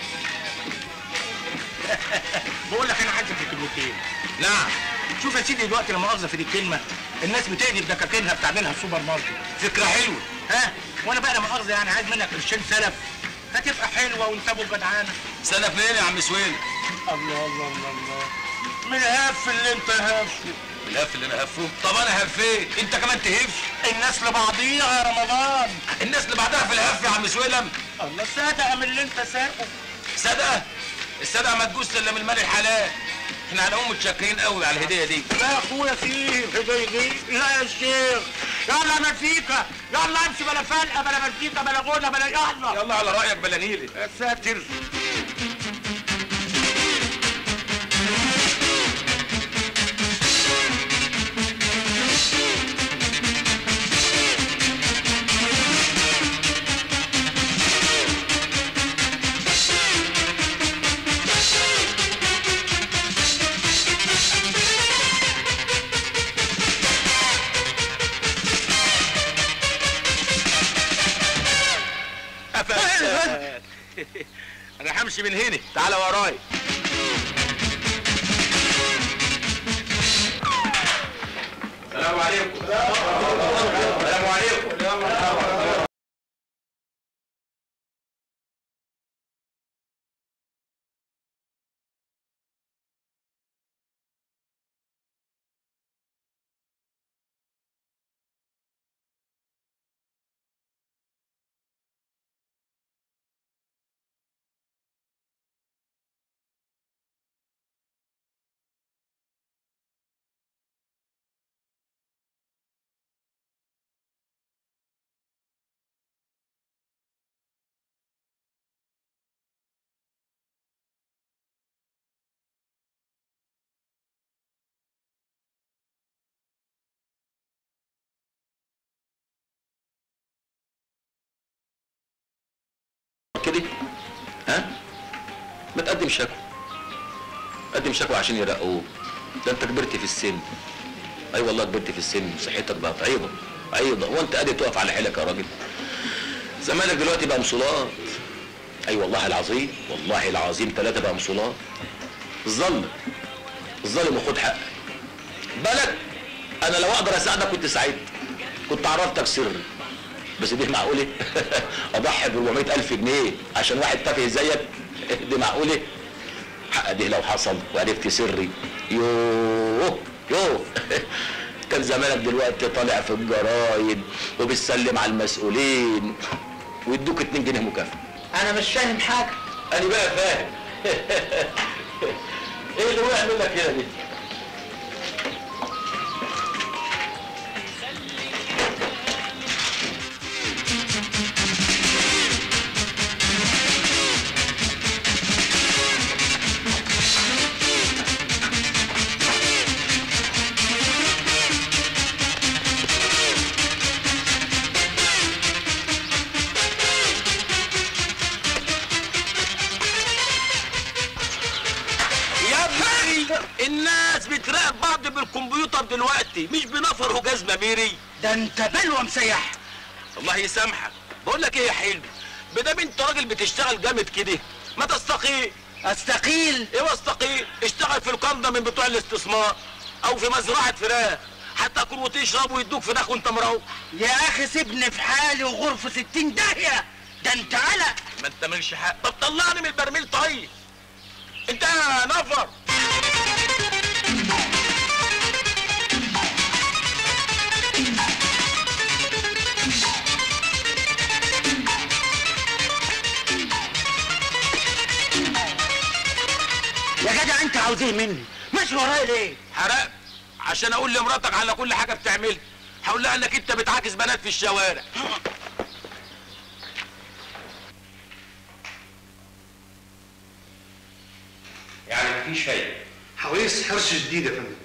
S21: بقول لك انا عايزك في كلمتين.
S5: نعم.
S21: شوف يا سيدي دلوقتي لا مؤاخذه في دي الكلمه، الناس بتقلب دكاكينها بتعملها السوبر ماركت.
S5: فكره حلوه.
S21: ها وانا بقى لا مؤاخذه يعني عايز منك قرشين سلف هتبقى حلوه وانتبهوا جدعانه.
S5: سلف منين يا عم سويلة؟
S21: الله الله الله الله من الهف اللي انت هفه.
S5: الهف اللي انا هفه؟ طب انا هفيت انت كمان تهف؟
S21: الناس لبعضيها يا رمضان.
S5: الناس لبعضها في الهف يا عم سويلم.
S21: الله صدقه من اللي انت ساقه.
S5: صدقه؟ الصدقه ما تجوز الا من المال الحلال. احنا هنقوم متشكرين قوي على الهديه دي.
S21: لا يا اخويا فيه هديه دي. لا يا شيخ. يلا مزيكا يلا امشي بلا فلقه بلا مزيكا بلا غنى بلا يلا.
S5: يلا على رايك بلا نيلي.
S21: يا ساتر.
S5: انا همشي من هنا، تعالى ورايا. السلام عليكم. السلام عليكم. كده ها؟ ما تقدم شكوى. قدم شكوى عشان يرقوك. ده انت كبرت في السن. اي أيوة والله كبرت في السن وصحتك بقت عيضه عيضه. هو انت قادر تقف على حيلك يا راجل؟ زمانك دلوقتي بقى مصولات. اي أيوة والله العظيم والله العظيم ثلاثه بقى مصولات. الظلم الظالم وخد حقك. بالك انا لو اقدر اساعدك كنت ساعدت، كنت عرفتك سري. بس دي معقوله؟ اضحي ب أربعمية ألف جنيه عشان واحد تافه زيك؟ دي معقوله؟ حق دي لو حصل وعرفت سري يوه يوه كان زمانك دلوقتي طالع في الجرايد وبتسلم على المسؤولين ويدوك اتنين جنيه مكافأة.
S21: انا مش فاهم حاجه.
S5: انا بقى فاهم. ايه اللي وقع منك هنا دي؟ الناس بتراقب بعض بالكمبيوتر دلوقتي مش بنفر وجزمه ميري.
S21: ده انت بلوه مسيح.
S5: الله يسامحك. بقول لك ايه يا حلمي، بدام انت راجل بتشتغل جامد كده ما تستقيل.
S21: استقيل؟
S5: ايوه استقيل. اشتغل في القنده من بتوع الاستثمار او في مزرعه فراخ، حتى تاكل وتشرب ويدوك فراخ وانت مروح.
S21: يا اخي سيبني في حالي وغرفه ستين داهيه. ده انت قلق.
S5: ما انت مالكش حق. طب طلعني من البرميل طيب. انت نفر.
S21: يا جدع انت عاوز ايه مني؟ ماشي ورايا ليه؟
S5: حرقت عشان اقول لمراتك على كل حاجه بتعملها. هقول لها انك انت بتعاكس بنات في الشوارع.
S3: يعني مفيش فايده.
S4: حويس حرص شديد يا فندم.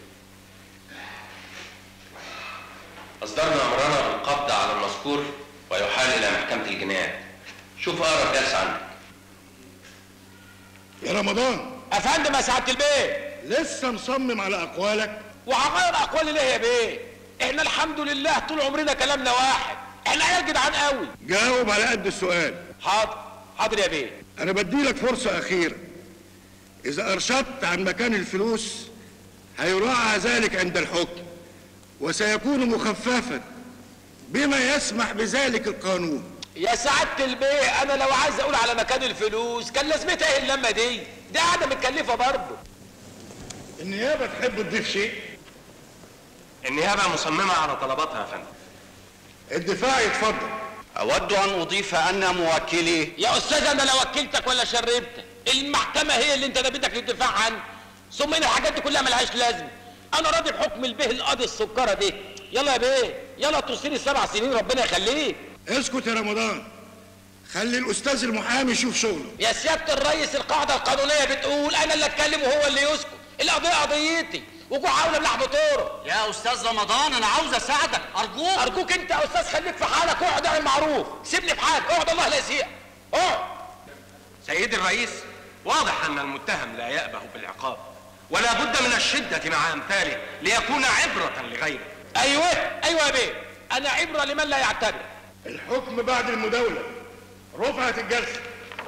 S3: اصدرنا امرنا بالقبض على المذكور ويحال الى محكمه الجنايات. شوف اقرب جلسه عندك.
S21: يا رمضان.
S5: افندم يا سعاده البيه.
S21: لسه مصمم على اقوالك؟
S6: وهغير اقوالي ليه يا بيه؟ احنا الحمد لله طول عمرنا كلامنا واحد، احنا عيال جدعان قوي.
S21: جاوب على قد السؤال.
S6: حاضر حاضر يا بيه.
S21: انا بديلك فرصه اخيره، اذا ارشدت عن مكان الفلوس هيراعى ذلك عند الحكم وسيكون مخففا بما يسمح بذلك القانون.
S6: يا سعادة البيه انا لو عايز اقول على مكان الفلوس كان لازمتها ايه اللمه دي؟ دي قاعده متكلفه برضه.
S21: النيابه تحب تضيف شيء؟
S3: النيابه مصممه على طلباتها يا فندم.
S21: الدفاع يتفضل.
S9: اود ان اضيف ان موكلي.
S6: يا استاذ انا لا وكلتك ولا شربتك، المحكمه هي اللي انت نبيتك للدفاع عنها. ثم ان الحاجات دي كلها ملهاش لازمه. انا راضي بحكم البيه القاضي السكره دي. يلا يا بيه يلا توصيني سبع سنين ربنا يخليك.
S21: اسكت يا رمضان، خلي الاستاذ المحامي يشوف شغله.
S6: يا سياده الريس القاعده القانونيه بتقول انا اللي اتكلم وهو اللي يسكت، القضيه قضيتي وجوع عاوله بلحم طوره.
S9: يا استاذ رمضان انا عاوز اساعدك ارجوك.
S6: ارجوك انت يا استاذ خليك في حالك، اقعد اعمل معروف، سيبني في حالي، اقعد الله لا يسيء. اقعد.
S3: سيدي الرئيس، واضح ان المتهم لا يأبه بالعقاب ولا بد من الشده مع امثاله ليكون عبره لغيره.
S6: ايوه ايوه يا بيه، انا عبره لمن لا يعتبر.
S21: الحكم بعد المداوله. رفعت الجلسه.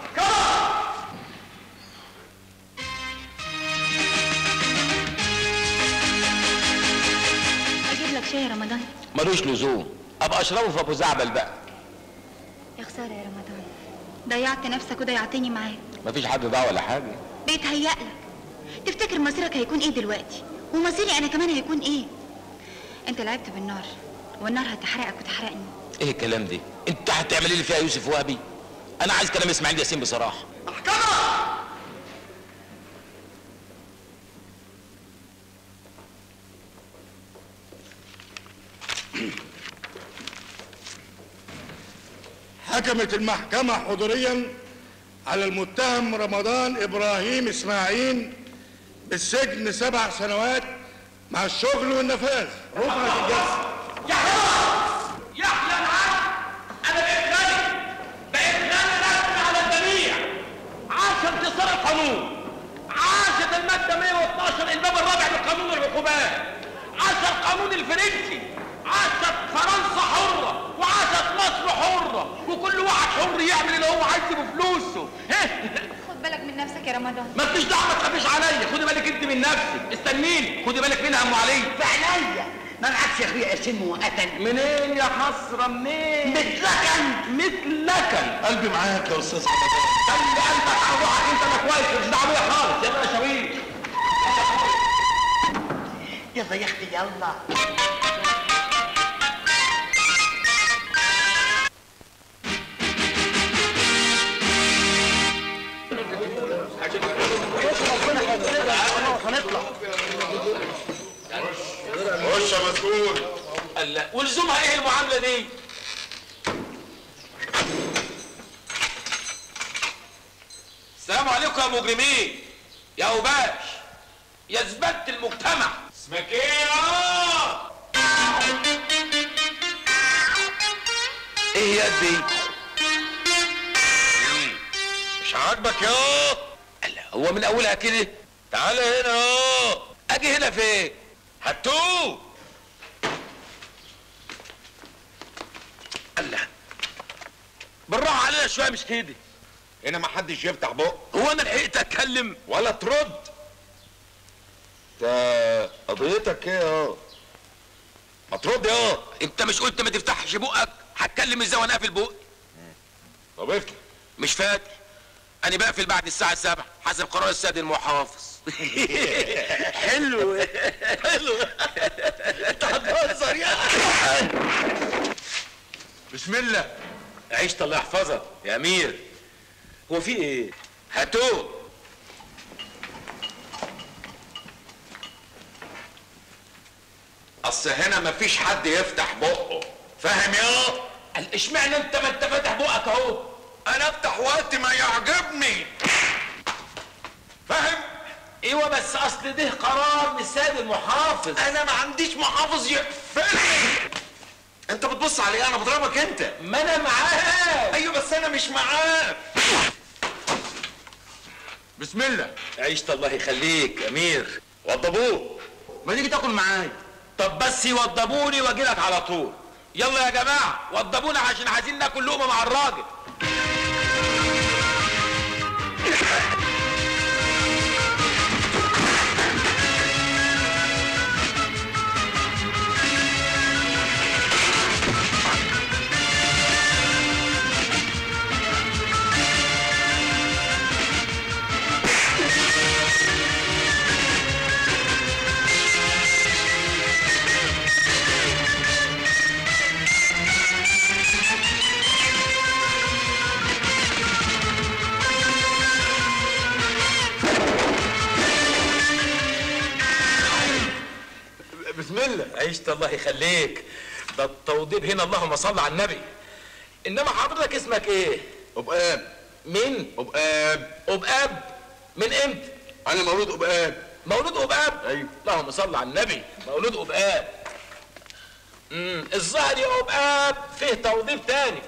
S18: اجيب لك شاي يا رمضان؟
S6: ملوش لزوم، ابقى اشربه في ابو زعبل بقى.
S18: يا خساره يا رمضان، ضيعت نفسك وضيعتني معاك.
S6: مفيش حد ضاع ولا حاجه.
S18: بيتهيأ لك. تفتكر مصيرك هيكون ايه دلوقتي؟ ومصيري انا كمان هيكون ايه؟ انت لعبت بالنار والنار هتحرقك وتحرقني.
S6: ايه الكلام ده؟ انت هتعملي لي فيها يوسف وهبي؟ انا عايز كلام اسماعيل ياسين بصراحه.
S21: حكمت المحكمة حضوريا على المتهم رمضان إبراهيم إسماعيل بالسجن سبع سنوات مع الشغل والنفاذ. رفعت الجلسة.
S6: يا حرام! يحيى العدل! أنا بقيت غني! بقيت غني رسمي على الجميع! عاش انتصار القانون! عاشت المادة مئة واثناشر الباب الرابع من قانون العقوبات! عاش القانون الفرنسي! عاشت فرنسا حرة! وعاشت مصر حرة! وكل واحد حر يعمل اللي هو عايزه بفلوسه!
S18: خد بالك من نفسك يا رمضان.
S6: ما انتش دعوة ما تخافيش عليا، خدي بالك انت من نفسك، استنيني، خدي بالك منها ام علي.
S11: في عينيا، ما معكش يا اخويا ياسين مؤقتا.
S6: منين يا حسرة منين؟
S11: متلكن
S6: متلكن.
S21: قلبي معاك يا استاذ رمضان.
S6: خلي قلبك على روحك انت، انا كويس مش دعوة بيا خالص، يلا يا شويش.
S11: يلا يا اختي يلا.
S21: هنطلع. خش يا مسؤول.
S6: الله، ولزومها ايه المعامله دي؟ السلام عليكم يا مجرمين، يا اوباش، يا زبالة المجتمع.
S21: اسمك ايه يا؟
S6: ايه يا دي؟
S21: مش عاجبك يا؟
S6: الله، هو من اولها كده؟
S21: تعالى هنا اهو.
S6: اجي هنا فين؟
S21: هاتوه.
S6: الله، بالراحه علينا شويه مش كده.
S21: هنا ما حدش يفتح بقه.
S6: هو انا لحقت اتكلم
S21: ولا ترد؟ انت قضيتك ايه يا؟ ما ترد يا.
S6: انت مش قلت ما تفتحش بقك؟ هتكلم ازاي وانا قافل بقي؟
S21: طب افتح.
S6: مش فاكر، انا بقفل بعد الساعه سبعة حسب قرار السيد المحافظ.
S21: حلو حلو. انت هتهزر يا
S6: بسم الله. عيشت الله يحفظك يا امير. هو في ايه؟ هاتوه.
S21: اصل هنا مفيش حد يفتح بقه، فاهم يا؟
S6: قال اشمعنى انت ما انت فاتح بقك اهو؟
S21: انا افتح وقت ما يعجبني، فاهم؟
S6: ايوه بس اصل ده قرار من السيد المحافظ.
S21: انا ما عنديش محافظ يقفلني. انت بتبص علي انا بضربك انت.
S6: ما انا معاك.
S21: ايوه بس انا مش معاك. بسم الله.
S6: عيشت الله يخليك امير.
S5: وضبوه.
S6: ما تيجي تاكل معايا؟ طب بس يوضبوني واجي لك على طول. يلا يا جماعه وضبونا عشان عايزين ناكل لقمه مع الراجل.
S5: بسم الله.
S6: عيشت الله يخليك. ده التوضيب هنا اللهم صل على النبي. انما حضرتك اسمك ايه؟
S5: أبقاب.
S6: مين؟
S5: أبقاب.
S6: أبقاب؟ من امتى؟
S5: أنا مولود أبقاب.
S6: مولود أبقاب؟
S5: أيوه.
S6: اللهم صل على النبي. مولود أبقاب. امم الظاهر يا أبقاب فيه توضيب تاني.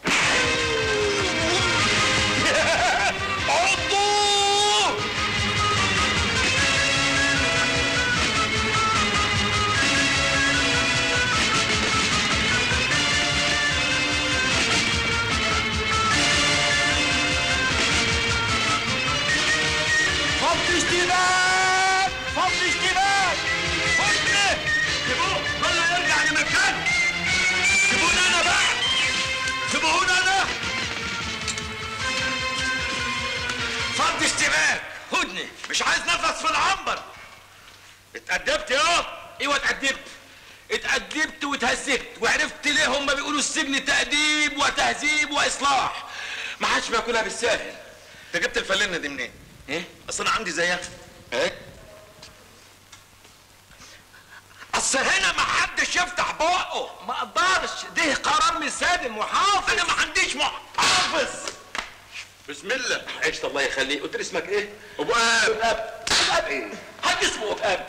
S6: عضوه! فض اشتباك! فض اشتباك! فض! سيبوه خلوا يرجع لمكانه. سيبوني انا بقى. سيبوني انا. فض اشتباك. هدني مش عايز نفس في العنبر. اتأدبت يا ايوه اتأدبت. اتأدبت واتهذبت وعرفت ليه هم بيقولوا السجن تأديب وتهذيب واصلاح. ما حدش بياكلها بالساهل.
S5: انت جبت الفلنه دي منين؟
S6: ايه؟
S5: اصل انا عندي زيها.
S6: ايه؟ اصل هنا ما حدش يفتح بقه، ما اقدرش، ده قرار من سيد المحافظ.
S5: انا ما عنديش محافظ. بسم الله.
S6: عشت الله يخليك. قلت لي اسمك ايه؟
S5: أبقاب.
S6: أبقاب. أبقاب ايه؟ حد اسمه أبقاب.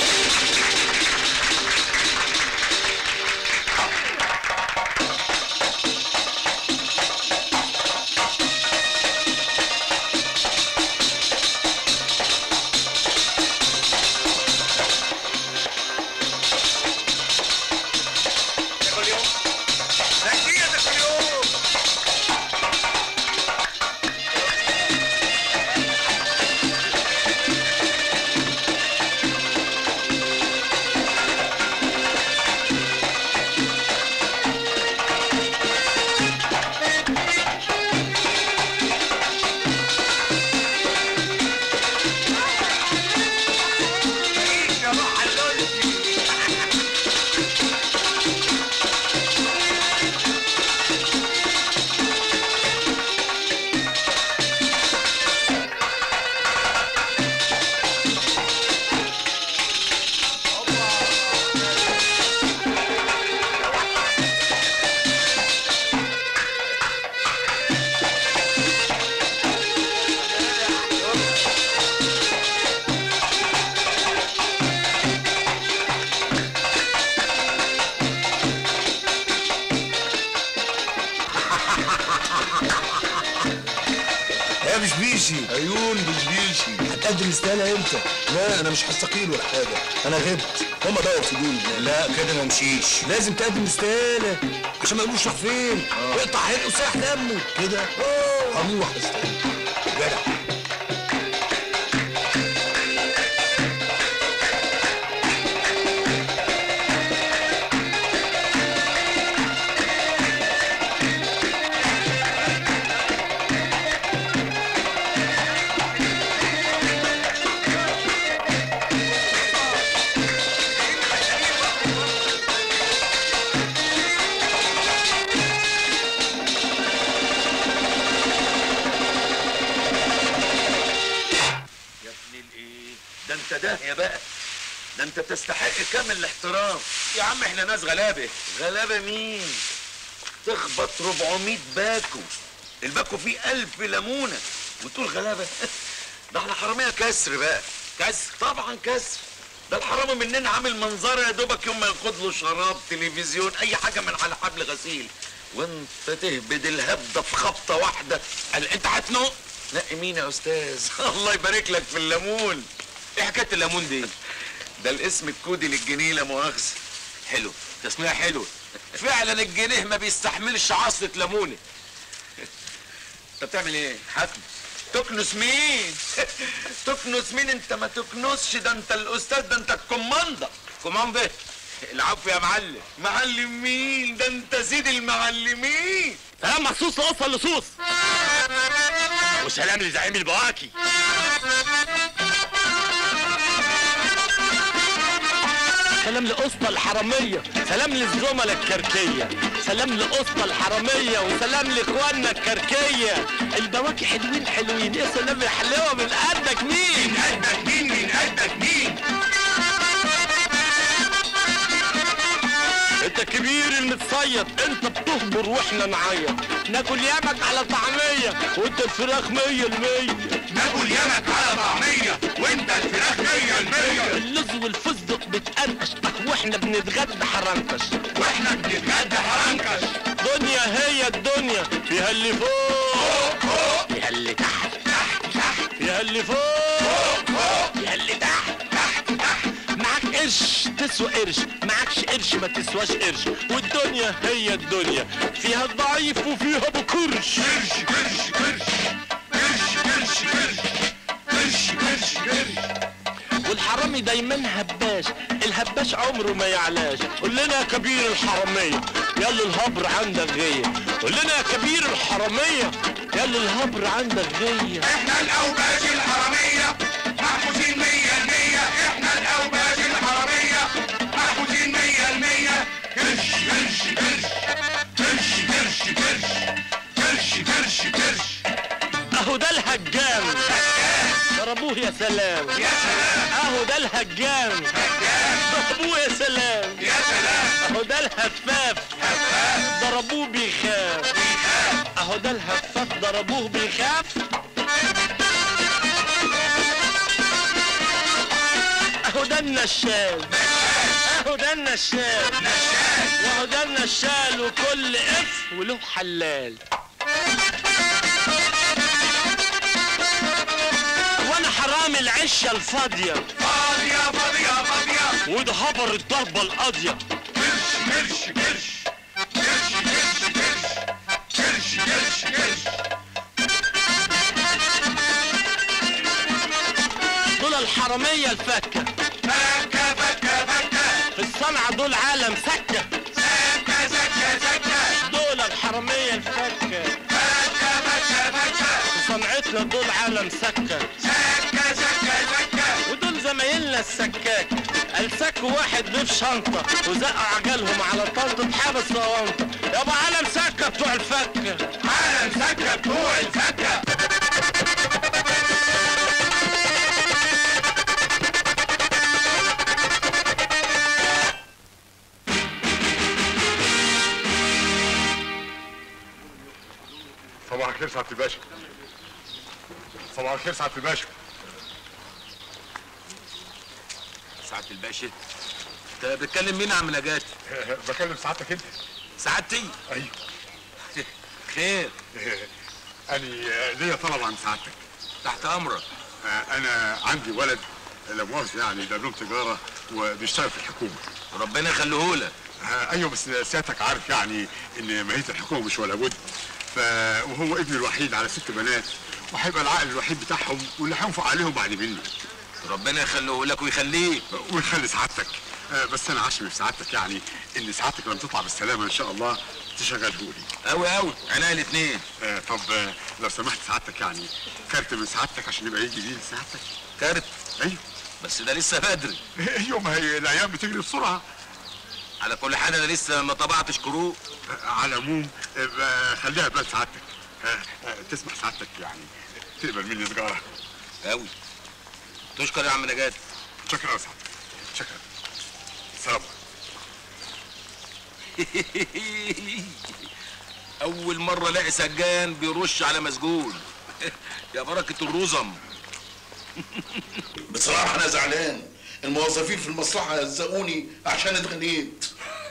S5: عيون بشبيشي. هتقدم استقالة امتى؟ لا انا مش هستقيل ولا حاجة، انا غبت، هما بقوا يفيدوني. لا كده ما امشيش. لازم تقدم استقالة عشان ما يقولوش راح فين. آه. اقطع حلقه وساح دمه كده. اه هروح استقالة. جدع. ده يا بقى ده انت تستحق كامل الاحترام.
S6: يا عم احنا ناس غلابه.
S5: غلابه مين؟ تخبط أربعمية باكو، الباكو فيه ألف ليمونه وتقول غلابه؟ ده احنا حراميه كسر بقى.
S6: كسر؟
S5: طبعا كسر. ده الحرامي مننا عامل منظره يا دوبك يوم ما ياخد له شراب، تلفزيون، اي حاجه من على حبل غسيل، وانت تهبد الهبده في خبطه واحده.
S6: انت هتنق؟
S5: نقي مين يا استاذ؟ الله يبارك لك في الليمون.
S3: ايه حكايه الليمون دي؟
S5: ده الاسم الكودي للجنيه لا مؤاخذه.
S3: حلو، تسمية حلوه. فعلا الجنيه ما بيستحملش عصره ليمونه.
S5: انت بتعمل ايه؟ حكم. تكنس مين؟ تكنس مين؟ انت ما تكنسش، ده انت الاستاذ، ده انت الكوماندا.
S3: كوماندا؟ العفو يا معلم.
S5: معلم مين؟ ده انت سيد المعلمين.
S9: سلام مخصوص لقصه اللصوص، وسلام لزعيم البواكي. سلام لقسطة الحرامية، سلام للزملاء الكركية، سلام لقسطة الحرامية، وسلام لاخواننا الكركية. البواكي حلوين حلوين، ايه سلام الحلاوة من قدك مين؟
S12: من قدك مين؟ من قدك مين؟
S9: انت كبير المتصيد، انت بتهبر واحنا نعيط. ناكل يامك على طعمية وانت الفراخ مية المية.
S12: ناكل يامك على طعمية وانت الفراخ مية المية.
S9: اللوز والفستق بتقرقش واحنا بنتغدى حرنكش.
S12: واحنا بنتغدى حرنكش.
S9: دنيا هي الدنيا، فيها اللي فوق
S12: فوق فوق،
S9: فيها اللي تحت
S12: تحت تحت،
S9: فيها اللي فوق
S12: فوق فوق،
S9: فيها اللي تحت
S12: تحت تحت.
S9: معاك قرش تسوى قرش، معاكش قرش ما تسواش قرش. والدنيا هي الدنيا، فيها الضعيف وفيها بكرش.
S12: قرش قرش قرش قرش قرش قرش قرش قرش.
S9: والحرامي دايما هباش، الهباش عمره ما يعلاش. قول لنا يا كبير الحرامية، يلا الهبر عندك غية. قول لنا يا كبير الحرامية، يلا الهبر عندك غية.
S12: احنا الاوباش الحرامية محبوسين مية المية. احنا الاوباش الحرامية محبوسين مية المية. قرش قرش قرش قرش قرش قرش قرش قرش قرش.
S9: اهو ده الهجام، ضربوه يا سلام
S12: يا سلام.
S9: اهو ده الهجام، ضربوه يا سلام
S12: يا سلام.
S9: اهو ده الهفاف، ضربوه بيخاف. اهو ده الهفاف ضربوه بيخاف. اهو ده النشال، اهو ده النشال، واهو ده النشال، وكل اف وله حلال. وانا حرامي العشه الفاضيه،
S12: فاضية فاضية فاضية،
S9: وده هبر الضربه القاضيه.
S12: قرش قرش قرش قرش قرش قرش قرش قرش.
S9: دول الحراميه الفكه،
S12: فكة فكة فكة،
S9: في الصنعه دول عالم سكه.
S12: سكة سكة سكة،
S9: دول الحراميه الفكه،
S12: فكة فكة فكة،
S9: في صنعتنا دول عالم سكه.
S12: سكة سكة سكة.
S9: ودول زمايلنا السكاك، السكوا واحد ضيف شنطه وزقوا عجلهم على طنطة حبس صوانطه. يابا عالم سكه بتوع الفكه،
S12: عالم سكة بتوع الفكة.
S21: صباح الخير سعادة الباشا. صباح الخير سعادة الباشا.
S3: سعادة الباشا؟ انت بتكلم مين يا عم نجاتي؟
S21: بكلم سعادتك انت.
S3: سعادتي؟
S21: ايوه.
S3: خير.
S21: اني ليا طلب عن سعادتك.
S3: تحت امرك.
S21: انا عندي ولد لا مؤاخذة يعني دبلوم تجارة وبيشتغل في الحكومة.
S3: ربنا يخليهولك.
S21: ايوه بس سيادتك عارف يعني ان ماهية الحكومة مش ولا بد. ف وهو ابني الوحيد على ست بنات، وهيبقى العائل الوحيد بتاعهم واللي هينفق عليهم بعد مني.
S3: ربنا يخليهولك ويخليك.
S21: ويخلي سعادتك. بس انا عشمي في سعادتك يعني ان سعادتك لما تطلع بالسلامه ان شاء الله تشغلهولي.
S3: قوي قوي، عينيا الاثنين.
S21: آه طب آه لو سمحت سعادتك يعني كارت من سعادتك عشان يبقى يجي بيه لسعادتك.
S3: كارت؟
S21: ايوه.
S3: بس ده لسه بدري.
S21: ايوه ما هي الايام بتجري بسرعه.
S3: على كل حال انا لسه ما طبعتش كروت.
S21: آه على العموم آه خليها بال سعادتك. آه آه تسمح سعادتك يعني تقبل مني سجاره.
S3: قوي. تشكر يا عم نجاة.
S21: شكرا يا سعادتك. شكرا. سلام.
S3: اول مره الاقي سجان بيرش على مسجون. يا بركه الرزم.
S5: بصراحه انا زعلان، الموظفين في المصلحه هزقوني عشان اتغنيت.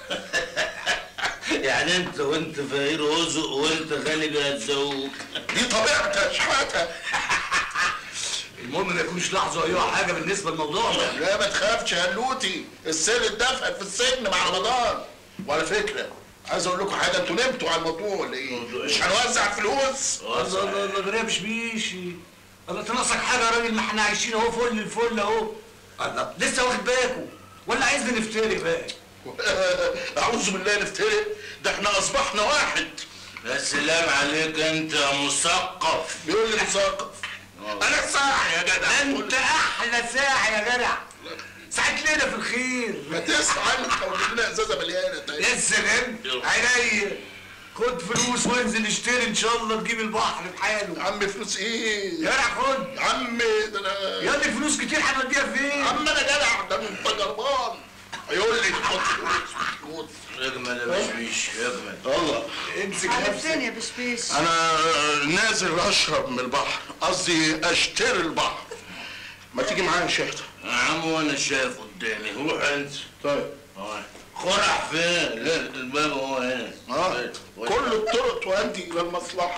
S11: يعني انت وانت فقير رزق وانت غني بيهزقوك.
S5: دي طبيعتي يا شحاته.
S8: المهم ما يكونش لاحظوا اي حاجه بالنسبه للموضوع ده.
S5: لا ما تخافش يا هلوتي، السر اتدفن في السجن مع رمضان. وعلى فكره عايز اقول لكم حاجه، انتوا نمتوا على الموضوع ولا ايه؟ مش هنوزع فلوس؟
S8: الله الله الله غريب شبيشي. الله تناقصك حاجه يا راجل؟ ما احنا عايشين اهو فل الفل اهو. الله لسه واخد بالكم ولا عايزنا نفترق بقى؟
S5: اعوذ بالله نفترق، ده احنا اصبحنا واحد.
S12: يا سلام عليك انت يا مثقف.
S5: بيقول لي مثقف. انا ساعة يا جدع.
S8: انت احلى ساعة يا جدع. ساعة ليلة في الخير.
S5: ما تسعى انت وتجيب لنا ازازة مليانة.
S8: يا سلام عينيا. خد فلوس وانزل اشتري ان شاء الله تجيب البحر بحاله.
S5: يا عم فلوس ايه؟
S8: يا جدع خد.
S5: يا عم ده انا
S8: يا ابني فلوس كتير هنوديها فين؟
S5: يا عم انا جدع، ده انت جربان. هيقول لي خد فلوس.
S12: اجمل يا بشبيش اجمل.
S5: الله
S8: امسك
S20: على فين يا بشبيش؟
S5: انا نازل اشرب من البحر، قصدي اشتري البحر. ما تيجي معايا يا شيخ؟
S12: يا عم وانا شايف قدامي، روح انت.
S5: طيب
S12: خرع فين؟ لا الباب هو هنا.
S5: اه كل الطرق تؤدي الى المصلحه.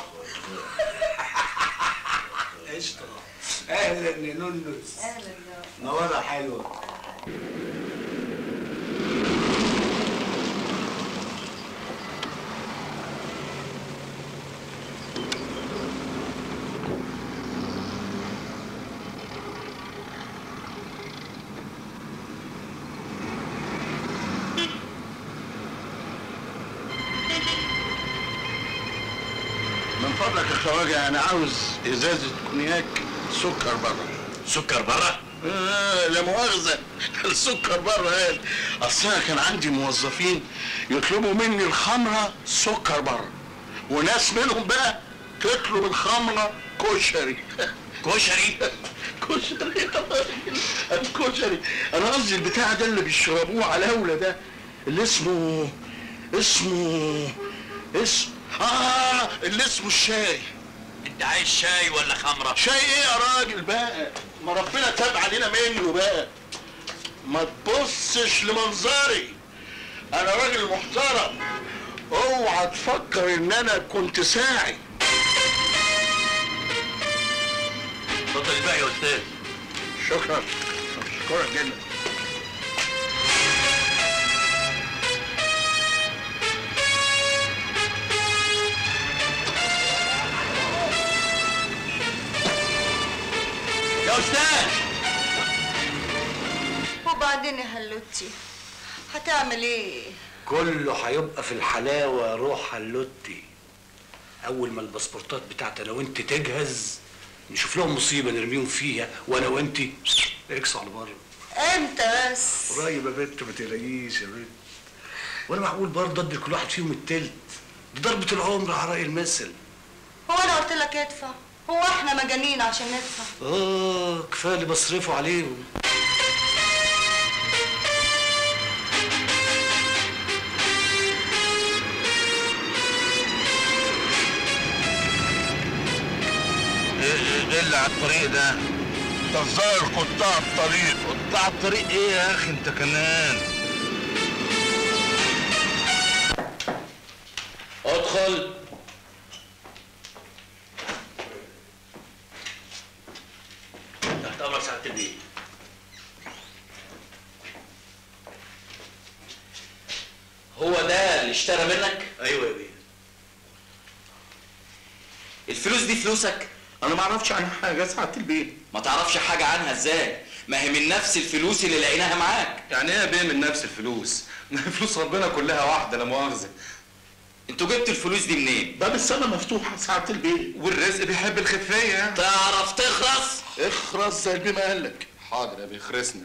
S8: قشطه. اهلا يا نونس.
S20: اهلا يا
S8: نوره حلوه.
S5: من فضلك يا خواجه انا عاوز ازازه كونياك سكر بره.
S12: سكر بره؟
S5: آه لا مؤاخذه السكر بره قال اصل انا كان عندي موظفين يطلبوا مني الخمره سكر بره، وناس منهم بقى تطلب الخمره كشري.
S12: كشري؟
S5: كشري يا راجل الكشري. انا قصدي البتاع ده اللي بيشربوه على اولى ده اللي اسمه اسمه اسمه اه اللي اسمه الشاي.
S12: انت عايز شاي ولا خمره؟
S5: شاي ايه يا راجل بقى؟ ما ربنا تاب علينا منه بقى. ما تبصش لمنظري، انا راجل محترم. اوعى تفكر ان انا كنت ساعي.
S12: اتفضل الباقي يا استاذ.
S5: شكرا شكرا جدا.
S12: يا استاذ.
S20: وبعدين يا هلوتي هتعمل ايه؟
S8: كله هيبقى في الحلاوه يا روح هلوتي. اول ما الباسبورتات بتاعت انا وانت تجهز نشوف لهم مصيبه نرميهم فيها، وانا وانت اكسوا على بره.
S20: امتى بس؟
S8: قريب يا بنت ما تقلقيش يا بنت. وانا معقول برضه ادي لكل واحد فيهم التلت؟ دي ضربه العمر على راي المثل.
S20: هو انا قلت لك ادفع؟ هو احنا مجانين عشان ندفع؟
S8: اه كفايه اللي بصرفوا عليهم.
S5: ايه اللي على الطريق ده؟ ده الظاهر قطاع الطريق.
S12: قطاع الطريق ايه يا اخي انت كمان؟ ادخل. تحت امرك سعاده البيه. هو ده اللي اشترى منك؟
S8: ايوه يا بيه.
S12: الفلوس دي فلوسك؟
S5: انا ما اعرفش عنها حاجه ساعه البيت.
S12: ما تعرفش حاجه عنها ازاي؟ ما هي من نفس الفلوس اللي لقيناها معاك.
S3: يعني ايه يا بيه من نفس الفلوس؟ فلوس ربنا كلها واحده لا مؤاخذه.
S12: انتوا جبتوا الفلوس دي منين؟
S5: باب السما مفتوحه ساعه البيت.
S3: والرزق بيحب الخفيه.
S12: تعرف تخرس؟
S5: اخرس زي البيه ما قال لك.
S3: حاضر يا بيه خرسنا.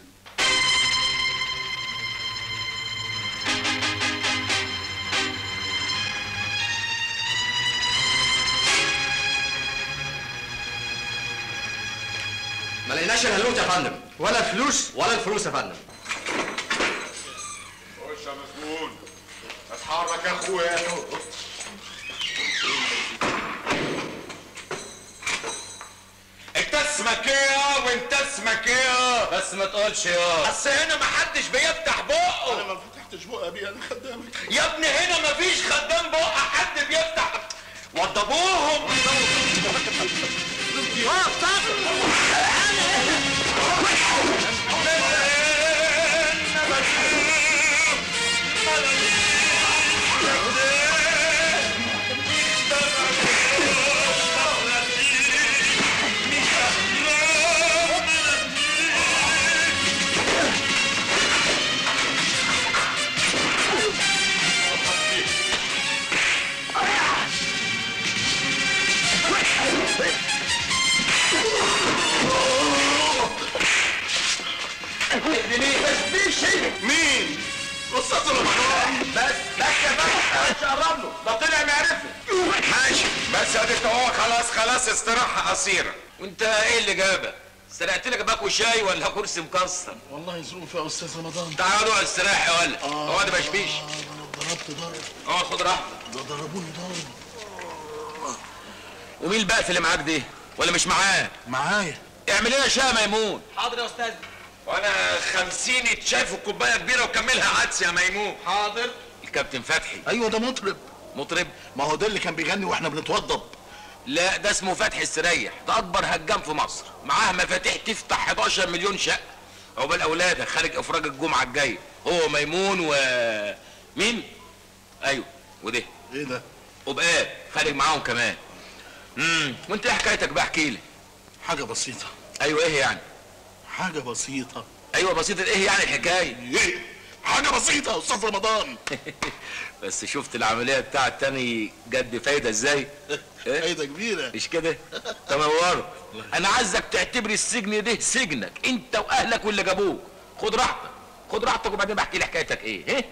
S12: ما لقيناش الهلوت يا فندم.
S3: ولا فلوس
S12: ولا الفلوس يا فندم.
S22: خش يا مسجون. اتحرك يا اخويا.
S12: انت اسمك ايه وانت اسمك ايه؟ بس ما تقولش يا اصل هنا ما حدش بيفتح بقه.
S5: انا ما فتحتش بقى يا بيه، انا خدامك.
S12: يا ابني هنا ما فيش خدام بقه حد بيفتح. وضبوهم. اه
S3: استاذ رمضان. بس بس يا باشا مش قرب له، ده طلع معرفه. ماشي بس اديك هو خلاص خلاص استراحه قصيره. وانت ايه اللي جابك؟ سرقت لك باكو شاي ولا كرسي مكسر؟
S5: والله ظروف يا استاذ رمضان.
S3: تعال اقعد استريح يا ولد. اقعد ما بشبيش.
S5: ضربت ضرب.
S3: اقعد خد راحتك.
S5: ده ضربوني ضرب.
S3: ومين البقف اللي معاك دي؟ ولا مش معاه؟
S5: معايا.
S3: اعمل لنا شاي ميمون.
S6: حاضر يا استاذ.
S3: وانا خمسين شاي في كوبايه كبيره وكملها عدس يا ميمون.
S6: حاضر.
S3: الكابتن فتحي.
S5: ايوه ده مطرب.
S3: مطرب؟
S5: ما هو ده اللي كان بيغني واحنا بنتوضب.
S3: لا ده اسمه فتحي السريح، ده اكبر هجام في مصر، معاه مفاتيح تفتح حداشر مليون شقه. عقبال اولادك خارج افراج الجمعه الجايه، هو ميمون و مين؟ ايوه وده
S5: ايه ده؟
S3: وبقاب خارج معاهم كمان. امم وانت ايه حكايتك بقى؟ احكي لي.
S5: حاجه بسيطه.
S3: ايوه ايه يعني؟
S5: حاجه بسيطه.
S3: ايوه بسيطه ايه يعني الحكايه؟
S5: ايه؟ حاجه بسيطه يا استاذ رمضان.
S3: بس شفت العمليه بتاعت تاني جد فايده ازاي؟
S5: فايده كبيره
S3: مش كده؟ تنوروا. انا عايزك تعتبر السجن ده سجنك انت واهلك واللي جابوك. خد راحتك خد راحتك وبعدين بحكي لي حكايتك ايه؟ ايه؟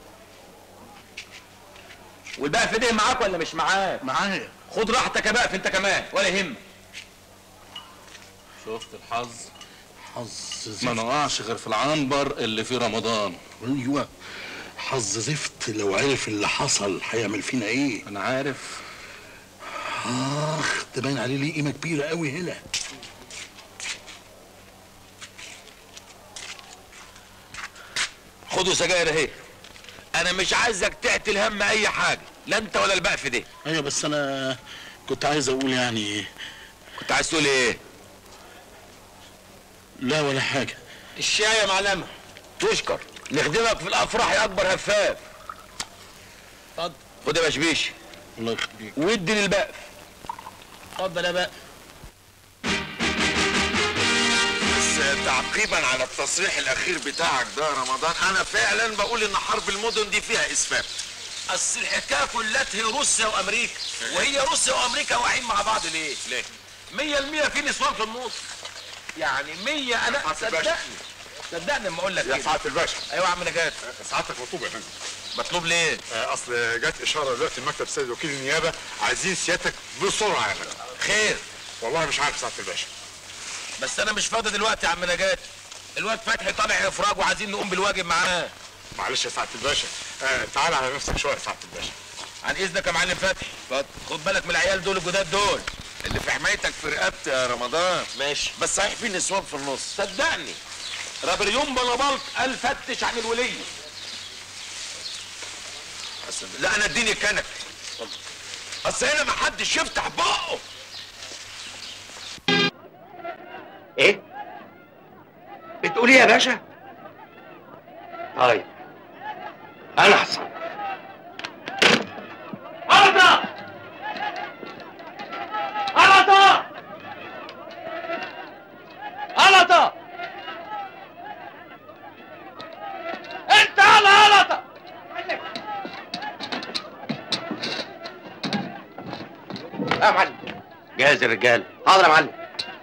S3: والبقف ده معاك ولا مش معاك؟
S5: معايا.
S3: خد راحتك يا بقف انت كمان ولا يهمك.
S5: شفت الحظ؟ حظ زفت. ما نقعش غير في العنبر اللي في رمضان. ايوه حظ زفت. لو عرف اللي حصل هيعمل فينا ايه؟ انا عارف. اخ ده باين عليه ليه قيمه كبيره قوي هنا.
S3: خدوا سجاير اهي. انا مش عايزك تعتل هم اي حاجه، لا انت ولا البقف ده.
S5: ايوه بس انا كنت عايز اقول يعني.
S3: كنت عايز تقول ايه؟
S5: لا ولا حاجه.
S3: الشاي يا معلمه. تشكر. نخدمك في الافراح يا اكبر هفاف. اتفضل. خد يا بشبيش.
S5: الله يخليك.
S3: وادي للبقف.
S6: اتفضل يا بقى.
S3: بس تعقيبا على التصريح الاخير بتاعك ده يا رمضان، انا فعلا بقول ان حرب المدن دي فيها اسفاف. اصل الحكايه كلها هي روسيا وامريكا، وهي روسيا وامريكا واقعين مع بعض ليه؟ ليه؟ مية المية في نسوان في النص. يعني مية انا صدقني صدقني لما اقول لك
S22: يا سعاده الباشا.
S3: ايوه يا عم نجاة.
S22: سعادتك مطلوب يا فندم.
S3: مطلوب ليه؟
S22: آه اصل جت اشاره دلوقتي من مكتب سيد وكيل النيابه عايزين سيادتك بسرعه يا فندم.
S3: خير؟
S22: والله مش عارف سعاده الباشا.
S3: بس انا مش فاضي دلوقتي يا عم نجاة. الواد فتحي طالع افراج وعايزين نقوم بالواجب معاه.
S22: معلش يا سعاده الباشا. آه تعال على نفسك شويه يا سعاده الباشا.
S3: عن اذنك يا معلم فتحي. اتفضل. خد بالك من العيال دول الجداد دول اللي في حمايتك في رقبتي يا رمضان. ماشي. بس صحيح في نسوان في النص. صدقني رابريون بلابلط قال فتش عن الوليه. لا انا اديني كنكه. اصل هنا محدش يفتح بقه.
S11: ايه؟ بتقول ايه يا باشا؟ طيب انا احسن.
S12: غلطة غلطة غلطة انت على غلطة.
S11: يا معلم جاهز الرجال. حاضر يا معلم.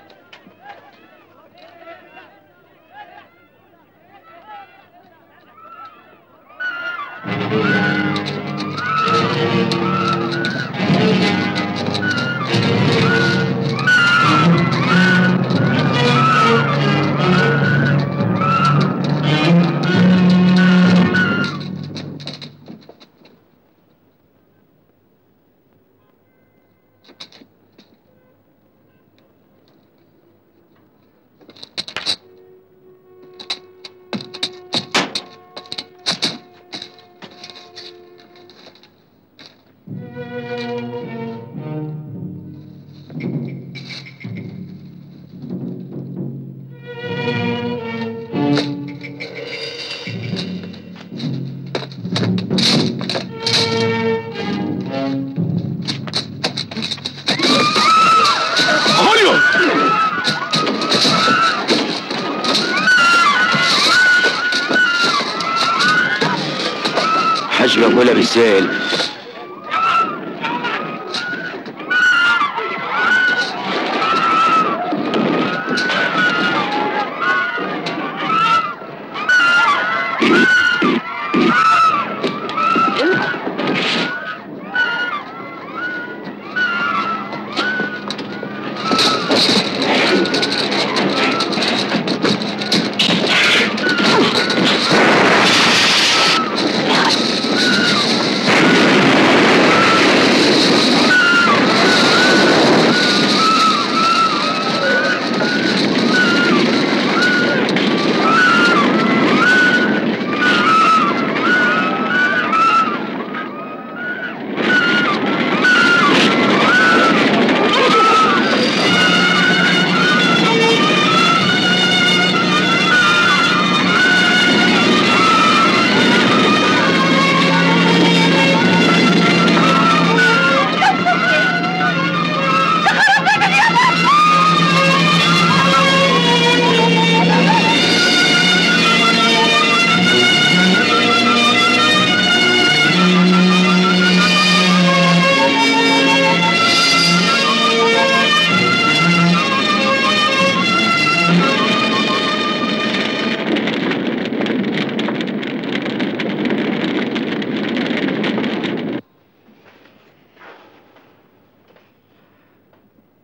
S11: حسبي ولا بالسهل.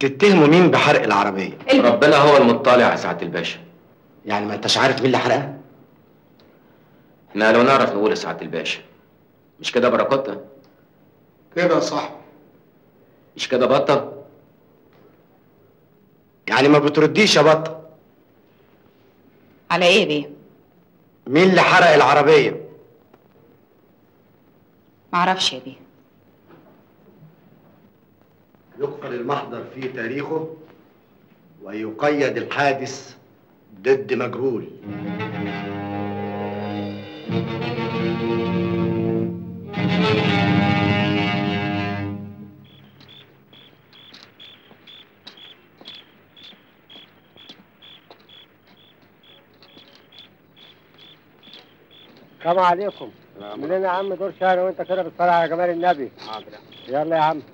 S7: بتتهموا مين بحرق العربيه؟
S6: ربنا هو المطلع يا سعاده الباشا.
S7: يعني ما انتش عارف مين اللي حرقها؟
S6: احنا لو نعرف نقول يا سعاده الباشا. مش كده بركاتنا؟
S7: كده صح.
S6: مش كده بطه؟
S7: يعني ما بترديش يا بطه؟
S18: على ايه بيه؟
S7: مين اللي حرق العربيه؟
S18: معرفش يا بيه.
S7: يقفل المحضر في تاريخه ويقيد الحادث ضد مجهول.
S10: السلام عليكم. منين يا عم دور شهر وانت كده بتصلي على جمال النبي؟ حاضر. يلا يا عم.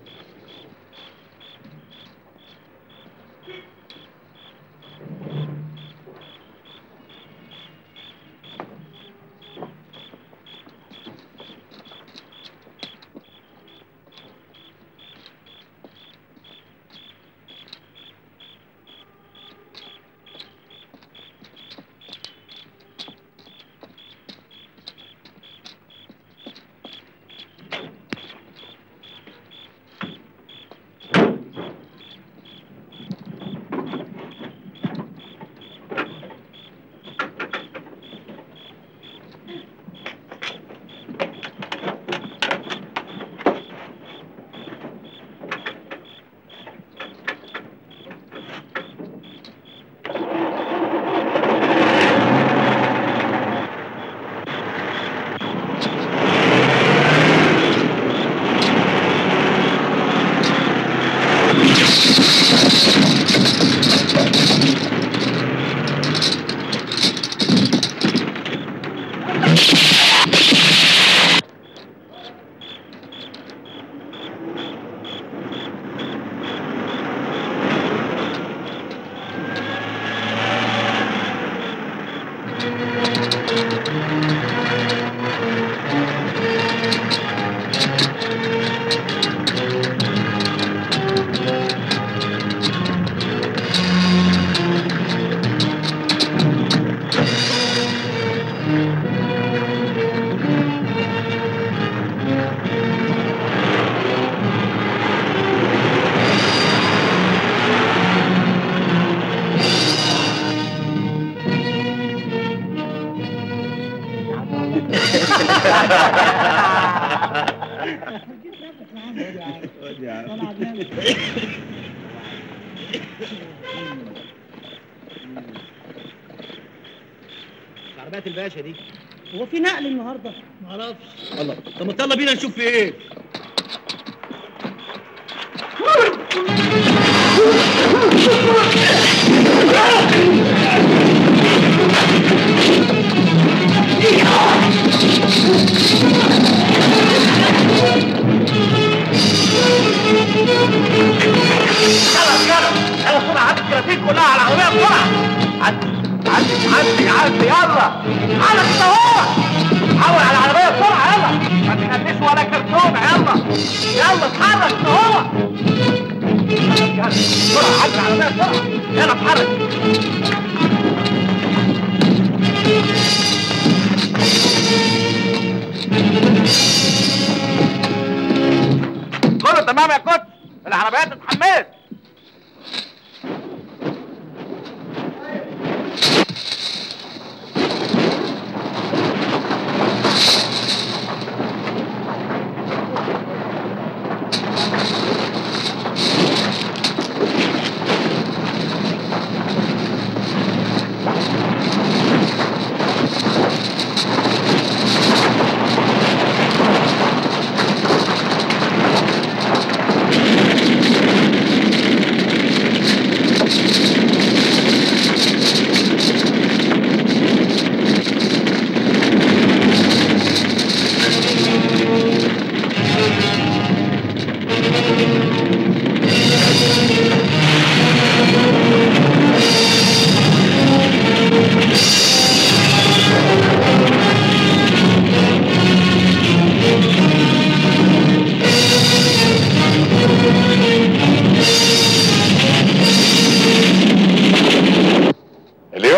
S9: عربيات الباشا دي هو في نقل النهارده؟ معرفش. الله، طب ما يلا بينا نشوف في ايه.
S12: خلاص يلا يلا بسرعه عدي الكراتين كلها على العربيه بسرعه. عدي عدي عدي عدي يلا على كده اهو. حول على العربيه بسرعه يلا ما تخليش ولا كرتونه. يلا يلا اتحرك كده اهو. يلا بسرعه عدي العربيه بسرعه. يلا اتحرك. كله تمام يا كوتش. العربيات اتحملت.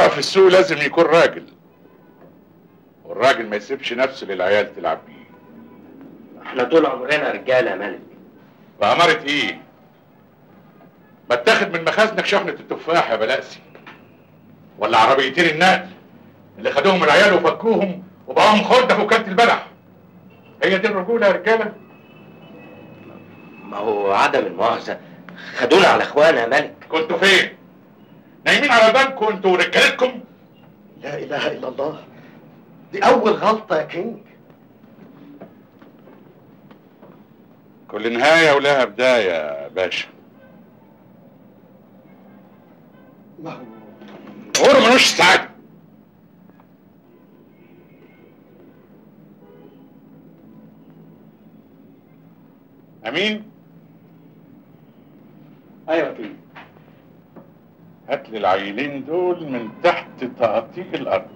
S22: يقف في السوق لازم يكون راجل، والراجل ما يسيبش نفسه للعيال تلعب بيه.
S6: احنا طول عمرنا رجاله يا ملك.
S22: بأمارة ايه؟ ما اتاخد من مخازنك شحنة التفاح يا بلاسي، ولا عربيتين النقل اللي خدوهم العيال وفكوهم وبقاهم خردة في وكالة البلح. هي دي الرجولة يا رجالة؟
S6: ما هو عدم المؤاخذة خدونا على اخوانا يا ملك.
S22: كنتوا فين؟ نايمين على بنكم انتوا ورجالتكم؟
S7: لا اله الا الله، دي اول غلطه يا كينج.
S22: كل نهاية ولها بداية يا باشا.
S7: ما هو
S22: عمره ملوش سعادة. أمين؟
S7: ايوه كينج.
S22: هات لي العيلين دول من تحت تقطيع الأرض.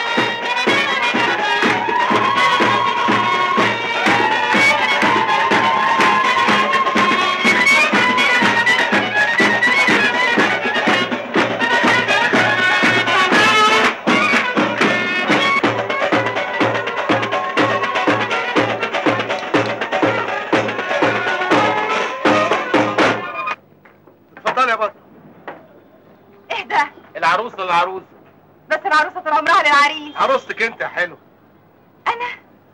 S7: اتفضل يا بطل.
S20: ايه ده؟
S6: العروسه العروسه
S20: بس العروسه طول عمرها للعريس.
S7: عروستك انت يا حلو.
S20: انا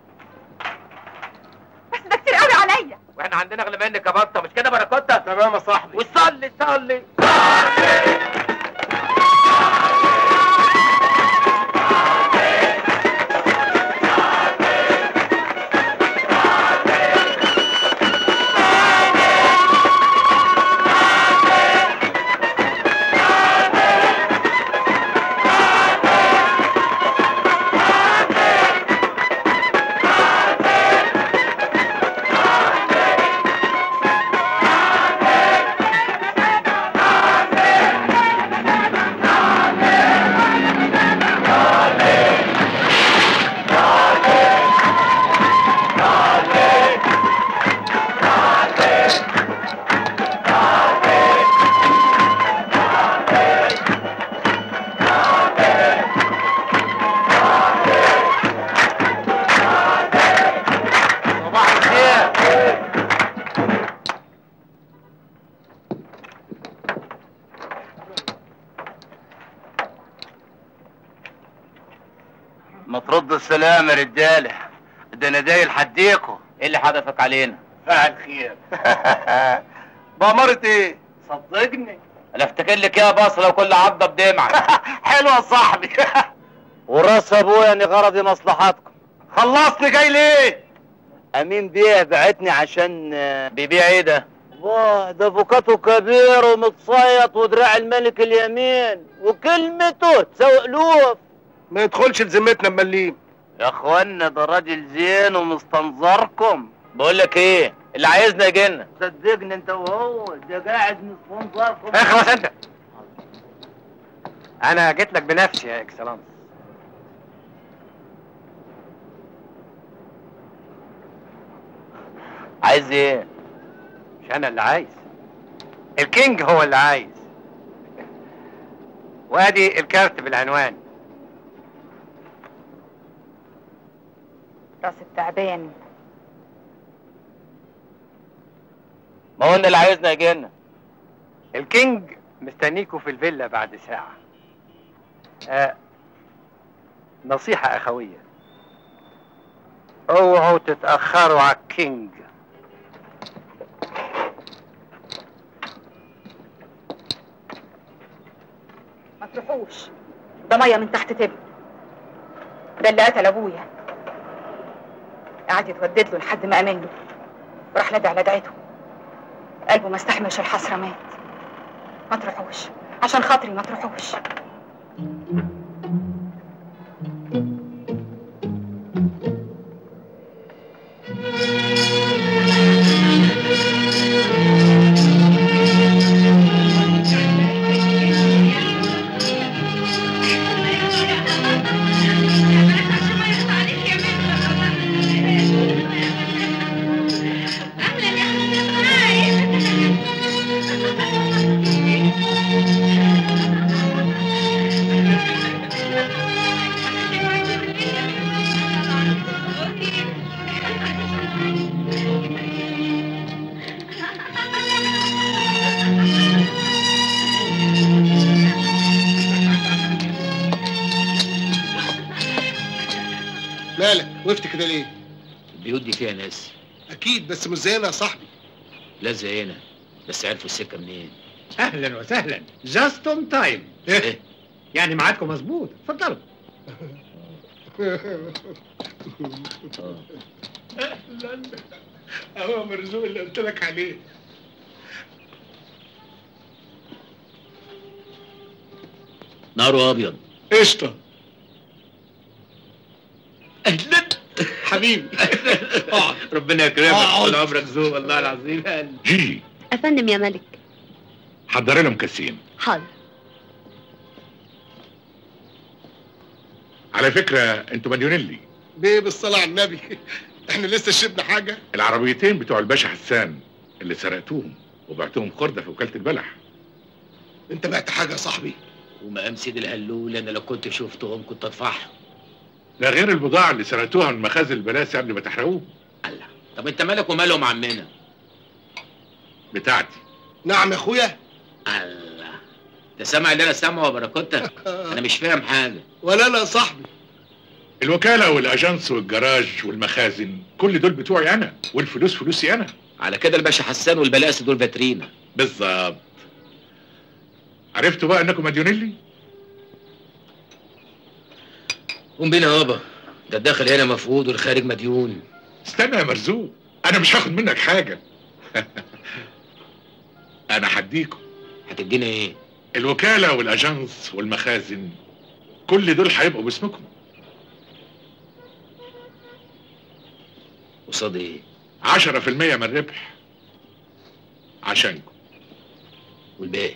S20: بس ده كتير قوي عليا.
S6: واحنا عندنا اغلى منك يا بطه، مش كده بركوتة؟
S7: تمام يا صاحبي.
S6: وصلي صلي.
S11: ما ترد السلام يا رجاله، ده انا جاي لحديكوا.
S6: ايه اللي حدفك علينا؟
S11: فاعل خير. بأمارة ايه؟
S6: صدقني انا افتكر لك يا بصله وكل عضه بدمعه.
S11: حلوه يا صاحبي.
S10: وراس ابويا اني غرضي مصلحتكم.
S11: خلصني جاي ليه؟
S10: امين بيه بعتني عشان
S6: بيبيع ايه ده؟
S10: واه ده فوكاته كبير ومتصيط ودراع الملك اليمين وكلمته تسوق لوف.
S7: ما يدخلش لذمتنا مليم
S11: يا اخوانا، ده راجل زين ومستنظركم.
S6: بقول لك ايه، اللي عايزنا يجينا.
S11: صدقني انت وهو ده قاعد مستنظركم.
S10: اخلص انت. انا جيت لك بنفسي يا اكسلانس.
S6: عايز ايه؟
S10: مش انا اللي عايز، الكينج هو اللي عايز. وادي الكارت بالعنوان.
S20: راس التعبان.
S6: ما قلنا اللي عايزنا يجينا.
S10: الكينج مستنيكوا في الفيلا بعد ساعة. آه نصيحة أخوية، اوعوا تتأخروا على الكينج.
S20: ما تروحوش، ده ميه من تحت تبن. ده اللي قتل ابويا. قعد يتودد له لحد ما امن له، وراح نادي على دعيته. قلبه ما استحملش الحسره، مات. ما تروحوش عشان خاطري، ما تروحوش.
S7: وقفت كده ليه؟
S6: البيوت دي فيها ناس.
S7: اكيد بس مش زينا يا صاحبي.
S6: لا زينا، بس عرفوا السكه منين؟
S21: اهلا وسهلا، جاست اون تايم.
S6: ايه؟
S21: يعني ميعادكم مظبوط، اتفضلوا. اهلا، اهو مرزوق اللي قلت لك عليه.
S6: ناره ابيض.
S21: قشطه.
S6: اهلا
S21: حبيبي.
S6: ربنا يكرمك، طول عمرك ذوق والله العظيم.
S22: جي
S16: افندم يا ملك.
S22: حضري لهم كاسين.
S16: حاضر.
S22: على فكره انتوا مديونين لي.
S7: بيه بالصلاه على النبي، احنا لسه شربنا حاجه؟
S22: العربيتين بتوع الباشا حسان اللي سرقتوهم وبعتهم خردة في وكاله البلح.
S7: انت بعت حاجه يا صاحبي؟
S6: ومقام سيد الهلول انا لو كنت شفتهم كنت اطفحهم.
S22: ده غير البضاعه اللي سرقتوها من مخازن البلاسي قبل ما تحرقوه.
S6: الله، طب انت مالك ومالهم عمنا؟
S22: بتاعتي.
S7: نعم يا اخويا.
S6: الله، انت سامع اللي انا سامعه يا بركوتة؟ انا مش فاهم حاجه.
S7: ولا انا يا صاحبي.
S22: الوكاله والاجانس والجراج والمخازن كل دول بتوعي انا، والفلوس فلوسي انا.
S6: على كده الباشا حسان والبلاسي دول فاترينا.
S22: بالظبط. عرفتوا بقى انكم مديونين لي؟
S6: قوم بينا يابا، ده الداخل هنا مفقود والخارج مديون.
S22: استنى يا مرزوق، انا مش هاخد منك حاجه. انا هديكم.
S6: هتدينا ايه؟
S22: الوكاله والاجانس والمخازن كل دول هيبقوا باسمكم.
S6: قصاد ايه؟
S22: عشرة في المية من الربح عشانكم.
S6: والباقي؟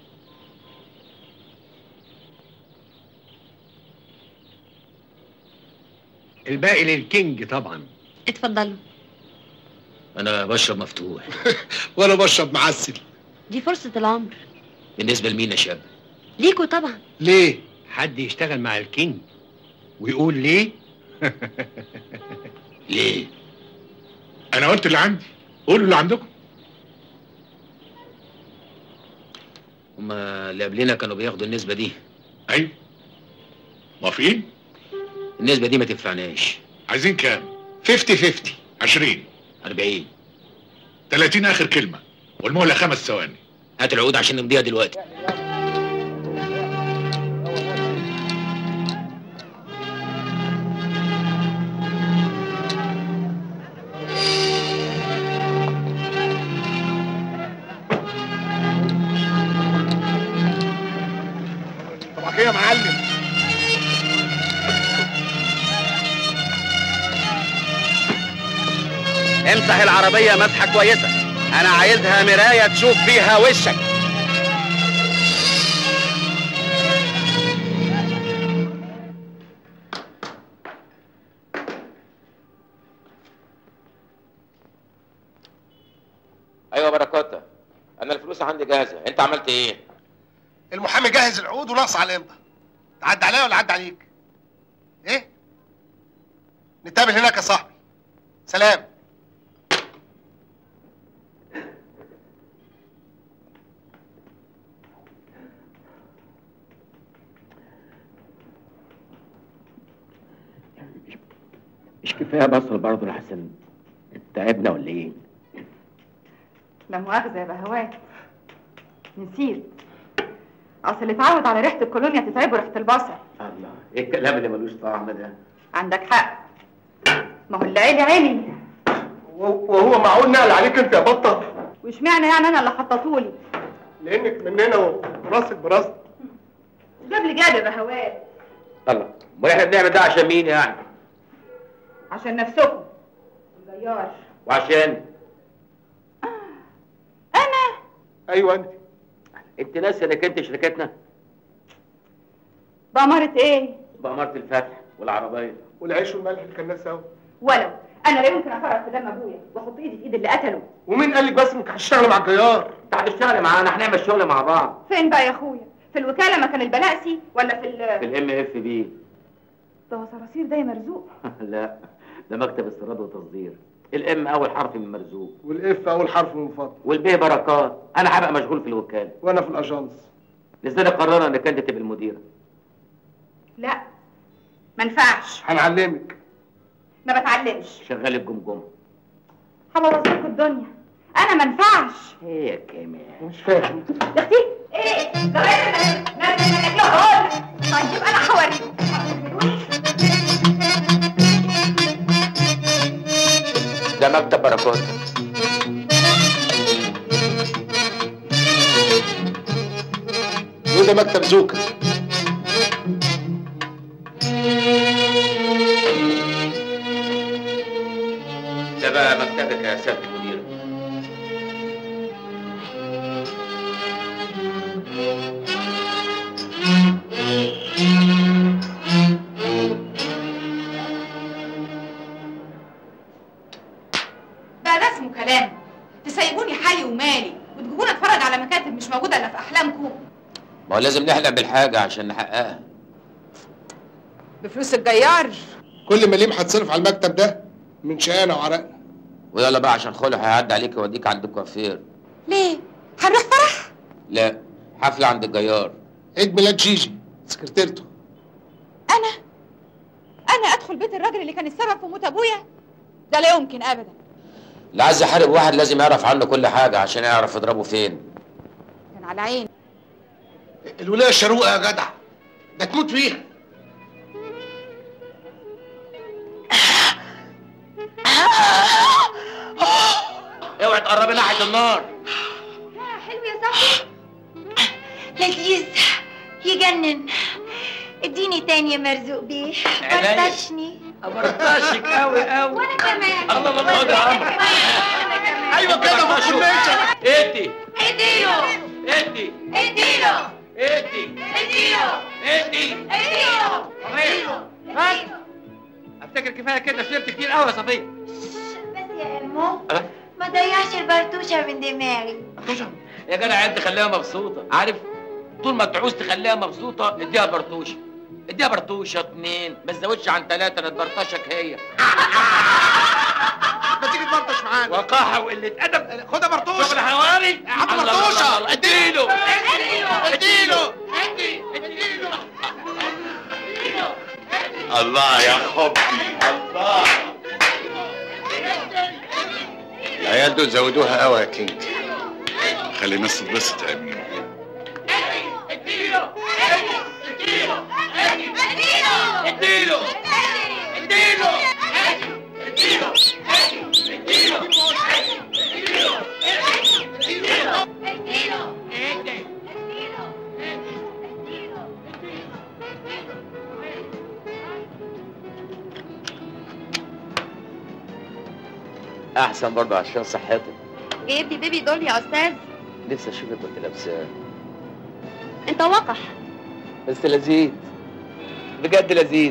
S21: الباقي للكينج طبعا.
S16: اتفضلوا.
S6: انا بشرب مفتوح.
S7: وانا بشرب معسل.
S16: دي فرصة العمر.
S6: بالنسبة لمين يا شاب؟
S16: ليكوا طبعا.
S7: ليه؟
S21: حد يشتغل مع الكينج ويقول ليه؟
S6: ليه؟
S22: انا قلت اللي عندي، قولوا اللي عندكم.
S6: هما اللي قبلنا كانوا بياخدوا النسبة دي.
S22: ايوه. موافقين؟
S6: النسبة دي ما تنفعناش.
S22: عايزين كام؟
S7: خمسين خمسين.
S22: عشرين.
S6: أربعين.
S22: تلاتين اخر كلمة، والمهلة خمس ثواني.
S6: هات العقود عشان نمضيها دلوقتي.
S7: طبعا يا معلم.
S11: امسح العربية مسحة كويسة، أنا عايزها مراية تشوف فيها وشك.
S6: ايوه بركوتة، انا الفلوس عندي جاهزة، انت عملت ايه؟
S7: المحامي جهز العقود وناقص على الامضه. تعدي عليا ولا عدى عليك؟ ايه؟ نتقابل هناك يا صاحبي. سلام.
S11: مش كفاية بصل برضه يا حسن؟ تعبنا ولا ايه؟
S20: لا مؤاخذة يا بهوات، نسيت. اصل اللي اتعود على ريحة الكولونيا تتعبه ريحة البصل.
S11: الله، ايه الكلام اللي ملوش طعم ده؟
S20: عندك حق، ما هو اللي عيلي عيلي.
S7: وهو معقول نقل عليك انت يا بطه؟
S20: واشمعنى يعني انا اللي حطيتهولي؟
S7: لانك مننا وراسك براسك.
S20: جاب لي جاب يا بهوات.
S11: الله، امال احنا بنعمل ده عشان مين يعني؟
S20: عشان نفسكم الجيار.
S11: وعشان
S20: انا؟
S7: ايوه انت.
S11: انت ناسي انك انت شركتنا؟
S20: بأمارة ايه؟
S11: بأمارة الفتح والعربية
S7: والعيش والملح اللي كان ناس اهو.
S20: ولو انا لا يمكن افرط في دم ابويا واحط ايدي في ايد اللي قتله.
S7: ومين قال لك بس انك هتشتغلي مع الجيار؟
S11: انت هتشتغلي معانا، هنعمل شغل مع بعض.
S20: فين بقى يا اخويا؟ في الوكاله مكان البلاسي ولا في ال
S11: في الام اف بي؟
S20: ده هو صراصير ده يا مرزوق.
S11: لا، ده مكتب استيراد وتصدير. الام اول حرف من مرزوق،
S7: والاف اول حرف من فضل،
S11: والبي بركات. انا هبقى مشغول في الوكاله
S7: وانا في الاجانس.
S11: لذلك قررنا انك انت تبقى المديره.
S20: لا ما ينفعش.
S7: هنعلمك.
S20: ما بتعلمش.
S6: شغال الجمجمه.
S20: هبوظ لكم الدنيا. انا ما انفعش.
S6: ايه يا كمان؟
S20: مش فاهم يا اختي. ايه ده غير نرجع هقول. طيب انا هوريكم.
S6: ده مكتب بركات.
S7: وده مكتب زوكا.
S6: ده بقى مكتبك يا سيادة المدير.
S20: بقى ده اسمه كلام؟ تسيبوني حالي ومالي وتجيبوني اتفرج على مكاتب مش موجوده الا في احلامكم.
S6: ما هو لازم نحلم بالحاجة عشان نحققها.
S20: بفلوس الجيار.
S7: كل مليم هتصرف على المكتب ده من شقانا وعرقنا.
S6: ويلا بقى عشان خلع هيعدي عليك يوديك عند الكوافير.
S20: ليه؟ هنروح فرح؟
S6: لا، حفلة عند الجيار.
S7: عيد ميلاد جيجي سكرتيرته.
S20: انا انا ادخل بيت الراجل اللي كان السبب في موت ابويا؟ ده لا يمكن ابدا.
S6: اللي عايز يحارب واحد لازم يعرف عنه كل حاجة عشان يعرف يضربه فين.
S20: كان على عيني.
S7: الولايه الشروقه يا جدع، ده تموت فيها.
S6: اوعي تقربي ناحية النار.
S18: حلو يا صاحبي. لذيذ يجنن. اديني تاني يا مرزوق بيه.
S6: عينيا.
S18: برطشني.
S6: برطشك قوي قوي.
S18: وانا كمان.
S6: الله الله خد يا عم.
S7: ايوه كده ما تكونش.
S6: ادي
S18: اديله.
S6: ادي
S18: اديله.
S6: ادي
S18: اديله.
S6: ادي
S18: اديله.
S15: صفية بس افتكر كفايه كده شربت كتير قوي يا صفية.
S18: بس يا امو ما ضيعش البرتوشه من دماغي.
S6: يا جدع انت خليها مبسوطة، عارف؟ طول ما تعوز تخليها مبسوطة اديها برطوشة. اديها برطوشة اتنين، ما تزودش عن تلاتة انا تبرطشك هي.
S7: ما تيجي تبرطش معانا.
S6: وقاحة وقلة أدب.
S7: خدها برطوشة.
S6: شغل حواري.
S7: هات برطوشة.
S6: اديله.
S7: اديله.
S3: الله يا حبي الله. العيال دول زودوها قوي يا كينج. خلي الناس تتبسط يا امين.
S6: اديله اديله اديله اديله اديله اديله احسن برضه عشان صحتك.
S2: جايب لي بيبي دول يا استاذ؟
S6: نفسي اشوفك وانت لابساه.
S2: انت وقح.
S6: بس لذيذ بجد لذيذ.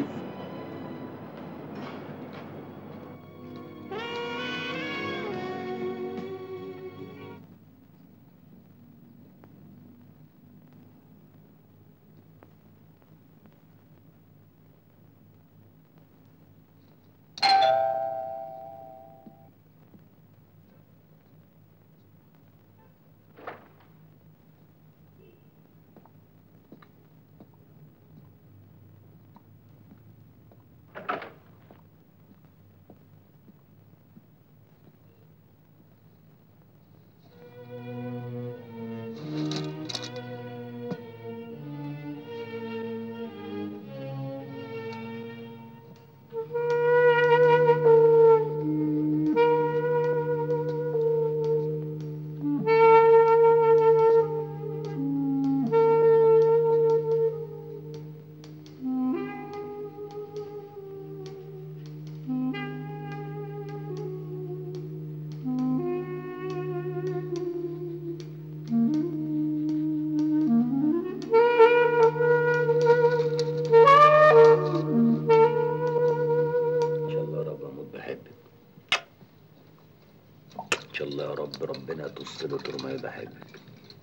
S6: ربنا تصل طول ما بحبك.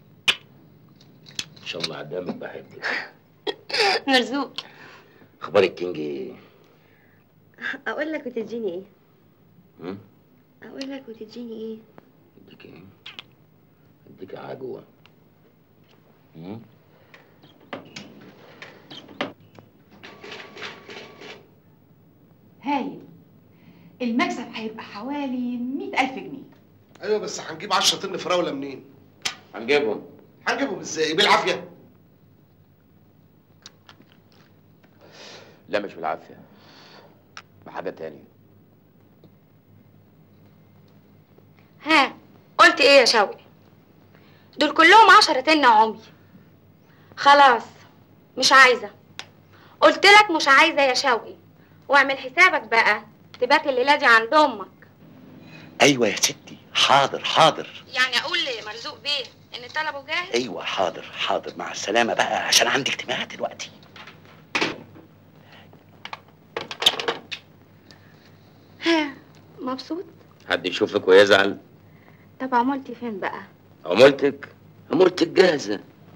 S6: ان شاء الله عدامك بحبك.
S18: مرزوق
S6: اخبار الكينج ايه؟
S18: اقول لك وتديني ايه؟
S6: هم؟
S18: اقول لك وتديني ايه؟
S6: اديك ايه؟ اديك عجوه. هم؟
S20: هايل.
S16: المكسب هيبقى حوالي مئة ألف جنيه.
S7: ايوه بس هنجيب عشرة طن فراوله منين؟
S6: هنجيبهم
S7: هنجيبهم ازاي؟ بالعافيه؟
S6: لا مش بالعافيه، بحاجه تاني.
S2: ها قلت ايه يا شوقي؟ دول كلهم عشرة طن عمي. خلاص مش عايزه، قلت لك مش عايزه يا شوقي، واعمل حسابك بقى تبات الليله دي عند امك.
S11: ايوه يا ستي، حاضر حاضر.
S2: يعني اقول لمرزوق بيه ان طلبه جاهز؟
S11: ايوه حاضر حاضر، مع السلامه بقى عشان عندي اجتماع دلوقتي.
S2: ها مبسوط؟
S6: حد يشوفك ويزعل؟
S2: طب عمولتي فين بقى؟
S6: عمولتك؟ عمولتك جاهزه.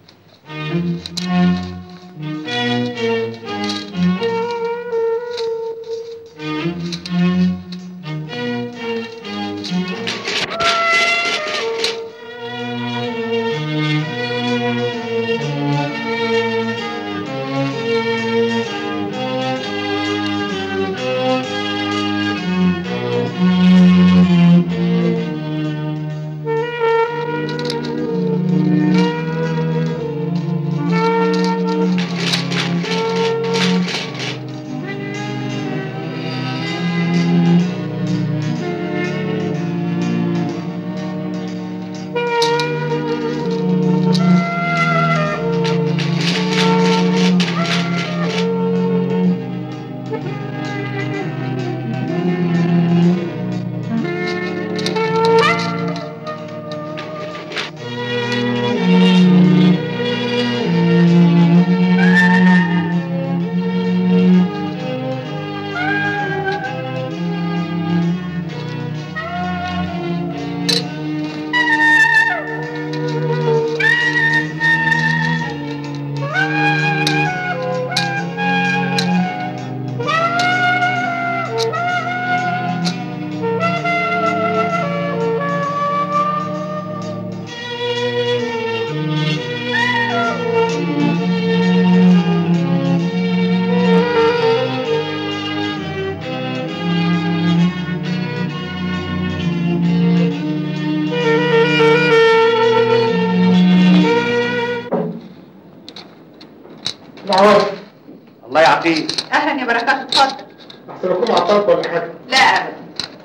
S15: الله يعطيك.
S16: اهلا يا بركات، اتفضل.
S7: احسن اكون عطلت ولا حاجه؟
S16: لا ابدا.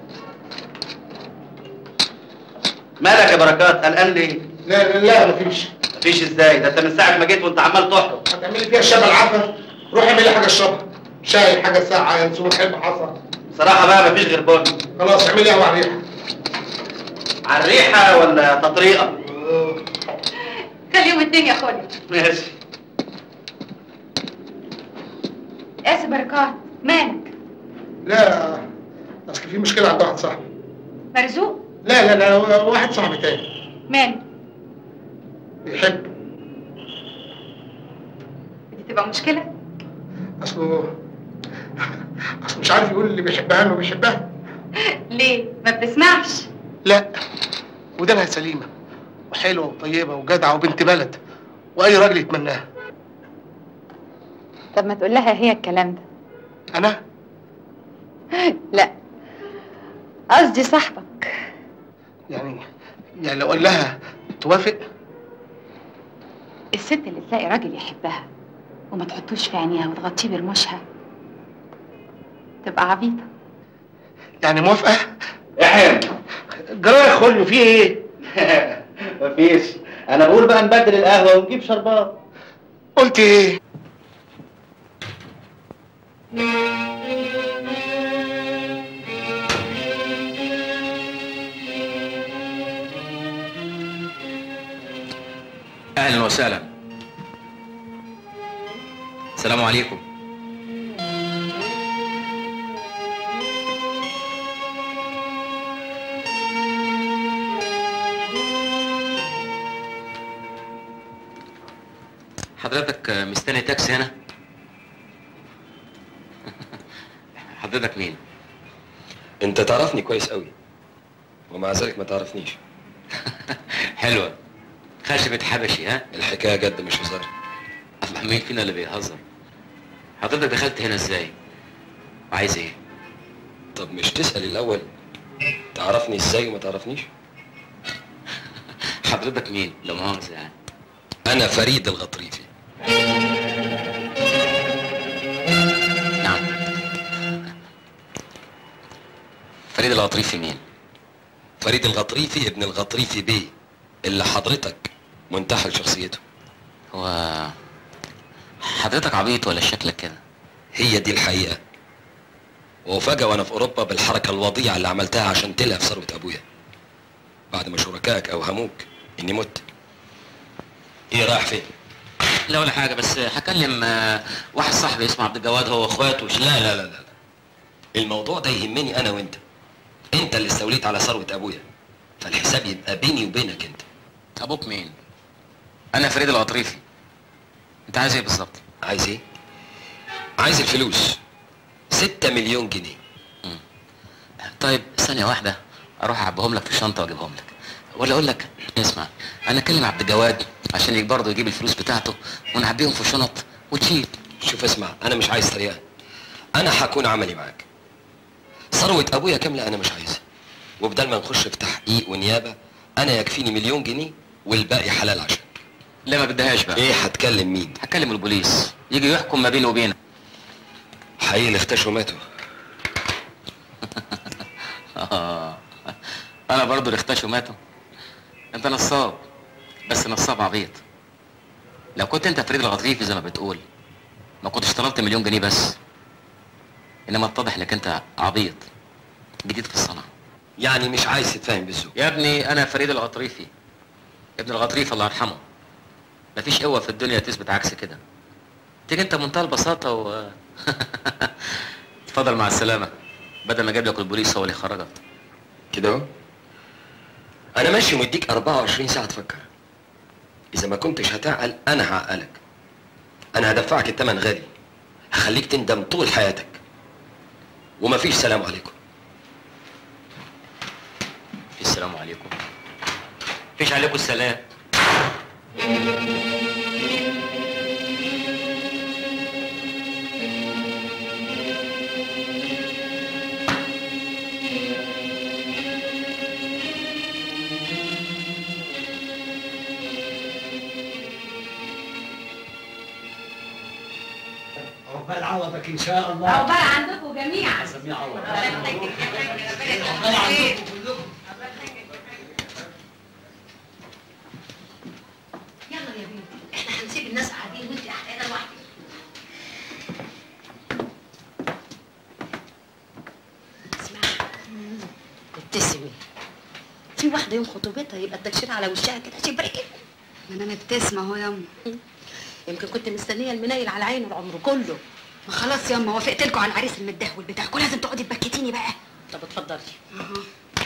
S15: مالك يا بركات، قلقان ليه؟
S7: لا لا مفيش.
S15: مفيش ازاي؟ ده انت من ساعه ما جيت وانت عمال تحرق.
S7: هتعملي فيها الشبه العفه؟ روح اعملي حاجه اشربها، شاي، حاجه ساقعه، ينسون، حلم، حصى.
S15: بصراحه بقى مفيش غير بن.
S7: خلاص اعملي قهوه على الريحه.
S15: على الريحه ولا تطريقه؟
S16: خليهم اتنين يا خالد.
S15: ماشي.
S16: اسف بركات، مالك؟
S7: لا اصل في مشكله عند واحد صاحبي.
S16: مرزوق؟
S7: لا لا لا واحد صاحبي تاني.
S16: ماله؟
S7: بيحب.
S16: دي تبقى مشكله؟
S7: اصله اصله مش عارف يقول اللي بيحبها انه بيحبها.
S16: ليه؟ ما بتسمعش؟
S7: لا، ودانها سليمه وحلوه وطيبه وجدعه وبنت بلد واي راجل يتمناها.
S20: طب ما تقول لها هي الكلام ده.
S7: انا؟
S20: لا، قصدي صاحبك.
S7: يعني يعني لو قال لها توافق؟
S20: الست اللي تلاقي راجل يحبها وما تحطوش في عينيها وتغطيه برموشها تبقى عبيطه.
S7: يعني موافقه؟
S15: احنا
S7: جرى يا خوليو في ايه؟
S15: مفيش، انا بقول بقى نبدل القهوه ونجيب شربات.
S7: قلت ايه؟
S6: اهلا وسهلا. السلام عليكم. حضرتك مستني تاكسي هنا؟ حضرتك مين؟
S13: انت تعرفني كويس قوي ومع ذلك ما تعرفنيش.
S6: حلوة، خشبة حبشي. ها؟
S13: الحكاية جد مش هزار.
S6: الله، مين فينا اللي بيهزر؟ حضرتك دخلت هنا ازاي؟ وعايز ايه؟
S13: طب مش تسأل الأول تعرفني ازاي وما تعرفنيش؟
S6: حضرتك مين؟ لا مؤاخذة يعني.
S13: أنا فريد الغطريفي.
S6: نعم. فريد الغطريفي مين؟
S13: فريد الغطريفي ابن الغطريفي بيه اللي حضرتك منتحل شخصيته.
S6: هو حضرتك عبيط ولا شكلك كده؟
S13: هي دي الحقيقة. وفجأة وانا في اوروبا بالحركة الوضيعة اللي عملتها عشان تلهف ثروة ابويا بعد ما شركائك اوهموك اني مت. ايه رايح فين؟
S6: لا ولا حاجة، بس هكلم واحد صاحبي اسمه عبد الجواد هو واخواته.
S13: لا لا لا لا الموضوع ده يهمني انا وانت. انت اللي استوليت على ثروة ابويا، فالحساب يبقى بيني وبينك انت.
S6: ابوك مين؟ انا فريد الغطريفي. انت عايز ايه بالظبط؟
S13: عايز ايه؟ عايز الفلوس. ستة مليون جنيه.
S6: مم. طيب ثانية واحدة اروح اعبيهم لك في الشنطة واجيبهم لك، ولا اقول لك اسمع، انا اكلم عبد الجواد عشان برضه يجيب الفلوس بتاعته ونعبيهم في شنط وتشيل.
S13: شوف اسمع، انا مش عايز طريقة، انا هكون عملي معاك. ثروة ابويا كاملة انا مش عايزها، وبدل ما نخش في تحقيق ونيابة انا يكفيني مليون جنيه والباقي حلال عشان.
S6: لا ما بدهاش بقى.
S13: ايه هتكلم مين؟
S6: هتكلم البوليس يجي يحكم ما بيني وبينك.
S13: حقيقي اللي اختشوا ماتوا.
S6: آه. انا برضه اللي اختشوا ماتوا. انت نصاب، بس نصاب عبيط. لو كنت انت فريد الغطريفي زي ما بتقول ما كنتش طلبت مليون جنيه بس، انما اتضح انك انت عبيط جديد في الصنعة.
S13: يعني مش عايز تتفاهم بالذوق
S6: يا ابني؟ انا فريد الغطريفي ابن الغطريفي الله يرحمه. مفيش قوة في الدنيا تثبت عكس كده. تيجي انت بمنتهى البساطة و اتفضل مع السلامة، بدل ما اجيب لك البوليس هو اللي يخرجك.
S13: كده اهو انا ماشي ومديك أربعة وعشرين ساعة تفكر. اذا ما كنتش هتعقل انا هعقلك. انا هدفعك الثمن غالي، هخليك تندم طول حياتك. ومفيش سلام عليكم.
S6: في السلام عليكم. مفيش عليكم السلام.
S8: عقبال عوضك ان شاء الله.
S14: عقبال عندكم جميعا.
S8: سميع عوض.
S14: يلا يا بنتي احنا هنسيب الناس قاعدين وانت قاعده لوحدك. اسمعي ابتسمي. في واحده يوم خطوبتها يبقى التكشير على وشها كده شبرقت.
S18: ما انا مبتسمه اهو ياما.
S14: يمكن كنت مستنيه المنيل على عينه العمر كله.
S18: ما خلاص ياما وافقت لكم على العريس المدهول بتاعكم، لازم تقعدي تبكتيني بقى.
S14: طب اتفضلي.
S18: اها.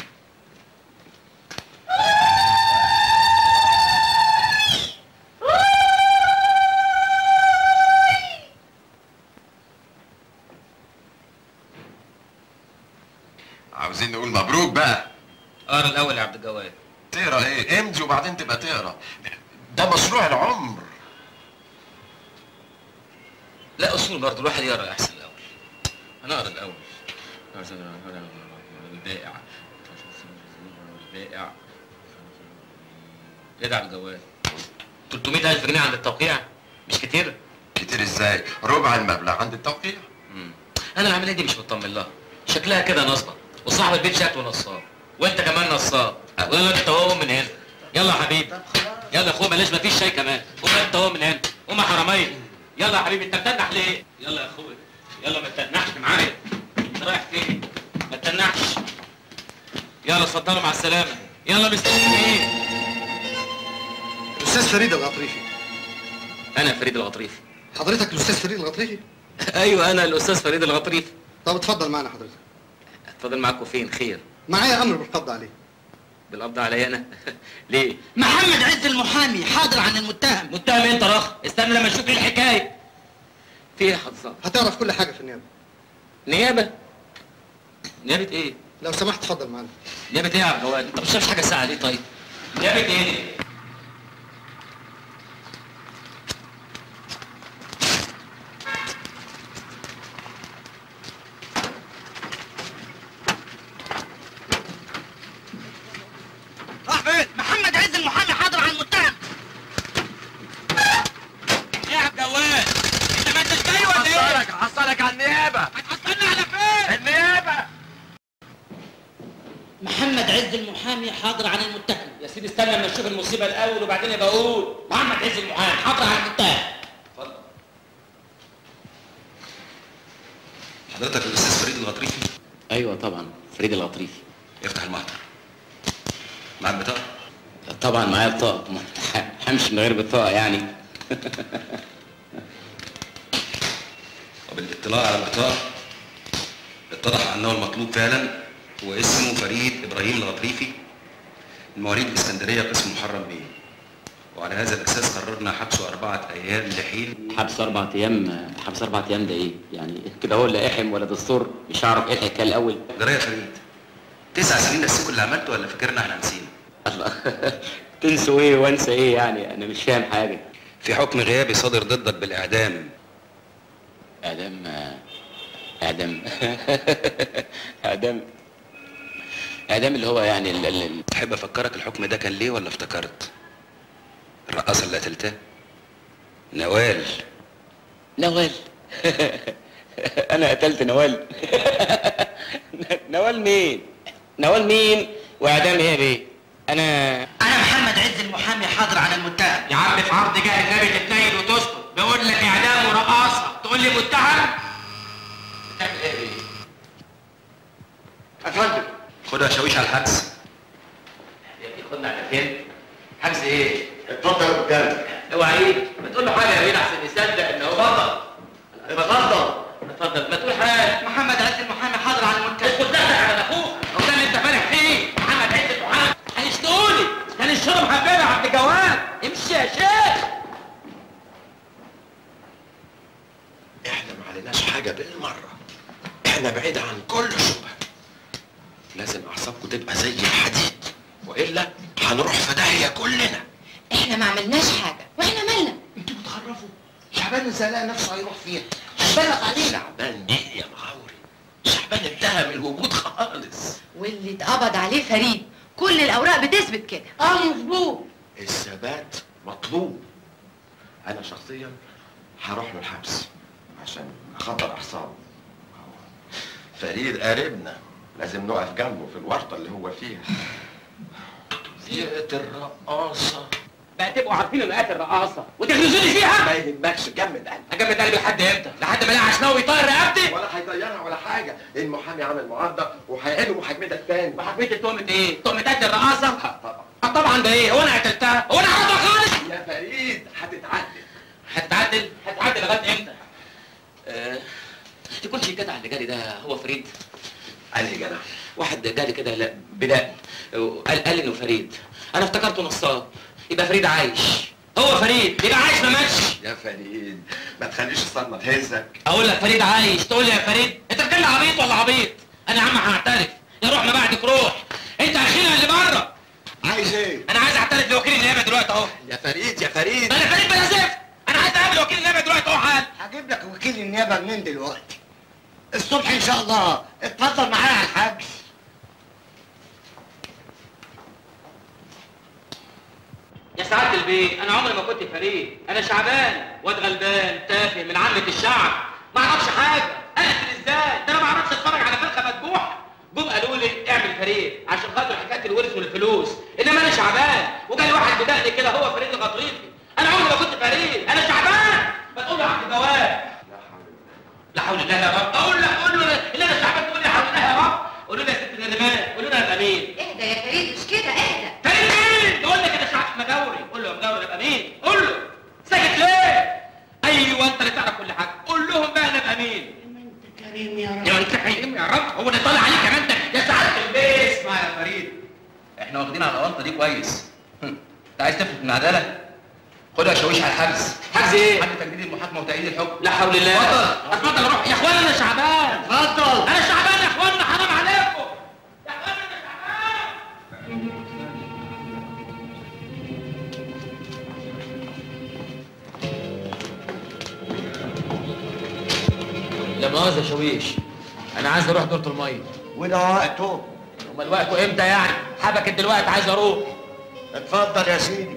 S3: عاوزين نقول مبروك بقى.
S6: اقرا الاول يا عبد الجواد.
S3: تقرا ايه؟ امضي وبعدين تبقى تقرا. ده مشروع العمر.
S6: لا اصول برضه الواحد يقرا احسن الاول. انا اقرا الاول. البائع البائع ايه ده يا عبد الجواد؟ ثلاثمية ألف جنيه عند التوقيع مش كتير؟
S3: كتير ازاي؟ ربع المبلغ عند التوقيع.
S6: امم انا العمليه دي مش مطمن لها، شكلها كده نصبه، وصاحب البيت شكله نصاب، وانت كمان نصاب، ويلا انت اهو من هنا. يلا يا حبيبي يلا يا اخويا، بلاش مفيش شاي كمان، قوم انت اهو من هنا، قوم يا حراميه. يلا يا حبيبي انت بتنح ليه؟ يلا يا اخويا يلا ما تتنحش معايا. انت رايح فين؟ ما تتنحش. يلا اتفضلوا مع السلامه. يلا مستنيين ايه؟
S7: الاستاذ فريد الغطريفي.
S6: انا فريد الغطريفي.
S7: حضرتك الاستاذ فريد الغطريفي؟
S6: ايوه انا الاستاذ فريد الغطريفي.
S7: طب اتفضل معنا حضرتك.
S6: اتفضل معاكم فين؟ خير؟
S7: معايا امر بالقبض عليه.
S6: بالقبض عليا انا؟ ليه؟
S14: محمد عز المحامي حاضر عن المتهم.
S6: متهم انت رخ؟ استنى لما اشوف ايه الحكايه. في ايه يا حضرتك؟
S7: هتعرف كل حاجه في النيابه.
S6: نيابه؟ نيابه ايه؟
S7: لو سمحت اتفضل معنا.
S6: نيابه ايه يا عبد الجواد؟ انت مش شايف حاجه ساعه ليه طيب؟ نيابه ايه دي؟ المحامي حاضر عن المتهم. يا سيدي استنى اما نشوف المصيبه الاول وبعدين ابقى اقول. محمد عز المحامي حاضر عن المتهم.
S13: اتفضل. حضرتك الاستاذ فريد الغطريفي؟
S6: ايوه طبعا فريد الغطريفي.
S13: افتح المحضر. معاك بطاقه؟
S6: طبعا معايا بطاقه، همشي من غير بطاقه يعني.
S13: وبالاطلاع على البطاقه اتضح انه المطلوب فعلا هو اسمه فريد ابراهيم الغطريفي، المواليد الاسكندريه قسم محرم بيه. وعلى هذا الاساس قررنا حبسه اربعه ايام لحين.
S6: حبس اربع ايام؟ حبس اربع ايام ده ايه؟ يعني كده هو لا احم ولا دستور، مش هعرف ايه الحكايه الاول.
S13: جرى يا فريد؟ تسع سنين نسيكوا اللي عملته ولا فاكرنا احنا نسينا؟
S6: الله تنسوا ايه وانسى ايه يعني؟ انا مش فاهم حاجه.
S13: في حكم غيابي صادر ضدك بالاعدام.
S6: اعدام؟ اعدام اعدام اعدام اللي هو يعني ال ال
S13: تحب افكرك الحكم ده كان ليه ولا افتكرت؟ الرقاصه اللي قتلتها نوال.
S6: نوال؟ انا قتلت نوال؟ نوال مين؟ نوال مين؟ واعدام ايه بيه؟ انا
S12: انا محمد عز المحامي حاضر عن المتهم.
S6: يا عم في عرض جاه النبي تتنيل وتسكت. بقول لك اعدام ورقاصه تقول لي متهم؟ بتعمل ايه بيه؟
S13: يا فندم خدها شاويش على الحبس.
S6: يا ابني خدنا على فين؟ حبس ايه؟
S13: اتفضل يا قدام.
S6: اوعى ايه؟ ما تقول له حاجه يا بيه احسن يصدق ان هو اتفضل. اتفضل اتفضل ما تقول حاجه.
S12: محمد عز المحامي حاضر عن المتهم.
S6: اسكت دقدق على اخوك. هو ده اللي انت فارح فيه؟ محمد عز المحامي هيشتقولي كان الشرب حبيبي يا عبد الجواد. امشي يا شيخ.
S5: احنا ما عليناش حاجه بالمره، احنا بعيد عن كل شبهه. لازم اعصابكم تبقى زي الحديد والا هنروح في داهيه كلنا.
S18: احنا ما عملناش حاجه واحنا مالنا.
S5: انتوا بتخرفوا. شعبان ازاي لقى نفسه هيروح فيها؟ هيبلغ علينا. شعبان ايه يا مغاوري؟ شعبان انتهى من الوجود خالص.
S18: واللي اتقبض عليه فريد، كل الاوراق بتثبت كده.
S5: اه مظبوط. الثبات مطلوب. انا شخصيا هروح له الحبس عشان اخبر اعصابه. فريد قريبنا، لازم نقف جنبه في الورطه اللي هو فيها. زيقة الرقاصه
S6: بقى تبقوا عارفين ان قاتل رقاصه وتغرزوني فيها؟
S5: ما يهمكش، جمد قلبك.
S6: اجمد قلبي لحد امتى؟ لحد ما الاقي عشناوي يطير رقبتي؟
S5: ولا هيطيرها ولا حاجه، المحامي عامل معارضه وهيعيدوا محاكمتك تاني.
S6: محاكمتي تهمه ايه؟ تهمه قتل الرقاصه؟ طبعا طبعا. ده ايه؟ هو انا قتلتها؟ هو انا عارضها خالص؟
S5: يا فريد هتتعدل.
S6: هتتعدل؟ هتتعدل لغايه امتى؟ أه... تكونش الجدع اللي جالي ده هو فريد؟
S5: انهي جدع؟
S6: واحد جالي كده لا بداء قال قال انه فريد. انا افتكرته نصاب. يبقى فريد عايش. هو فريد يبقى عايش ما ماتش.
S5: يا فريد ما تخليش الصدمه تهزك.
S6: اقول لك فريد عايش تقول لي يا فريد؟ انت بتتكلم عبيط ولا عبيط؟ انا يا عم هعترف. يا روح ما بعدك روح. انت اخينا اللي بره.
S5: عايز ايه؟
S6: انا عايز اعترف لوكيل النيابه دلوقتي اهو.
S5: يا فريد يا فريد.
S6: انا فريد بلا زفت. انا عايز اقابل وكيل النيابه دلوقتي اهو حال.
S12: هجيب لك وكيل النيابه منين دلوقتي؟ الصبح ان شاء الله. اتفضل معايا على الحبس.
S6: يا سعاده البيه انا عمري ما كنت فريد. انا شعبان واد غلبان تافه من عامه الشعب ما اعرفش حاجه. اقتل ازاي؟ ده انا ما اعرفش اتفرج على فرخه مذبوحه. جم قالوا لي اعمل فريد عشان خاطر حكايه الورث والفلوس، انما انا شعبان وجالي واحد بدقني كده هو فريد الغطريفي. انا عمري ما كنت فريد. انا شعبان. ما تقول له عبد الجواد. لا حول الله يا رب. اقول لك قول له اللي انا شعبان تقول لي حول الله يا رب. قولوا لي يا ست الرمال قولوا لنا ابقى مين؟
S18: اهدى يا فريد مش كده اهدى.
S6: فريد مين؟ تقول لك انا شعب مجاوري. قول له يا مجاوري ابقى مين؟ قول له. ساكت ليه؟ ايوه انت اللي تعرف كل حاجه. قول لهم بقى انا ابقى مين؟
S12: انت كريم يا رب.
S6: يا انت كريم يا رب. هو ده طالع عليك كمان انت يا سعاده البيه.
S13: اسمع يا فريد، احنا واخدين على الغلطه دي كويس. انت عايز تفلت من العداله؟ خدها شاويش على الحبس.
S6: حبس ايه؟
S13: حد تجديد المحاكمه وتأييد الحكم.
S6: لا حول الله. اتفضل اتفضل روح يا اخوانا. انا شعبان.
S12: اتفضل.
S6: انا شعبان يا اخوانا حرام عليكم. يا اخوانا انا شعبان. لا مؤاخذة يا شويش، أنا عايز أروح دورة المية.
S12: وده وقته؟
S6: أمال وقته إمتى يعني؟ حبكت دلوقتي عايز أروح.
S12: اتفضل يا سيدي.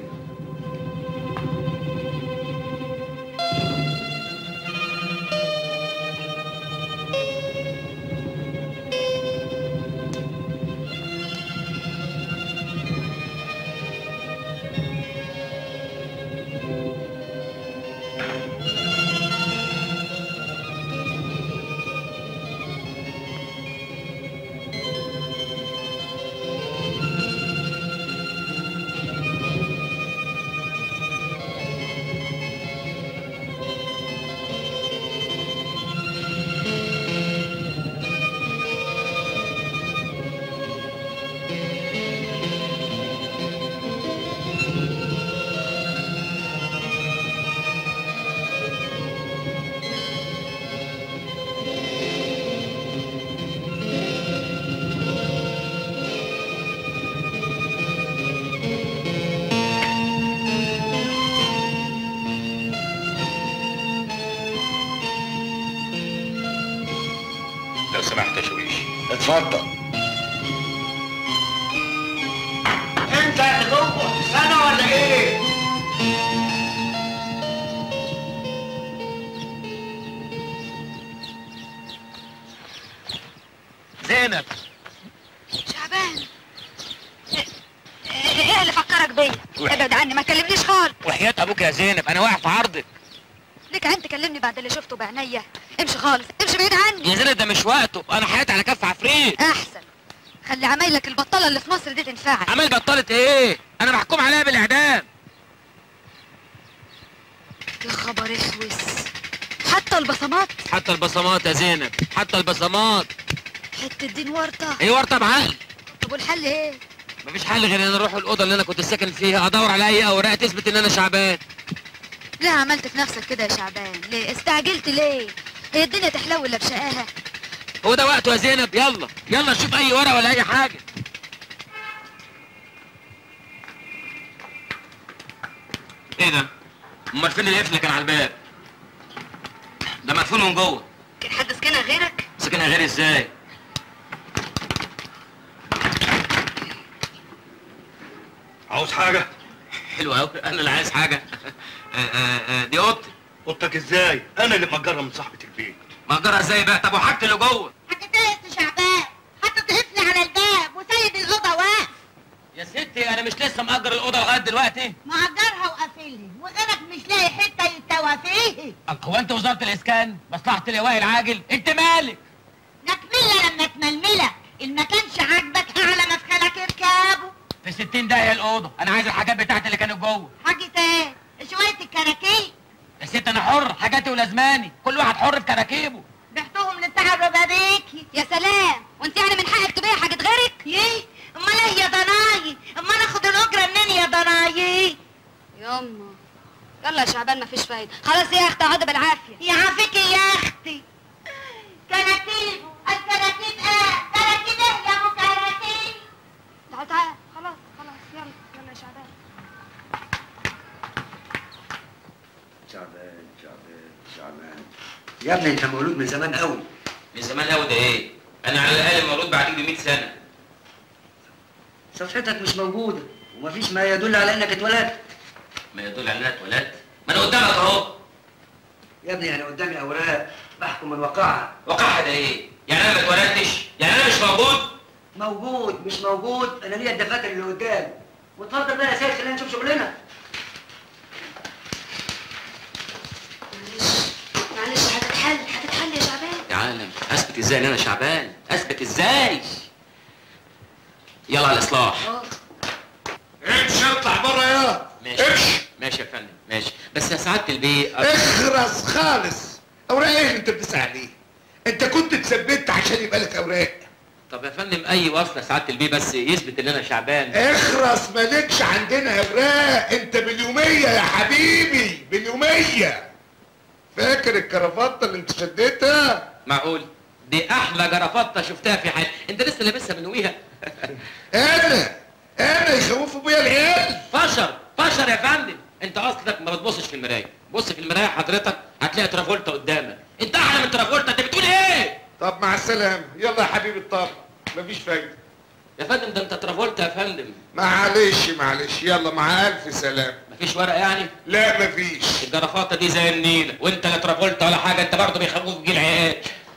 S22: لو سمحت يا شويش.
S8: اتفضل.
S12: انت اللي جوه سنه ولا ايه؟
S6: زينب.
S2: شعبان، ايه اللي فكرك بيا؟ ابعد عني، ما تكلمنيش خالص.
S6: وحياة ابوك يا زينب انا واقع في عرضك.
S2: ليك عين تكلمني بعد اللي شفته بعينيا؟ امشي خالص، امشي بعيد عني.
S6: يا زينب ده مش وقته، انا حياتي على كف عفريت.
S2: احسن، خلي عمايلك البطاله اللي في مصر دي تنفعك.
S6: عمال بطلت ايه؟ انا محكوم عليها بالاعدام.
S2: يا خبر اسوس، حتى البصمات.
S6: حتى البصمات يا زينب، حتى البصمات.
S2: حته دين ورطه.
S6: ايه ورطه بعقل؟
S2: طب والحل ايه؟
S6: مفيش حل غير ان انا اروح الاوضه اللي انا كنت ساكن فيها ادور على اي اوراق تثبت ان انا شعبان.
S2: ليه عملت في نفسك كده يا شعبان؟ ليه استعجلت ليه؟ هي الدنيا تحلو الا بشقاها؟
S6: هو ده وقته يا زينب. يلا يلا شوف اي ورقه ولا اي حاجه. ايه ده؟ امال فين القفل اللي كان على الباب؟ ده مقفول من جوه.
S2: كان حد سكنها غيرك؟
S6: سكنها غيري ازاي؟
S8: عاوز حاجة؟
S6: حلو قوي، انا اللي عايز حاجه. دي اوضتي.
S8: اوضتك ازاي؟ انا اللي مأجرها من صاحبة البيت.
S6: مأجرها ازاي بقى؟ طب وحاجتي اللي جوه؟
S14: حاجة ايه يا شعبان؟ حاطط قفل على الباب وسايب الأوضة واقف.
S6: يا ستي انا مش لسه مأجر الاوضه لغايه دلوقتي؟
S14: مأجرها وقافلها وغيرك مش لاقي حتة يتوى فيه.
S6: هو انت وزاره الاسكان؟ مصلحه اللواء العاجل؟ انت مالك؟
S14: نكملها لما تململك، إن ما كانش عاجبك أعلى مفخلك اركابه.
S6: في ستين داهيه الاوضه، انا عايز الحاجات بتاعتي اللي كانت جوه.
S14: حاجة ايه؟ شوية الكراكيب.
S6: يا ست انا حر، حاجاتي ولازماني، كل واحد حر في كراكيبه.
S14: بعتهم لبتاع الربابيكي.
S2: يا سلام، وانت يعني من حقك تبيع حاجه غيرك؟
S14: ايه؟ امال ايه يا ضناي؟ امال اخد الاجره منين يا ضناي؟
S2: ياما يلا يا شعبان مفيش فايده. خلاص يا اختي اقعدي بالعافيه.
S14: يعافيكي يا اختي. كراكيبه، الكراكيب ايه؟ كراكيب ايه يا ابو كراكيب؟
S2: تعال تعال، خلاص خلاص يلا يلا يا شعبان.
S8: شعبان شعبان شعبان يا ابني انت مولود من زمان قوي.
S6: من زمان قوي ده ايه؟ انا على الاقل مولود بعديك ب مية سنه.
S8: صفحتك مش موجودة ومفيش ما يدل على انك اتولدت.
S6: ما يدل على انك اتولدت؟ ما انا قدامك اهو.
S8: يا ابني انا قدامي اوراق بحكم من واقعها.
S6: واقعها ده ايه؟ يعني انا ما اتولدتش؟ يعني انا مش موجود؟
S8: موجود مش موجود، انا ليا الدفاتر اللي قدامي. واتفضل بقى يا سيد خلينا نشوف شغلنا.
S2: معلش هتتحل هتتحل يا شعبان.
S6: يا عالم اثبت ازاي ان انا شعبان؟ اثبت ازاي؟ يلا على الاصلاح.
S3: امشي اطلع بره يا
S6: ماشي امشي. ماشي يا فندم ماشي، بس يا سعاده البيه
S3: اخرس خالص. اوراق ايه اللي انت بتسعى عليه؟ انت كنت اتثبت عشان يبقى لك اوراق.
S6: طب يا فندم اي وصله سعاده البيه بس يثبت ان انا شعبان.
S3: اخرس مالكش عندنا اوراق، انت باليوميه يا حبيبي باليوميه. فاكر الكرافته اللي انت شديتها؟
S6: معقول؟ دي احلى جرافطه شفتها في حياتي. انت لسه لابسها من نويها؟
S3: انا انا يخوفوا بيا العيال.
S6: فشر فشر يا فندم. انت اصلك ما بتبصش في المرايه. بص في المرايه حضرتك هتلاقي ترافولتا قدامك. انت احلى من ترافولتا. انت بتقول ايه؟
S3: طب مع السلامه. يلا يا حبيبي الطبق مفيش فايده.
S6: يا فندم ده انت ترافولتا يا فندم.
S3: معلش معلش يلا مع الف سلامه.
S6: مفيش ورق يعني؟
S3: لا مفيش.
S6: الجرافطه دي زي النيله وانت لا ترافولتا ولا حاجه. انت برضه بيخوفوك جيل العيال.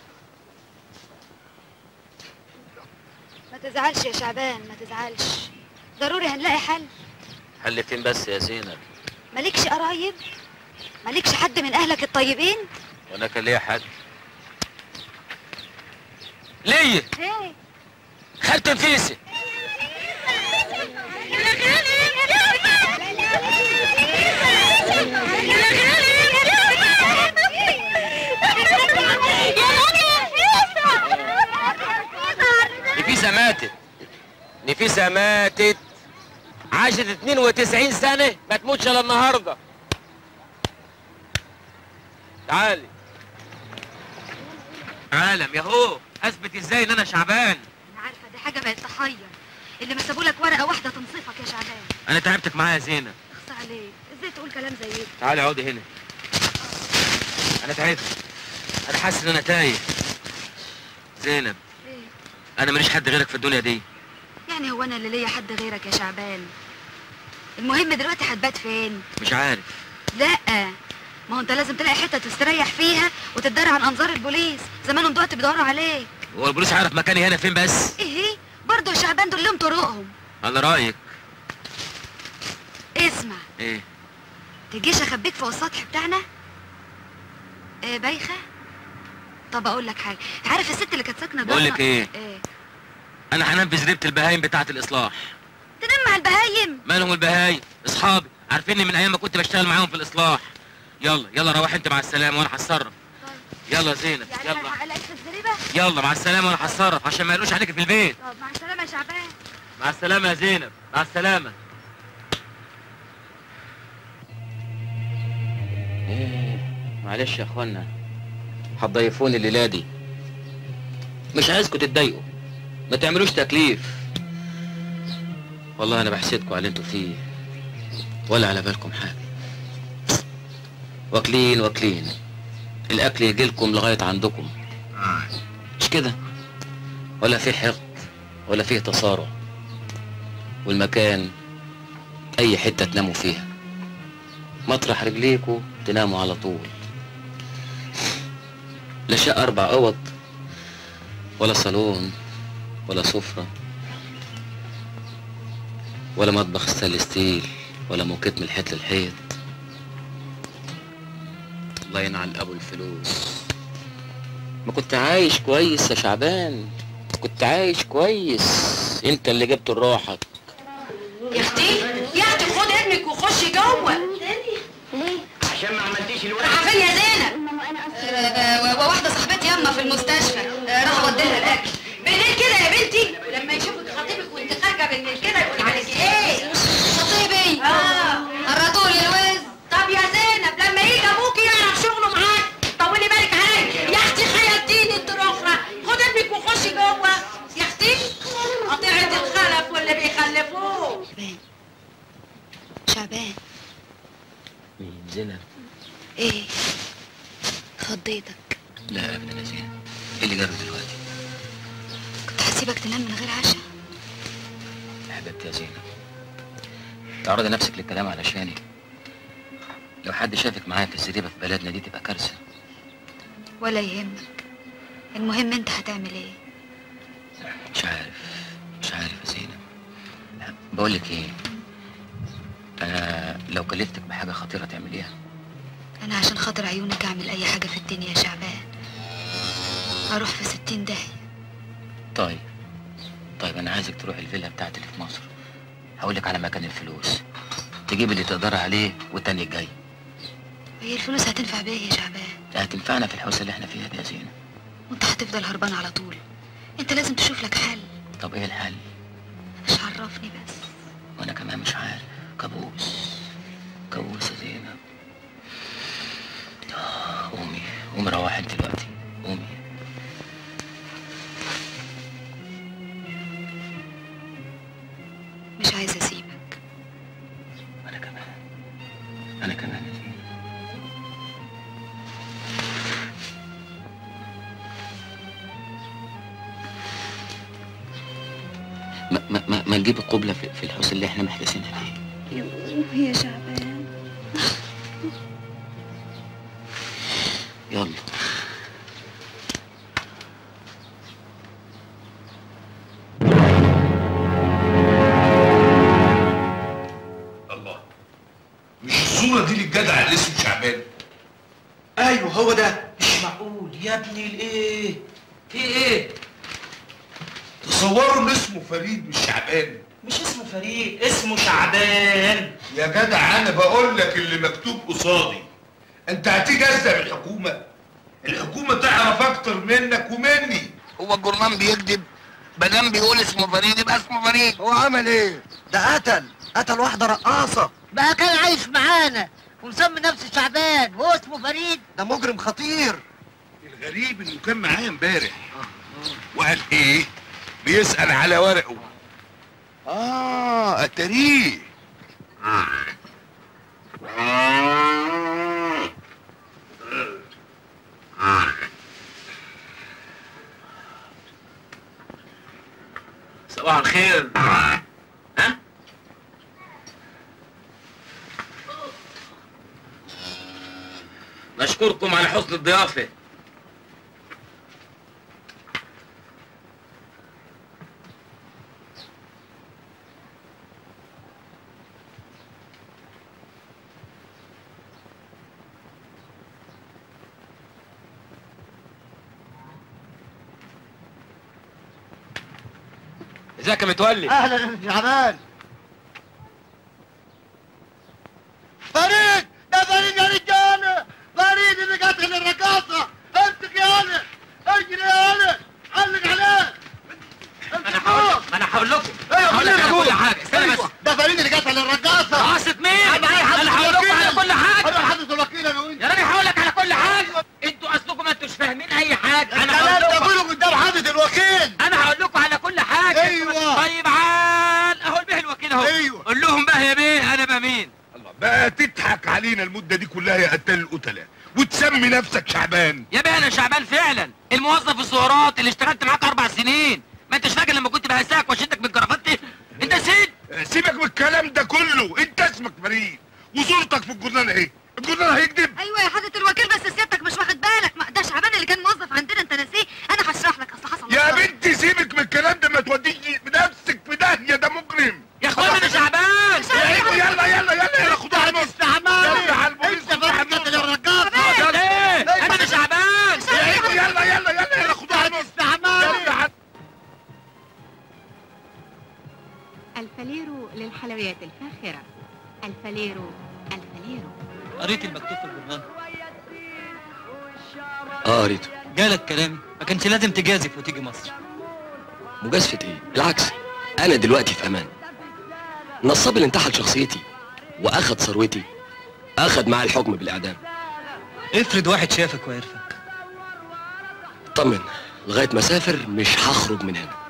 S2: ما تزعلش يا شعبان ما تزعلش، ضروري هنلاقي حل.
S6: حل فين بس يا زينب؟
S2: مالكش قرايب؟ مالكش حد من اهلك الطيبين؟
S6: وانا كان ليا حد؟ ليا؟
S2: ايه؟
S6: خالتي نفيسي. نفيسة ماتت. نفيسة ماتت عاشت اتنين وتسعين سنة ما تموتش الا النهارده. تعالي. عالم ياهو اثبت ازاي ان انا شعبان.
S2: انا عارفه دي حاجه بقت تحير. اللي ما سابولك ورقه واحده تنصفك يا شعبان.
S6: انا تعبتك معايا يا زينب.
S2: اخص عليك، ازاي تقول كلام زي ده؟
S6: تعالي اقعدي هنا. انا تعبت. انا حاسس ان انا تايه.
S13: زينب، انا ماليش حد غيرك في الدنيا دي.
S2: يعني هو انا اللي ليا حد غيرك يا شعبان؟ المهم دلوقتي هتبات فين؟
S13: مش عارف.
S2: لا، ما هو انت لازم تلاقي حته تستريح فيها وتتدارى عن انظار البوليس، زمانهم دلوقتي بيدوروا عليك.
S13: هو البوليس عارف مكاني هنا فين بس؟
S2: ايه برضه يا شعبان، دول لهم طرقهم.
S13: على رايك.
S2: اسمع،
S13: ايه؟
S2: تجيش اخبيك فوق السطح بتاعنا؟ ايه بايخه؟ طب اقول لك حاجه، عارف الست اللي كانت ساكنه جوه؟
S13: بقول لك ايه؟
S2: ايه؟
S13: انا هنفذ ريبه البهايم بتاعه الاصلاح.
S2: تنام مع البهايم؟
S13: مالهم البهايم؟ اصحابي عارفيني من ايام ما كنت بشتغل معاهم في الاصلاح. يلا يلا روح انت مع السلامه وانا هتصرف. يلا زينب
S2: يعني
S13: يلا.
S2: هلاقيك في الزريبه؟
S13: يلا مع السلامه وانا هتصرف عشان ما يقولوش عليك في البيت.
S2: طب مع السلامه يا شعبان.
S13: مع السلامه يا زينب، مع السلامه. ايه معلش يا اخوانا، هتضيفوني الليله دي. مش عايزكم تتضايقوا، ما تعملوش تكليف. والله انا بحسدكم على اللي انتوا فيه، ولا على بالكم حاجه. واكلين واكلين، الاكل يجيلكم لغايه عندكم، مش كده؟ ولا فيه حقد ولا فيه تصارع، والمكان اي حته تناموا فيها، مطرح رجليكوا تناموا على طول. لا شقه اربع اوض ولا صالون ولا سفره ولا مطبخ ستانلس ستيل ولا موكيت من الحيط للحيط. الله ينعل ابو الفلوس. ما كنت عايش كويس يا شعبان، كنت عايش كويس، انت اللي جبت لروحك.
S14: يا اختي يا اختي خد ابنك وخشي جوه.
S12: ليه؟ عشان ما عملتيش الورق.
S2: رايحه فين يا زينب؟ آه واحده صاحبتي ياما في المستشفى، آه راح اودي لها الاكل. بالليل كده يا بنتي، ولما يشوفك خطيبك وانت خارجه بالليل كده يقول عليكي ايه؟ خطيبي؟ اه قرطولي الوز.
S14: طب يا زينب لما يجي ابوكي يعرف شغله معاك طولي بالك عليا. يا اختي خيبتيني انت الاخرى، خد ابنك وخشي جوه. يا اختي قطيعه الخلف واللي بيخلفوه.
S2: شعبان.
S13: مين زينب؟
S2: ايه؟ خضيتك؟
S13: لا ابدا يا زينب، ايه اللي جرى دلوقتي؟
S2: كنت هسيبك تنام من غير عشاء؟
S13: يا حبيبتي يا زينب، تعرضي نفسك للكلام علشاني. لو حد شافك معايا في الزريبه في بلدنا دي تبقى كارثه.
S2: ولا يهمك، المهم انت هتعمل ايه؟
S13: مش عارف مش عارف يا زينب. بقول لك ايه، انا لو كلفتك بحاجه خطيره تعمليها؟
S2: انا عشان خاطر عيونك اعمل اي حاجه في الدنيا يا شعبان، اروح في ستين داهيه.
S13: طيب طيب انا عايزك تروحي الفيلا بتاعتي اللي في مصر، هقول لك على مكان الفلوس، تجيب اللي تقدر عليه والتاني الجاي.
S2: هي الفلوس هتنفع بيها يا شعبان؟
S13: هتنفعنا في الحوسه اللي احنا فيها دي يا زينب.
S2: وانت هتفضل هربان على طول، انت لازم تشوف لك حل.
S13: طب ايه الحل؟
S2: مش عرفني بس.
S13: وانا كمان مش عارف. كابوس كابوس يا زينب. قومي قومي روحي انت دلوقتي، قومي.
S2: مش عايزه اسيبك.
S13: انا كمان انا كمان يا زينب. ما ما ما, ما نجيب القبله في, في الحوس اللي احنا محتاسينها فيه.
S2: يوه يا شعبان.
S13: يلا.
S5: الله، مش الصورة دي للجدع اللي اسمه شعبان؟
S3: ايوه هو ده. مش معقول يا ابني. الايه؟ في ايه؟
S5: تصوروا ان اسمه فريد مش شعبان.
S3: مش اسمه فريد، اسمه شعبان.
S5: يا جدع انا بقول لك اللي مكتوب قصادي. انت هتيجي ازدق الحكومه؟ الحكومه تعرف اكتر منك ومني.
S11: هو الجرنان بيكذب؟ مادام بيقول اسمه فريد يبقى اسمه فريد.
S12: هو عمل ايه؟ ده قتل قتل واحده رقاصه.
S1: بقى كان عايش معانا ومسمي نفسه شعبان وهو اسمه فريد.
S12: ده مجرم خطير.
S5: الغريب انه كان معايا امبارح وقال ايه؟ بيسأل على ورقه. اه اتاريه.
S6: صباح الخير. ها؟ نشكركم على حسن الضيافة. ازيك يا متولي؟
S1: اهلا يا شعبان. فريد، ده فريد يا رجاله، فريد اللي قاتل الرقاصه. امسك يا ولد، اجري يا ولد، علق عليه.
S6: انا هقول انا هقول لكم هقول لك على كل حاجه. استنى بس.
S1: ده فريد اللي قاتل الرقاصه.
S6: رقاصه مين؟ انا هقول لكم على كل حاجه.
S1: انا حضرة الوكيل انا وانت.
S6: يا راجل هقول لك على كل حاجه. انتوا اصلكم ما انتوش فاهمين اي حاجه. انا هقول
S1: الكلام ده
S6: لكم
S1: كله قدام حضرة الوكيل.
S6: انا هقول لكم على كل حاجه.
S1: ايوه.
S6: طيب عال اهو البيه الوكيل اهو.
S1: ايوه.
S6: قول لهم بقى يا بيه انا بقى مين؟
S22: الله بقى تضحك علينا المده دي كلها يا قتال القتله وتسمي نفسك شعبان.
S6: يا بيه انا شعبان فعلا، الموظف الزهرات اللي اشتغلت معاك اربع سنين. ما انتش فاكر لما كنت بهزاك واشدك بالجرافات؟ انت نسيت؟
S22: سيبك من الكلام ده كله، انت اسمك فريد وصورتك في الجورنال اهي. الجورنال هيكذب؟
S2: ايوه يا حضره الوكيل، بس سيادتك مش واخد بالك. ما ده شعبان اللي كان موظف عندنا، انت ناسيه. انا هشرح لك. اصل حصل
S22: يا بنتي سيبك من الكلام ده، ما توديش بنفسك في داهيه، ده مجرم.
S6: يا اخوانا انا شعبان.
S22: يلا يلا يلا يلا خدوها على البوليس. يلا على البوليس.
S1: انت فريد قاتل الرقاصه.
S6: ايه؟ انا مش شعبان.
S22: يلا يلا يلا يلا خدوها على البوليس.
S18: الفاليرو للحلويات الفاخرة. الفاليرو الفاليرو.
S17: قريت المكتوب في الجورنال؟
S13: اه قريته.
S17: جالك كلامي، ما كانش لازم تجازف وتيجي مصر.
S13: مجازفة ايه؟ بالعكس انا دلوقتي في امان. النصاب اللي انتحل شخصيتي واخد ثروتي اخد معاه الحكم بالاعدام.
S17: افرض واحد شافك وعرفك.
S13: طمن، لغايه ما اسافر مش هخرج من هنا.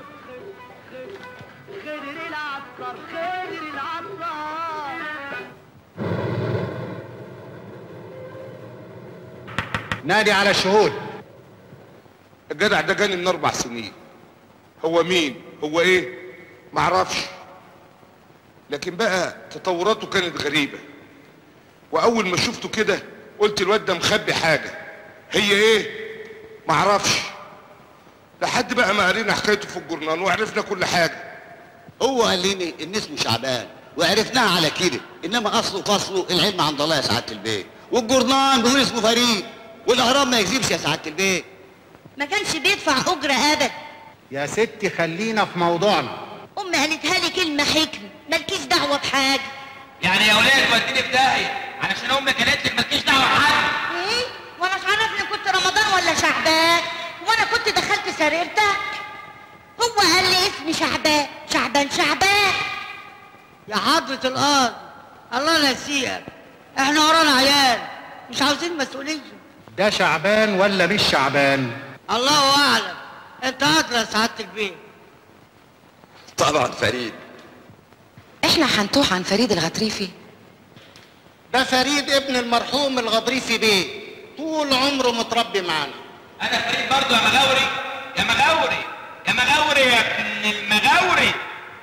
S22: نادي على الشهود. الجدع ده جاني من اربع سنين. هو مين؟ هو ايه؟ معرفش. لكن بقى تطوراته كانت غريبة. واول ما شفته كده قلت الواد ده مخبي حاجة. هي ايه؟ معرفش. لحد بقى ما قرينا حكايته في الجورنال وعرفنا كل حاجة.
S1: هو قال لي ان اسمه شعبان وعرفناها على كده، انما اصله فصله العلم عند الله يا سعاده البيت، والجورنال بيقول اسمه فريد، والاهرام ما يكذبش يا سعاده البيت.
S14: ما كانش بيدفع اجره ابدا.
S21: يا ستي خلينا في موضوعنا.
S14: امي قالتها لي كلمه حكمه، مالكيش دعوه بحاجه.
S6: يعني يا ولاد توديني في داهيه علشان امك قالت لك مالكيش دعوه بحاجه.
S14: ايه؟ وانا مش عارفني كنت رمضان ولا شعبان؟ وانا كنت دخلت سريرتك؟ هو قال لي اسمي شعبان شعبان شعبان.
S1: يا حضرة القاضي الله لا يسيئك، احنا ورانا عيال مش عاوزين مسؤولية.
S21: ده شعبان ولا مش شعبان؟
S1: الله اعلم. انت ادرى يا سعادة البيت.
S13: طبعا فريد.
S18: احنا هنتوه عن فريد الغطريفي.
S21: ده فريد ابن المرحوم الغضريفي بيه، طول عمره متربي معانا.
S6: انا فريد برضه يا مغاوري يا مغاوري يا مغاوري يا ابن المغاوري.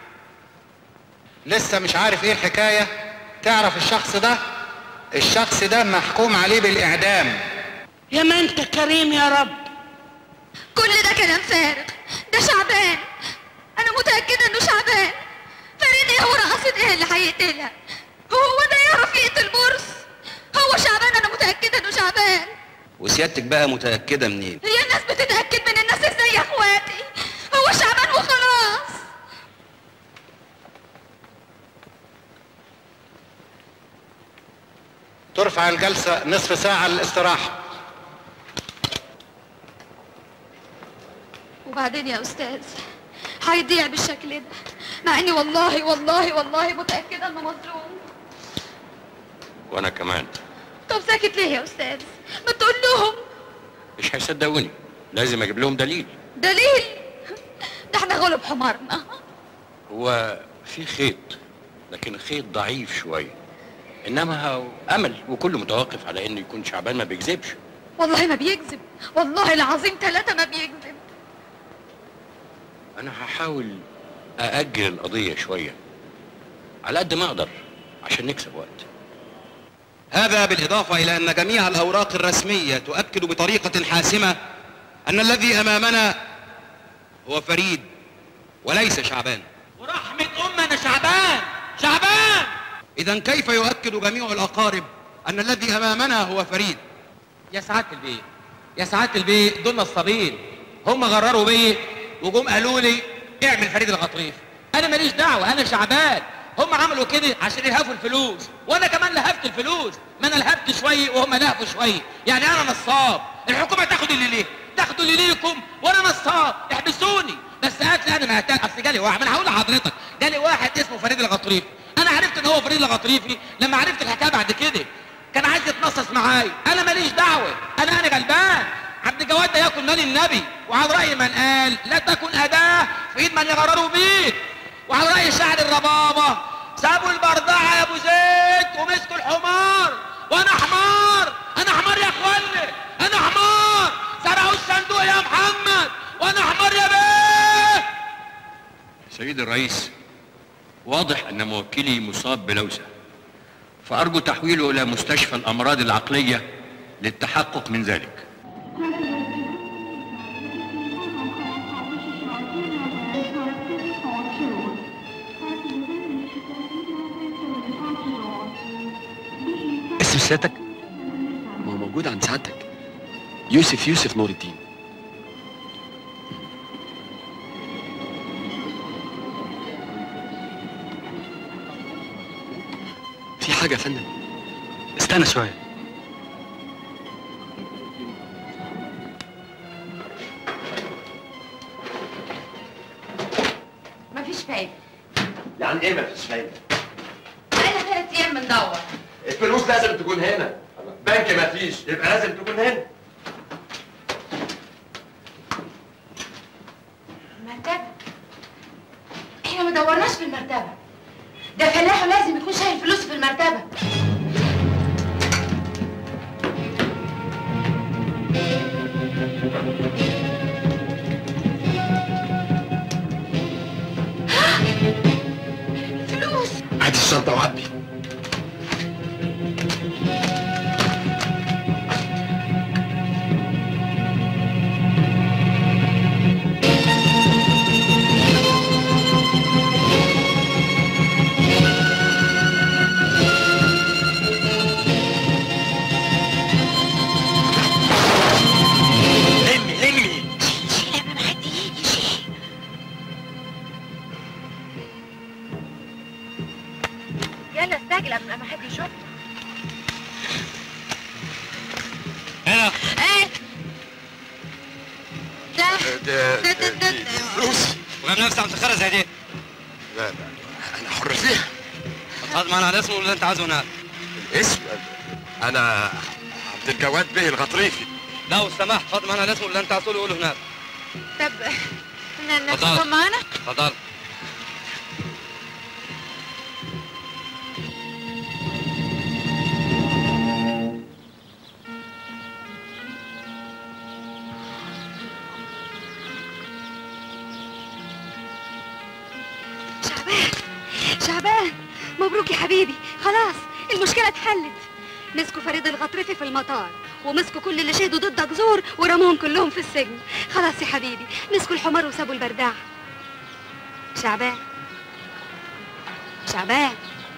S21: لسه مش عارف ايه الحكاية؟ تعرف الشخص ده؟ الشخص ده محكوم عليه بالإعدام.
S14: يا ما انت كريم يا رب. كل ده كلام فارغ. ده شعبان، انا متأكدة انه شعبان. فريد ايه ورقصة ايه اللي هيقتلها؟ هو ده يعرف يقتل بورس؟ هو شعبان، انا متأكدة انه شعبان.
S13: وسيادتك بقى متأكدة منين؟
S14: هي الناس بتتأكد من الناس ازاي يا اخواتي؟ هو شعبان وخلاص.
S21: ترفع الجلسة نصف ساعة للاستراحة.
S2: وبعدين يا استاذ هيضيع بالشكل ده، مع اني والله والله والله متأكدة انه مظلوم.
S13: وانا كمان.
S2: طب ساكت ليه يا استاذ؟ ما تقول لهم.
S13: مش هيصدقوني، لازم اجيب لهم دليل.
S2: دليل؟ ده احنا غلب حمارنا.
S13: هو في خيط، لكن خيط ضعيف شويه، انما هو امل وكله متوقف على انه يكون شعبان ما بيكذبش.
S2: والله ما بيكذب، والله العظيم ثلاثة ما بيكذب.
S13: انا هحاول
S4: ااجل القضيه شويه على قد ما اقدر عشان نكسب وقت.
S19: هذا بالإضافة إلى أن جميع الأوراق الرسمية تؤكد بطريقة حاسمة أن الذي أمامنا هو فريد وليس شعبان.
S6: ورحمة أمنا شعبان شعبان.
S19: إذا كيف يؤكد جميع الأقارب أن الذي أمامنا هو فريد؟
S6: يا سعادة البيه يا سعادة البيه دول نصابين، هم غرروا بيا وجم قالوا لي اعمل فريد الغطريف. أنا ماليش دعوة، أنا شعبان. هم عملوا كده عشان يلهفوا الفلوس، وانا كمان لهفت الفلوس. ما انا لهفت شويه وهم لهفوا شويه، يعني انا نصاب. الحكومه تاخد اللي ليه، تاخدوا اللي ليكم، وانا نصاب احبسوني. بس قالت لي انا ما هتاك. اصل جالي واحد، ما انا هقول لحضرتك، جالي واحد اسمه فريد الغطريفي. انا عرفت ان هو فريد الغطريفي لما عرفت الحكايه بعد كده. كان عايز يتنصص معايا، انا ماليش دعوه، انا انا غلبان. عبد الجواد ده ياكل مال النبي، وعلى راي من قال لا تكن اداه في ايد من يغرروا بيك. وعلى رأي شاعر الربابة سابوا البردعة يا ابو زيد ومسكوا الحمار، وانا حمار انا حمار يا اخواني، انا حمار. سرقوا الصندوق يا محمد وانا حمار يا بيه.
S4: سيد الرئيس، واضح ان موكلي مصاب بلوسة، فارجو تحويله الى مستشفى الامراض العقلية للتحقق من ذلك.
S13: اسم سيادتك؟ ما هو موجود عند سعادتك، يوسف يوسف نور الدين. في حاجة يا فندم؟
S17: استنى شوية.
S14: مفيش فايدة.
S15: يعني ايه مفيش فايدة؟
S14: بقالنا ثلاث أيام بندور.
S15: الفلوس لازم تكون هنا، بنك مفيش، يبقى لازم تكون هنا.
S14: مرتبة. احنا ما دورناش في المرتبة. ده فلاح لازم يكون شايل فلوس في المرتبة. فلوس.
S15: هات الشنطة وعبي.
S14: يلا استعجل قبل ما حد يشوف.
S19: هنا.
S14: ايه؟
S15: ده ده دي فلوس.
S19: وجاب نفسي عم تخرج زي دي.
S15: لا لا انا حر فيها.
S19: هتحط معانا على اسمه ولا انت عايزه هناك؟
S15: الاسم؟ انا عبد الجواد بيه الغطريفي.
S19: لا لو سمحت حط معانا على اسمه اللي انت عايزه قوله هناك.
S14: طب ناخدهم معانا؟
S19: اتفضل.
S2: شعبان شعبان مبروك يا حبيبي، خلاص المشكلة اتحلت. مسكوا فريد الغطريفي في المطار، ومسكوا كل اللي شهدوا ضدك زور ورموهم كلهم في السجن. خلاص يا حبيبي، مسكوا الحمار وسابوا البرداع. شعبان شعبان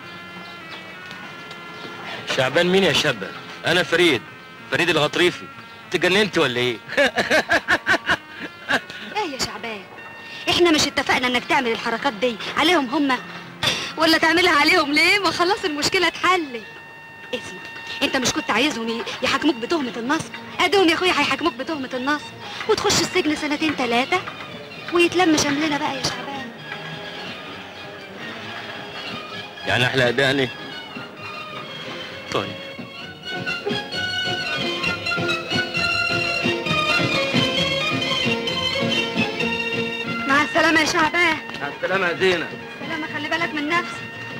S13: شعبان مين يا شابة؟ أنا فريد، فريد الغطريفي. تجننت ولا إيه؟
S2: ايه يا شعبان؟ احنا مش اتفقنا انك تعمل الحركات دي عليهم هما؟ ولا تعملها عليهم ليه؟ ما خلاص المشكلة اتحلت. اسمع، انت مش كنت عايزهم يحاكموك بتهمة النصب؟ ادهم يا اخويا هيحاكموك بتهمة النصب وتخش السجن سنتين ثلاثة ويتلم شملنا بقى يا شعبان.
S13: يعني أحلى أداني؟ طيب.
S2: مع السلامة يا شعبان.
S6: مع السلامة يا زينب.
S2: سلامة، خلي بالك من نفسك.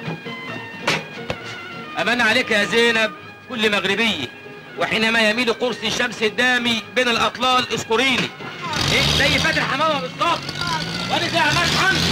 S6: أمان عليك يا زينب كل مغربية، وحينما يميل قرص الشمس الدامي بين الأطلال اذكريني. إيه زي فاتن حمامة بالظبط، وأنا زي عماد حمزة.